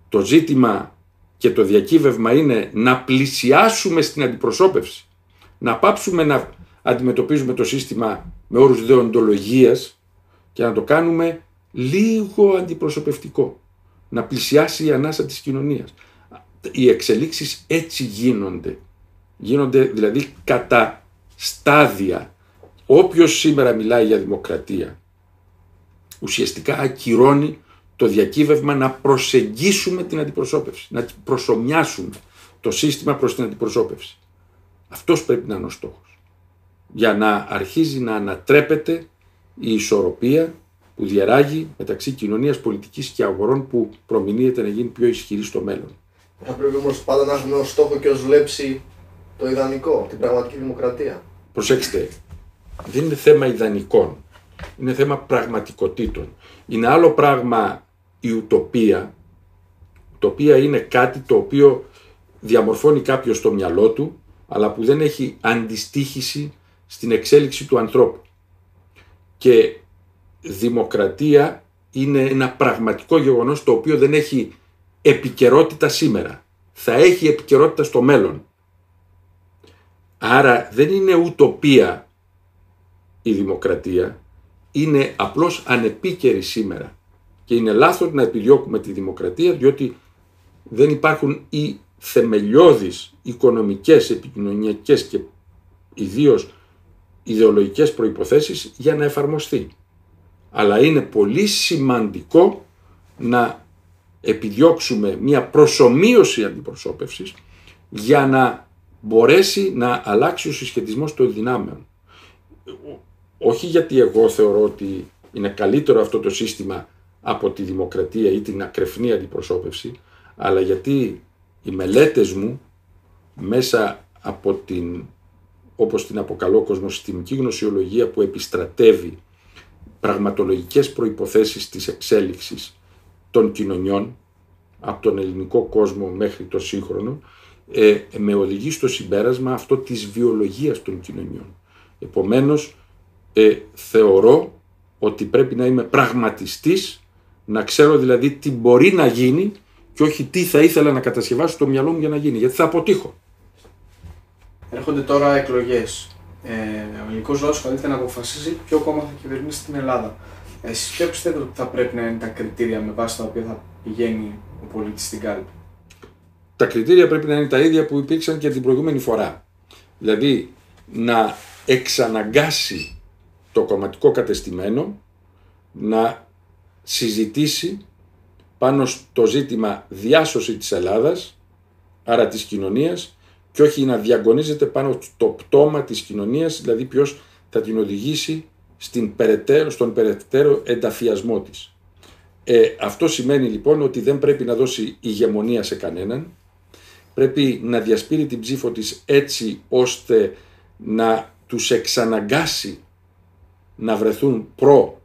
το ζήτημα και το διακύβευμα είναι να πλησιάσουμε στην αντιπροσώπευση, να πάψουμε να αντιμετωπίζουμε το σύστημα με όρους δεοντολογίας και να το κάνουμε λίγο αντιπροσωπευτικό, να πλησιάσει η ανάσα της κοινωνίας. Οι εξελίξεις έτσι γίνονται, γίνονται δηλαδή κατά στάδια. Όποιος σήμερα μιλάει για δημοκρατία, ουσιαστικά ακυρώνει το διακύβευμα να προσεγγίσουμε την αντιπροσώπευση, να προσομοιάσουμε το σύστημα προς την αντιπροσώπευση. Αυτός πρέπει να είναι ο στόχος. Για να αρχίζει να ανατρέπεται η ισορροπία που διαράγει μεταξύ κοινωνίας, πολιτικής και αγορών που προμηνύεται να γίνει πιο ισχυρή στο μέλλον. Θα πρέπει όμως πάντα να έχουμε ως στόχο και ως βλέψη το ιδανικό, την πραγματική δημοκρατία. Προσέξτε, δεν είναι θέμα ιδανικών, είναι θέμα πραγματικοτήτων. Είναι άλλο πράγμα η ουτοπία. Ουτοπία είναι κάτι το οποίο διαμορφώνει κάποιος στο μυαλό του, αλλά που δεν έχει αντιστοίχηση στην εξέλιξη του ανθρώπου. Και δημοκρατία είναι ένα πραγματικό γεγονός το οποίο δεν έχει επικαιρότητα σήμερα. Θα έχει επικαιρότητα στο μέλλον. Άρα δεν είναι ουτοπία η δημοκρατία, είναι απλώς ανεπίκαιρη σήμερα. Και είναι λάθος να επιδιώκουμε τη δημοκρατία, διότι δεν υπάρχουν οι θεμελιώδεις οικονομικές, επικοινωνιακές και ιδίως ιδεολογικές προϋποθέσεις για να εφαρμοστεί. Αλλά είναι πολύ σημαντικό να επιδιώξουμε μια προσομοίωση αντιπροσώπευσης για να μπορέσει να αλλάξει ο συσχετισμός των δυνάμεων. Όχι γιατί εγώ θεωρώ ότι είναι καλύτερο αυτό το σύστημα από τη δημοκρατία ή την ακρεφνή αντιπροσώπευση, αλλά γιατί οι μελέτες μου μέσα από την, όπως την αποκαλώ, κοσμοσυστημική γνωσιολογία που επιστρατεύει πραγματολογικές προϋποθέσεις της εξέλιξης των κοινωνιών από τον ελληνικό κόσμο μέχρι το σύγχρονο, ε, με οδηγεί στο συμπέρασμα αυτό της βιολογίας των κοινωνιών. Επομένως, ε, θεωρώ ότι πρέπει να είμαι πραγματιστής, να ξέρω δηλαδή τι μπορεί να γίνει και όχι τι θα ήθελα να κατασκευάσω στο μυαλό μου για να γίνει, γιατί θα αποτύχω. Έρχονται τώρα εκλογές. Ε, ο ελληνικός λαός καλείται να αποφασίσει ποιο κόμμα θα κυβερνήσει την Ελλάδα. Εσείς ποιο πιστεύετε ότι θα πρέπει να είναι τα κριτήρια με βάση τα οποία θα πηγαίνει ο πολίτης στην κάλπη? Τα κριτήρια πρέπει να είναι τα ίδια που υπήρξαν και την προηγούμενη φορά. Δηλαδή να εξαναγκάσει το κομματικό κατεστημένο να συζητήσει πάνω στο ζήτημα διάσωση της Ελλάδας, άρα της κοινωνίας, και όχι να διαγωνίζεται πάνω στο πτώμα της κοινωνίας, δηλαδή ποιος θα την οδηγήσει στην περαιτέρω, στον περαιτέρω ενταφιασμό της. Ε, αυτό σημαίνει λοιπόν ότι δεν πρέπει να δώσει ηγεμονία σε κανέναν, πρέπει να διασπείρει την ψήφο της έτσι ώστε να τους εξαναγκάσει να βρεθούν προ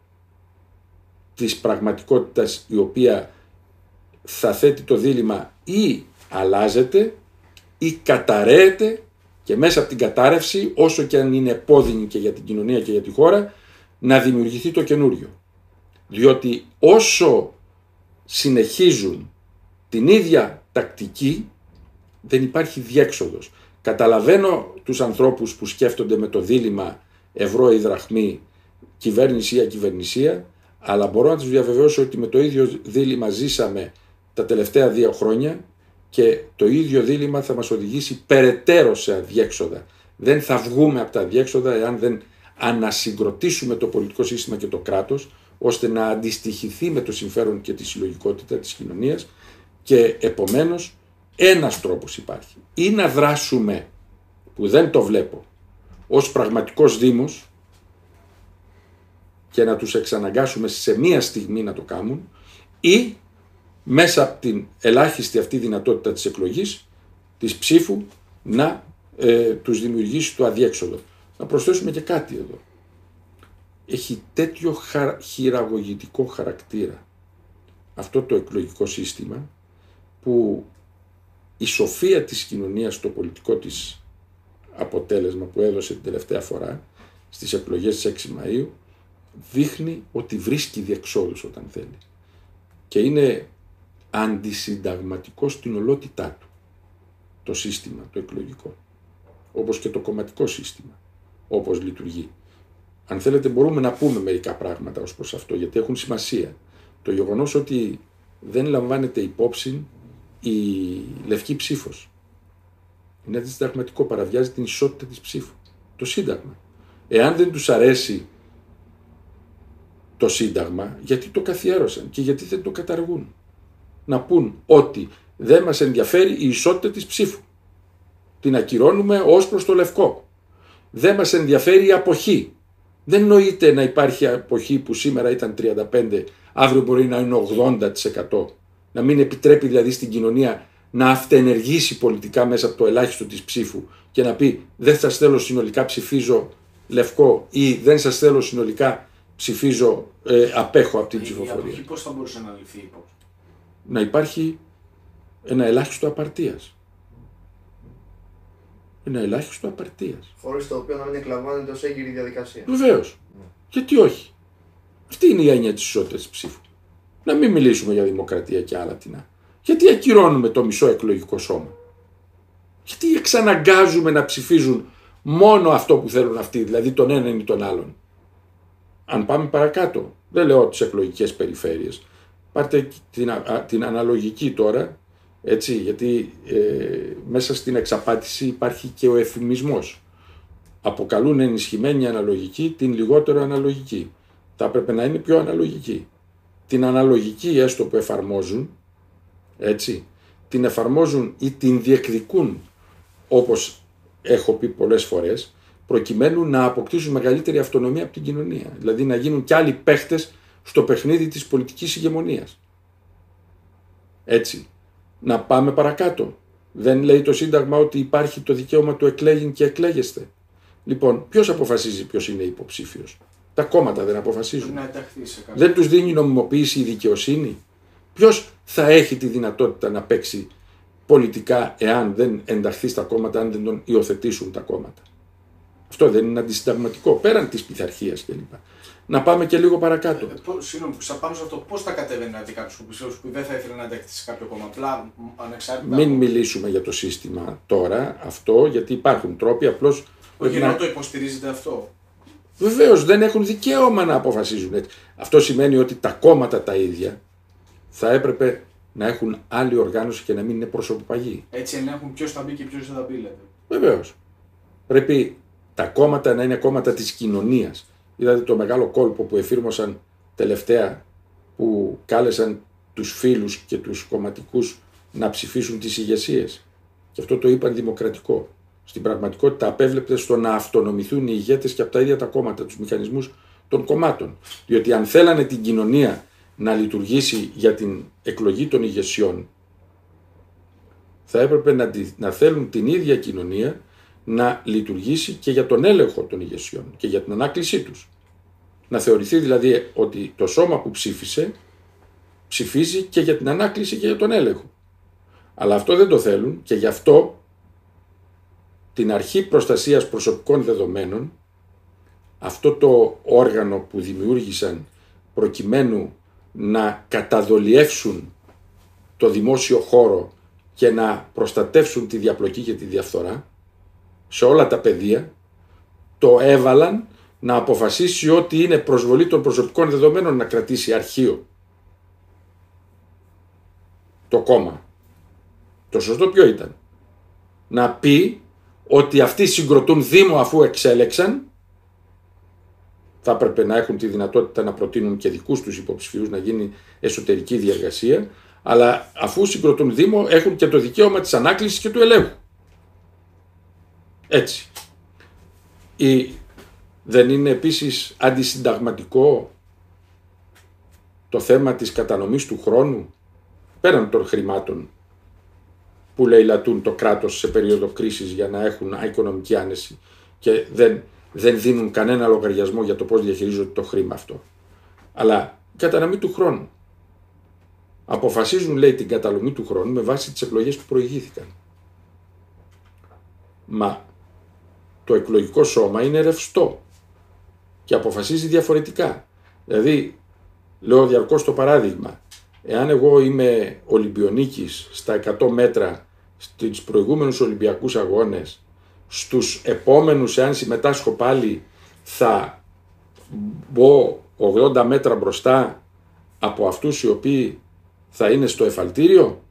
της πραγματικότητας, η οποία θα θέτει το δίλημμα ή αλλάζεται ή καταραίεται, και μέσα από την κατάρρευση, όσο και αν είναι επώδυνη και για την κοινωνία και για τη χώρα, να δημιουργηθεί το καινούριο. Διότι όσο συνεχίζουν την ίδια τακτική, δεν υπάρχει διέξοδος. Καταλαβαίνω τους ανθρώπους που σκέφτονται με το δίλημμα ευρώ ή δραχμή, κυβέρνηση ή ακυβερνησία, αλλά μπορώ να τους διαβεβαιώσω ότι με το ίδιο δίλημμα ζήσαμε τα τελευταία δύο χρόνια και το ίδιο δίλημμα θα μας οδηγήσει περαιτέρω σε αδιέξοδα. Δεν θα βγούμε από τα αδιέξοδα εάν δεν ανασυγκροτήσουμε το πολιτικό σύστημα και το κράτος, ώστε να αντιστοιχηθεί με το συμφέρον και τη συλλογικότητα της κοινωνίας, και επομένως ένας τρόπος υπάρχει. Ή να δράσουμε, που δεν το βλέπω, ως πραγματικός δήμος και να τους εξαναγκάσουμε σε μία στιγμή να το κάνουν, ή μέσα από την ελάχιστη αυτή δυνατότητα της εκλογής, της ψήφου, να ε, τους δημιουργήσει το αδιέξοδο. Να προσθέσουμε και κάτι εδώ. Έχει τέτοιο χαρα... χειραγωγητικό χαρακτήρα αυτό το εκλογικό σύστημα, που η σοφία της κοινωνίας στο πολιτικό της αποτέλεσμα που έδωσε την τελευταία φορά στις εκλογές της έξι Μαΐου δείχνει ότι βρίσκει διεξόδους όταν θέλει. Και είναι αντισυνταγματικό στην ολότητά του. Το σύστημα, το εκλογικό. Όπως και το κομματικό σύστημα, όπως λειτουργεί. Αν θέλετε μπορούμε να πούμε μερικά πράγματα ως προς αυτό, γιατί έχουν σημασία. Το γεγονός ότι δεν λαμβάνεται υπόψη η λευκή ψήφος. Είναι αντισυνταγματικό, παραβιάζει την ισότητα της ψήφου. Το Σύνταγμα. Εάν δεν τους αρέσει το Σύνταγμα, γιατί το καθιέρωσαν και γιατί δεν το καταργούν. Να πούν ότι δεν μας ενδιαφέρει η ισότητα της ψήφου. Την ακυρώνουμε ως προς το λευκό. Δεν μας ενδιαφέρει η αποχή. Δεν νοείται να υπάρχει αποχή που σήμερα ήταν τριάντα πέντε τοις εκατό, αύριο μπορεί να είναι ογδόντα τοις εκατό. Να μην επιτρέπει δηλαδή στην κοινωνία να αυτενεργήσει πολιτικά μέσα από το ελάχιστο της ψήφου και να πει δεν σας θέλω συνολικά ψηφίζω λευκό ή δεν σας θέλω συνολικά ψηφίζω ε, απέχω από την η, ψηφοφορία. Η αποχή πώς θα μπορούσε να ληφθεί υπόψη? Να υπάρχει ένα ελάχιστο απαρτίας. Ένα ελάχιστο απαρτίας. Χωρίς το οποίο να μην εκλαμβάνεται ως έγκυρη διαδικασία. Βεβαίως. Mm. Γιατί όχι. Αυτή είναι η έννοια της ισότητας της ψήφου. Να μην μιλήσουμε για δημοκρατία και άλλα τινά. Γιατί ακυρώνουμε το μισό εκλογικό σώμα? Γιατί εξαναγκάζουμε να ψηφίζουν μόνο αυτό που θέλουν αυτοί, δηλαδή τον έναν ή τον άλλον? Αν πάμε παρακάτω, δεν λέω τις εκλογικές περιφέρειες, πάρτε την, α, την αναλογική τώρα, έτσι, γιατί ε, μέσα στην εξαπάτηση υπάρχει και ο εφημισμός. Αποκαλούν ενισχυμένη αναλογική την λιγότερο αναλογική. Θα έπρεπε να είναι πιο αναλογική. Την αναλογική έστω που εφαρμόζουν, έτσι, την εφαρμόζουν ή την διεκδικούν, όπως έχω πει πολλές φορές, προκειμένου να αποκτήσουν μεγαλύτερη αυτονομία από την κοινωνία. Δηλαδή να γίνουν κι άλλοι παίχτες στο παιχνίδι της πολιτικής ηγεμονίας. Έτσι. Να πάμε παρακάτω. Δεν λέει το Σύνταγμα ότι υπάρχει το δικαίωμα του εκλέγειν και εκλέγεστε? Λοιπόν, ποιος αποφασίζει ποιος είναι υποψήφιος? Τα κόμματα δεν αποφασίζουν. Δεν τους δίνει νομιμοποίηση η δικαιοσύνη? Ποιος θα έχει τη δυνατότητα να παίξει πολιτικά εάν δεν ενταχθεί στα κόμματα, αν δεν τον υιοθετήσουν τα κόμματα? Αυτό δεν είναι αντισυνταγματικό, πέραν της πειθαρχίας κλπ. Να πάμε και λίγο παρακάτω. Ε, πώς, συγγνώμη, πάνω σε αυτό, πώς θα κατέβαινε δηλαδή κάποιος που δεν θα ήθελε να ενταχθεί σε κάποιο κόμμα? Απλά ανεξάρτητα. Μην μιλήσουμε για το σύστημα τώρα αυτό, γιατί υπάρχουν τρόποι, απλώς. Όχι, ενώ να... το υποστηρίζετε αυτό. Βεβαίως, δεν έχουν δικαίωμα να αποφασίζουν έτσι. Αυτό σημαίνει ότι τα κόμματα τα ίδια θα έπρεπε να έχουν άλλη οργάνωση και να μην είναι προσωποπαγή. Έτσι ελέγχουν ποιος θα μπει και ποιος δεν θα μπει, λέτε. Βεβαίως. Πρέπει τα κόμματα να είναι κόμματα της κοινωνίας. Είδατε το μεγάλο κόλπο που εφήρμοσαν τελευταία, που κάλεσαν τους φίλους και τους κομματικούς να ψηφίσουν τις ηγεσίες. Και αυτό το είπαν δημοκρατικό. Στην πραγματικότητα απέβλεπτε στο να αυτονομηθούν οι ηγέτες και από τα ίδια τα κόμματα, τους μηχανισμούς των κομμάτων. Διότι αν θέλανε την κοινωνία να λειτουργήσει για την εκλογή των ηγεσιών, θα έπρεπε να, να θέλουν την ίδια κοινωνία να λειτουργήσει και για τον έλεγχο των ηγεσιών και για την ανάκλησή τους. Να θεωρηθεί δηλαδή ότι το σώμα που ψήφισε ψηφίζει και για την ανάκληση και για τον έλεγχο. Αλλά αυτό δεν το θέλουν και γι' αυτό την αρχή προστασίας προσωπικών δεδομένων, αυτό το όργανο που δημιούργησαν προκειμένου να καταδολιεύσουν το δημόσιο χώρο και να προστατεύσουν τη διαπλοκή και τη διαφθορά σε όλα τα πεδία, το έβαλαν να αποφασίσει ότι είναι προσβολή των προσωπικών δεδομένων να κρατήσει αρχείο το κόμμα. Το σωστό ποιο ήταν? Να πει ότι αυτοί συγκροτούν δήμο αφού εξέλεξαν, θα έπρεπε να έχουν τη δυνατότητα να προτείνουν και δικούς τους υποψηφίους, να γίνει εσωτερική διαργασία, αλλά αφού συγκροτούν δήμο έχουν και το δικαίωμα της ανάκλησης και του ελέγχου. Έτσι. Η... Δεν είναι επίσης αντισυνταγματικό το θέμα της κατανομής του χρόνου, πέραν των χρημάτων που λαιλατούν το κράτος σε περίοδο κρίσης για να έχουν οικονομική άνεση και δεν, δεν δίνουν κανένα λογαριασμό για το πώς διαχειρίζονται το χρήμα αυτό. Αλλά κατανομή του χρόνου. Αποφασίζουν, λέει, την κατανομή του χρόνου με βάση τις εκλογές που προηγήθηκαν. Μα το εκλογικό σώμα είναι ρευστό και αποφασίζει διαφορετικά. Δηλαδή, λέω διαρκώς το παράδειγμα, Εάν εγώ είμαι Ολυμπιονίκης στα εκατό μέτρα στους προηγούμενους Ολυμπιακούς Αγώνες, στους επόμενους, εάν συμμετάσχω πάλι, θα μπω ογδόντα μέτρα μπροστά από αυτούς οι οποίοι θα είναι στο εφαλτήριο.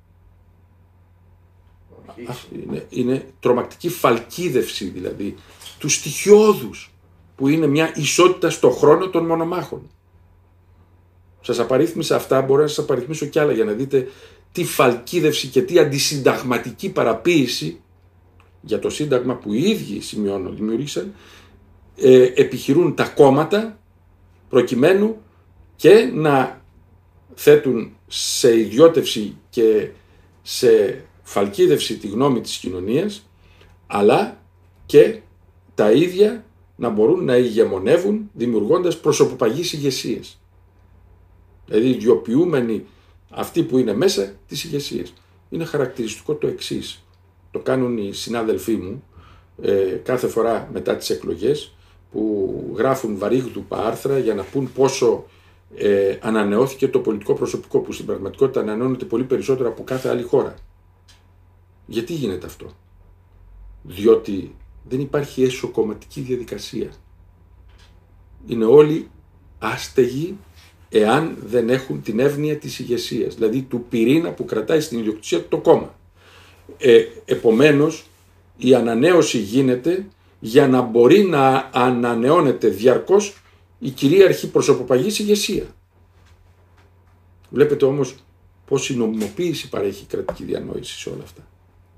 Είναι, είναι τρομακτική φαλκίδευση δηλαδή του στοιχειώδους που είναι μια ισότητα στο χρόνο των μονομάχων. Σας απαρίθμησα αυτά, μπορώ να σας απαριθμίσω κι άλλα για να δείτε τι φαλκίδευση και τι αντισυνταγματική παραποίηση για το σύνταγμα που οι ίδιοι, σημειώνω, δημιούργησαν, ε, επιχειρούν τα κόμματα προκειμένου και να θέτουν σε ιδιώτευση και σε φαλκίδευση τη γνώμη της κοινωνίας, αλλά και τα ίδια να μπορούν να ηγεμονεύουν δημιουργώντας προσωποπαγείς ηγεσίες. Δηλαδή ιδιοποιούμενοι αυτοί που είναι μέσα τις ηγεσίες. Είναι χαρακτηριστικό το εξής. Το κάνουν οι συνάδελφοί μου ε, κάθε φορά μετά τις εκλογές, που γράφουν βαρύγδουπα άρθρα για να πούν πόσο ε, ανανεώθηκε το πολιτικό προσωπικό, που στην πραγματικότητα ανανεώνεται πολύ περισσότερο από κάθε άλλη χώρα. Γιατί γίνεται αυτό? Διότι δεν υπάρχει εσωκομματική διαδικασία. Είναι όλοι άστεγοι εάν δεν έχουν την εύνοια της ηγεσίας, δηλαδή του πυρήνα που κρατάει στην ιδιοκτησία το κόμμα. Ε, επομένως, η ανανέωση γίνεται για να μπορεί να ανανεώνεται διαρκώς η κυρίαρχη προσωποπαγής ηγεσία. Βλέπετε όμως πώς η νομιμοποίηση παρέχει κρατική διανόηση σε όλα αυτά.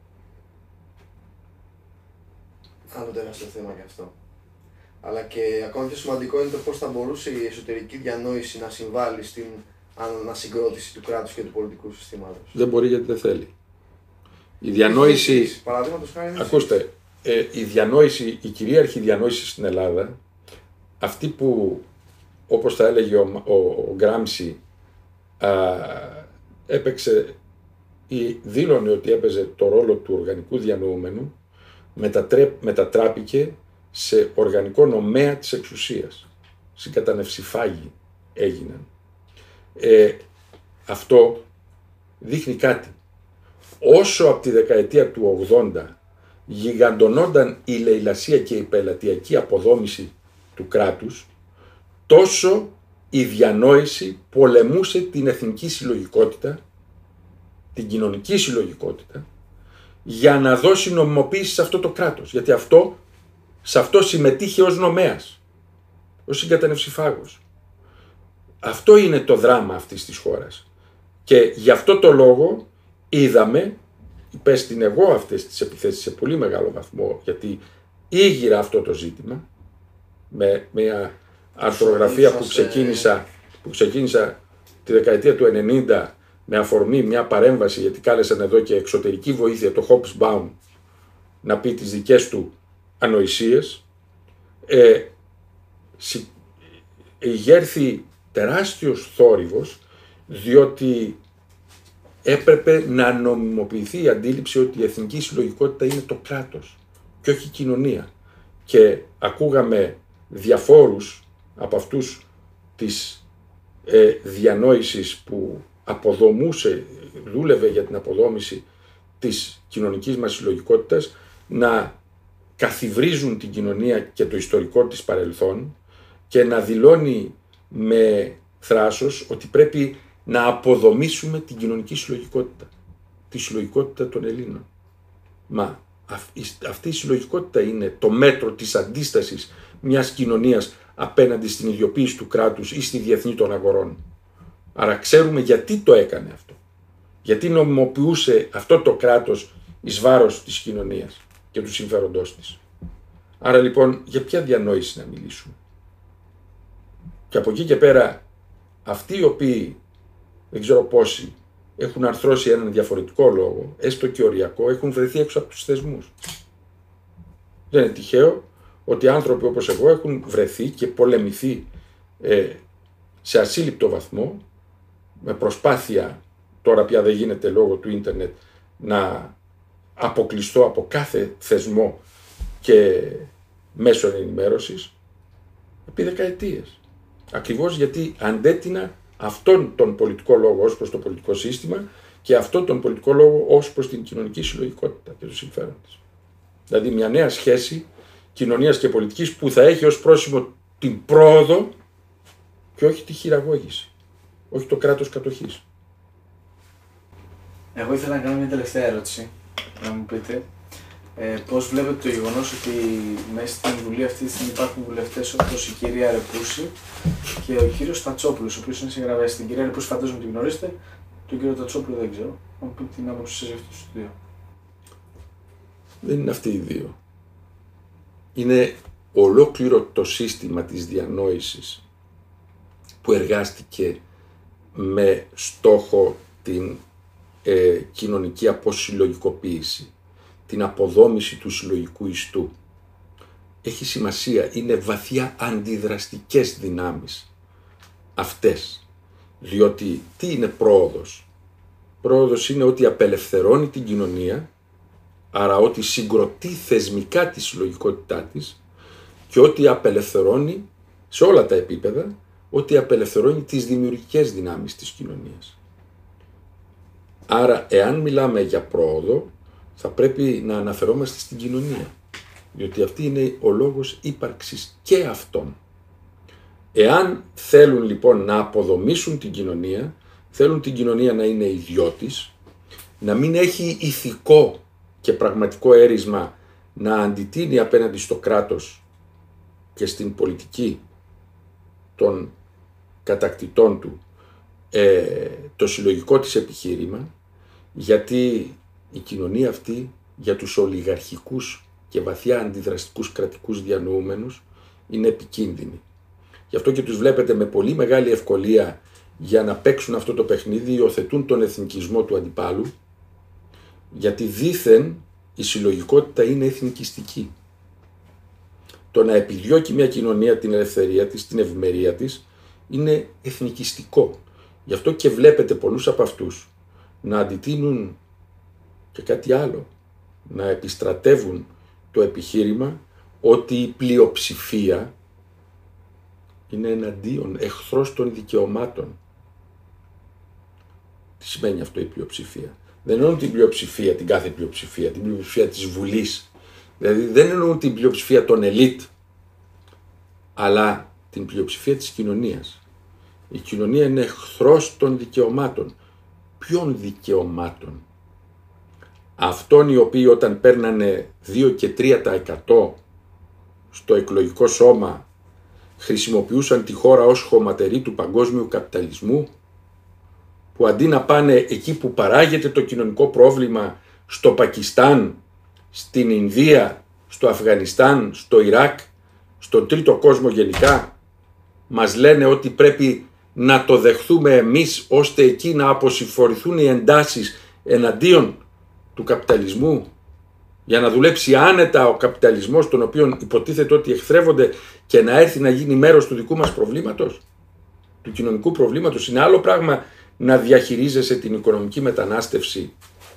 Άλλο τεράστιο θέμα και αυτό. Αλλά και ακόμα πιο σημαντικό είναι το πώς θα μπορούσε η εσωτερική διανόηση να συμβάλλει στην ανασυγκρότηση του κράτους και του πολιτικού συστήματος. Δεν μπορεί, γιατί δεν θέλει. Η διανόηση... Παραδείγματος χάρη... Ακούστε, ε, η διανόηση, η κυρίαρχη διανόηση στην Ελλάδα, αυτή που, όπως θα έλεγε ο, ο, ο Γκράμψη, α, έπαιξε ή δήλωνε ότι έπαιζε το ρόλο του οργανικού διανοούμενου, μετατρέ, μετατράπηκε σε οργανικό νομέα της εξουσίας. Συγκατανευσιφάγοι έγιναν. Ε, αυτό δείχνει κάτι. Όσο από τη δεκαετία του ογδόντα γιγαντωνόταν η λαιλασία και η πελατειακή αποδόμηση του κράτους, τόσο η διανόηση πολεμούσε την εθνική συλλογικότητα, την κοινωνική συλλογικότητα, για να δώσει νομιμοποίηση σε αυτό το κράτος. Γιατί αυτό, σε αυτό συμμετείχε ως νομέας, ως συγκατανευσιφάγος. Αυτό είναι το δράμα αυτής της χώρας. Και γι' αυτό το λόγο είδαμε, υπέστην εγώ αυτές τις επιθέσεις σε πολύ μεγάλο βαθμό, γιατί ήγηρα αυτό το ζήτημα, με μια αρθρογραφία που ξεκίνησα, που ξεκίνησα τη δεκαετία του ενενήντα, με αφορμή μια παρέμβαση, γιατί κάλεσαν εδώ και εξωτερική βοήθεια το Hobsbawm να πει τις δικές του ανοησίες, ε, ηγέρθη τεράστιος θόρυβος, διότι έπρεπε να νομιμοποιηθεί η αντίληψη ότι η εθνική συλλογικότητα είναι το κράτος και όχι η κοινωνία. Και ακούγαμε διαφόρους από αυτούς της ε, διανόησης που αποδομούσε, δούλευε για την αποδόμηση της κοινωνικής μας συλλογικότητας, να καθιβρίζουν την κοινωνία και το ιστορικό της παρελθόν και να δηλώνει με θράσος ότι πρέπει να αποδομήσουμε την κοινωνική συλλογικότητα, τη συλλογικότητα των Ελλήνων. Μα αυτή η συλλογικότητα είναι το μέτρο της αντίστασης μιας κοινωνίας απέναντι στην ιδιοποίηση του κράτους ή στη διεθνή των αγορών. Άρα ξέρουμε γιατί το έκανε αυτό. Γιατί νομιμοποιούσε αυτό το κράτος εις βάρος της κοινωνίας και του συμφέροντός της. Άρα λοιπόν για ποια διανόηση να μιλήσουμε? Και από εκεί και πέρα αυτοί οι οποίοι, δεν ξέρω πόσοι, έχουν αρθρώσει έναν διαφορετικό λόγο, έστω και οριακό, έχουν βρεθεί έξω από τους θεσμούς. Δεν είναι τυχαίο ότι άνθρωποι όπως εγώ έχουν βρεθεί και πολεμηθεί ε, σε ασύλληπτο βαθμό, με προσπάθεια, τώρα πια δεν γίνεται λόγω του ίντερνετ, να αποκλειστώ από κάθε θεσμό και μέσω ενημέρωσης επί δεκαετίες. Ακριβώς γιατί αντέτεινα αυτόν τον πολιτικό λόγο ως προς το πολιτικό σύστημα και αυτόν τον πολιτικό λόγο ως προς την κοινωνική συλλογικότητα και το συμφέρον της. Δηλαδή μια νέα σχέση κοινωνίας και πολιτικής που θα έχει ως πρόσημο την πρόοδο και όχι τη χειραγώγηση, όχι το κράτος κατοχής. Εγώ ήθελα να κάνω μια τελευταία ερώτηση, να μου πείτε ε, πώς βλέπετε το γεγονός ότι μέσα στην Βουλή αυτή τη στιγμή υπάρχουν βουλευτές όπως η κυρία Ρεπούση και ο κύριος Τατσόπουλος, ο οποίος είναι συγγραφέας. Την κυρία Ρεπούση φαντάζομαι την γνωρίζετε, τον κύριο Τατσόπουλο δεν ξέρω. Να μου πείτε την άποψη σας για αυτούς τους δύο. Δεν είναι αυτοί οι δύο. Είναι ολόκληρο το σύστημα της διανόησης που εργάστηκε με στόχο την ε, κοινωνική αποσυλλογικοποίηση, την αποδόμηση του συλλογικού ιστού. Έχει σημασία, είναι βαθιά αντιδραστικές δυνάμεις αυτές, διότι τι είναι πρόοδος? Πρόοδος είναι ότι απελευθερώνει την κοινωνία, άρα ότι συγκροτεί θεσμικά τη συλλογικότητά της και ότι απελευθερώνει σε όλα τα επίπεδα, ότι απελευθερώνει τις δημιουργικές δυνάμεις της κοινωνίας. Άρα, εάν μιλάμε για πρόοδο, θα πρέπει να αναφερόμαστε στην κοινωνία, διότι αυτή είναι ο λόγος ύπαρξης και αυτών. Εάν θέλουν λοιπόν να αποδομήσουν την κοινωνία, θέλουν την κοινωνία να είναι ιδιώτης, να μην έχει ηθικό και πραγματικό έρισμα να αντιτείνει απέναντι στο κράτος και στην πολιτική των κατακτητών του ε, το συλλογικό της επιχείρημα, γιατί η κοινωνία αυτή για τους ολιγαρχικούς και βαθιά αντιδραστικούς κρατικούς διανοούμενους είναι επικίνδυνη. Γι' αυτό και τους βλέπετε με πολύ μεγάλη ευκολία για να παίξουν αυτό το παιχνίδι, υιοθετούν τον εθνικισμό του αντιπάλου, γιατί δήθεν η συλλογικότητα είναι εθνικιστική. Το να επιδιώκει μια κοινωνία την ελευθερία της, την ευημερία της, είναι εθνικιστικό. Γι' αυτό και βλέπετε πολλούς από αυτούς να αντιτείνουν και κάτι άλλο, να επιστρατεύουν το επιχείρημα ότι η πλειοψηφία είναι εναντίον, εχθρός των δικαιωμάτων. Τι σημαίνει αυτό η πλειοψηφία? Δεν εννοούν την πλειοψηφία, την κάθε πλειοψηφία, την πλειοψηφία της Βουλής. Δηλαδή δεν εννοούν την πλειοψηφία των ελίτ, αλλά την πλειοψηφία της κοινωνίας. Η κοινωνία είναι εχθρός των δικαιωμάτων. Ποιων δικαιωμάτων? Αυτών οι οποίοι όταν παίρνανε δύο και τρία τοις εκατό στο εκλογικό σώμα χρησιμοποιούσαν τη χώρα ως χωματερή του παγκόσμιου καπιταλισμού, που αντί να πάνε εκεί που παράγεται το κοινωνικό πρόβλημα, στο Πακιστάν, στην Ινδία, στο Αφγανιστάν, στο Ιράκ, στον τρίτο κόσμο γενικά, μας λένε ότι πρέπει να το δεχθούμε εμείς ώστε εκεί να αποσυμφορηθούν οι εντάσεις εναντίον του καπιταλισμού, για να δουλέψει άνετα ο καπιταλισμός, τον οποίο υποτίθεται ότι εχθρεύονται, και να έρθει να γίνει μέρος του δικού μας προβλήματος, του κοινωνικού προβλήματος. Είναι άλλο πράγμα να διαχειρίζεσαι την οικονομική μετανάστευση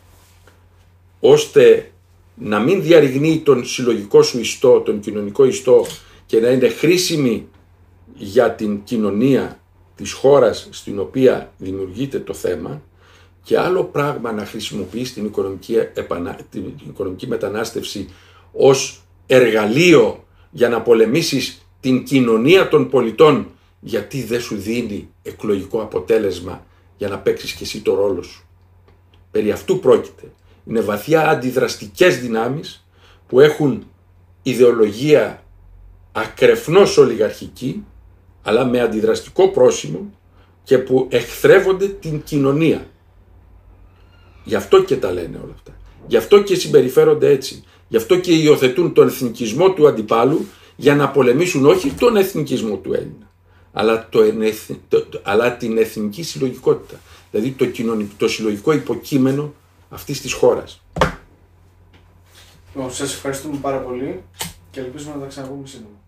ώστε να μην διαρριγνύει τον συλλογικό σου ιστό, τον κοινωνικό ιστό, και να είναι χρήσιμη για την κοινωνία της χώρας στην οποία δημιουργείται το θέμα, και άλλο πράγμα να χρησιμοποιείς την οικονομική, επανα... την οικονομική μετανάστευση ως εργαλείο για να πολεμήσεις την κοινωνία των πολιτών, γιατί δεν σου δίνει εκλογικό αποτέλεσμα για να παίξεις και εσύ το ρόλο σου. Περί αυτού πρόκειται. Είναι βαθιά αντιδραστικές δυνάμεις που έχουν ιδεολογία ακρεφνώς ολιγαρχική, αλλά με αντιδραστικό πρόσημο, και που εχθρεύονται την κοινωνία. Γι' αυτό και τα λένε όλα αυτά. Γι' αυτό και συμπεριφέρονται έτσι. Γι' αυτό και υιοθετούν τον εθνικισμό του αντιπάλου για να πολεμήσουν όχι τον εθνικισμό του Έλληνα, αλλά, το, το, αλλά την εθνική συλλογικότητα. Δηλαδή το, κοινωνικό, το συλλογικό υποκείμενο αυτής της χώρας. Σας ευχαριστούμε πάρα πολύ και ελπίζουμε να τα ξαναπούμε σύντομα.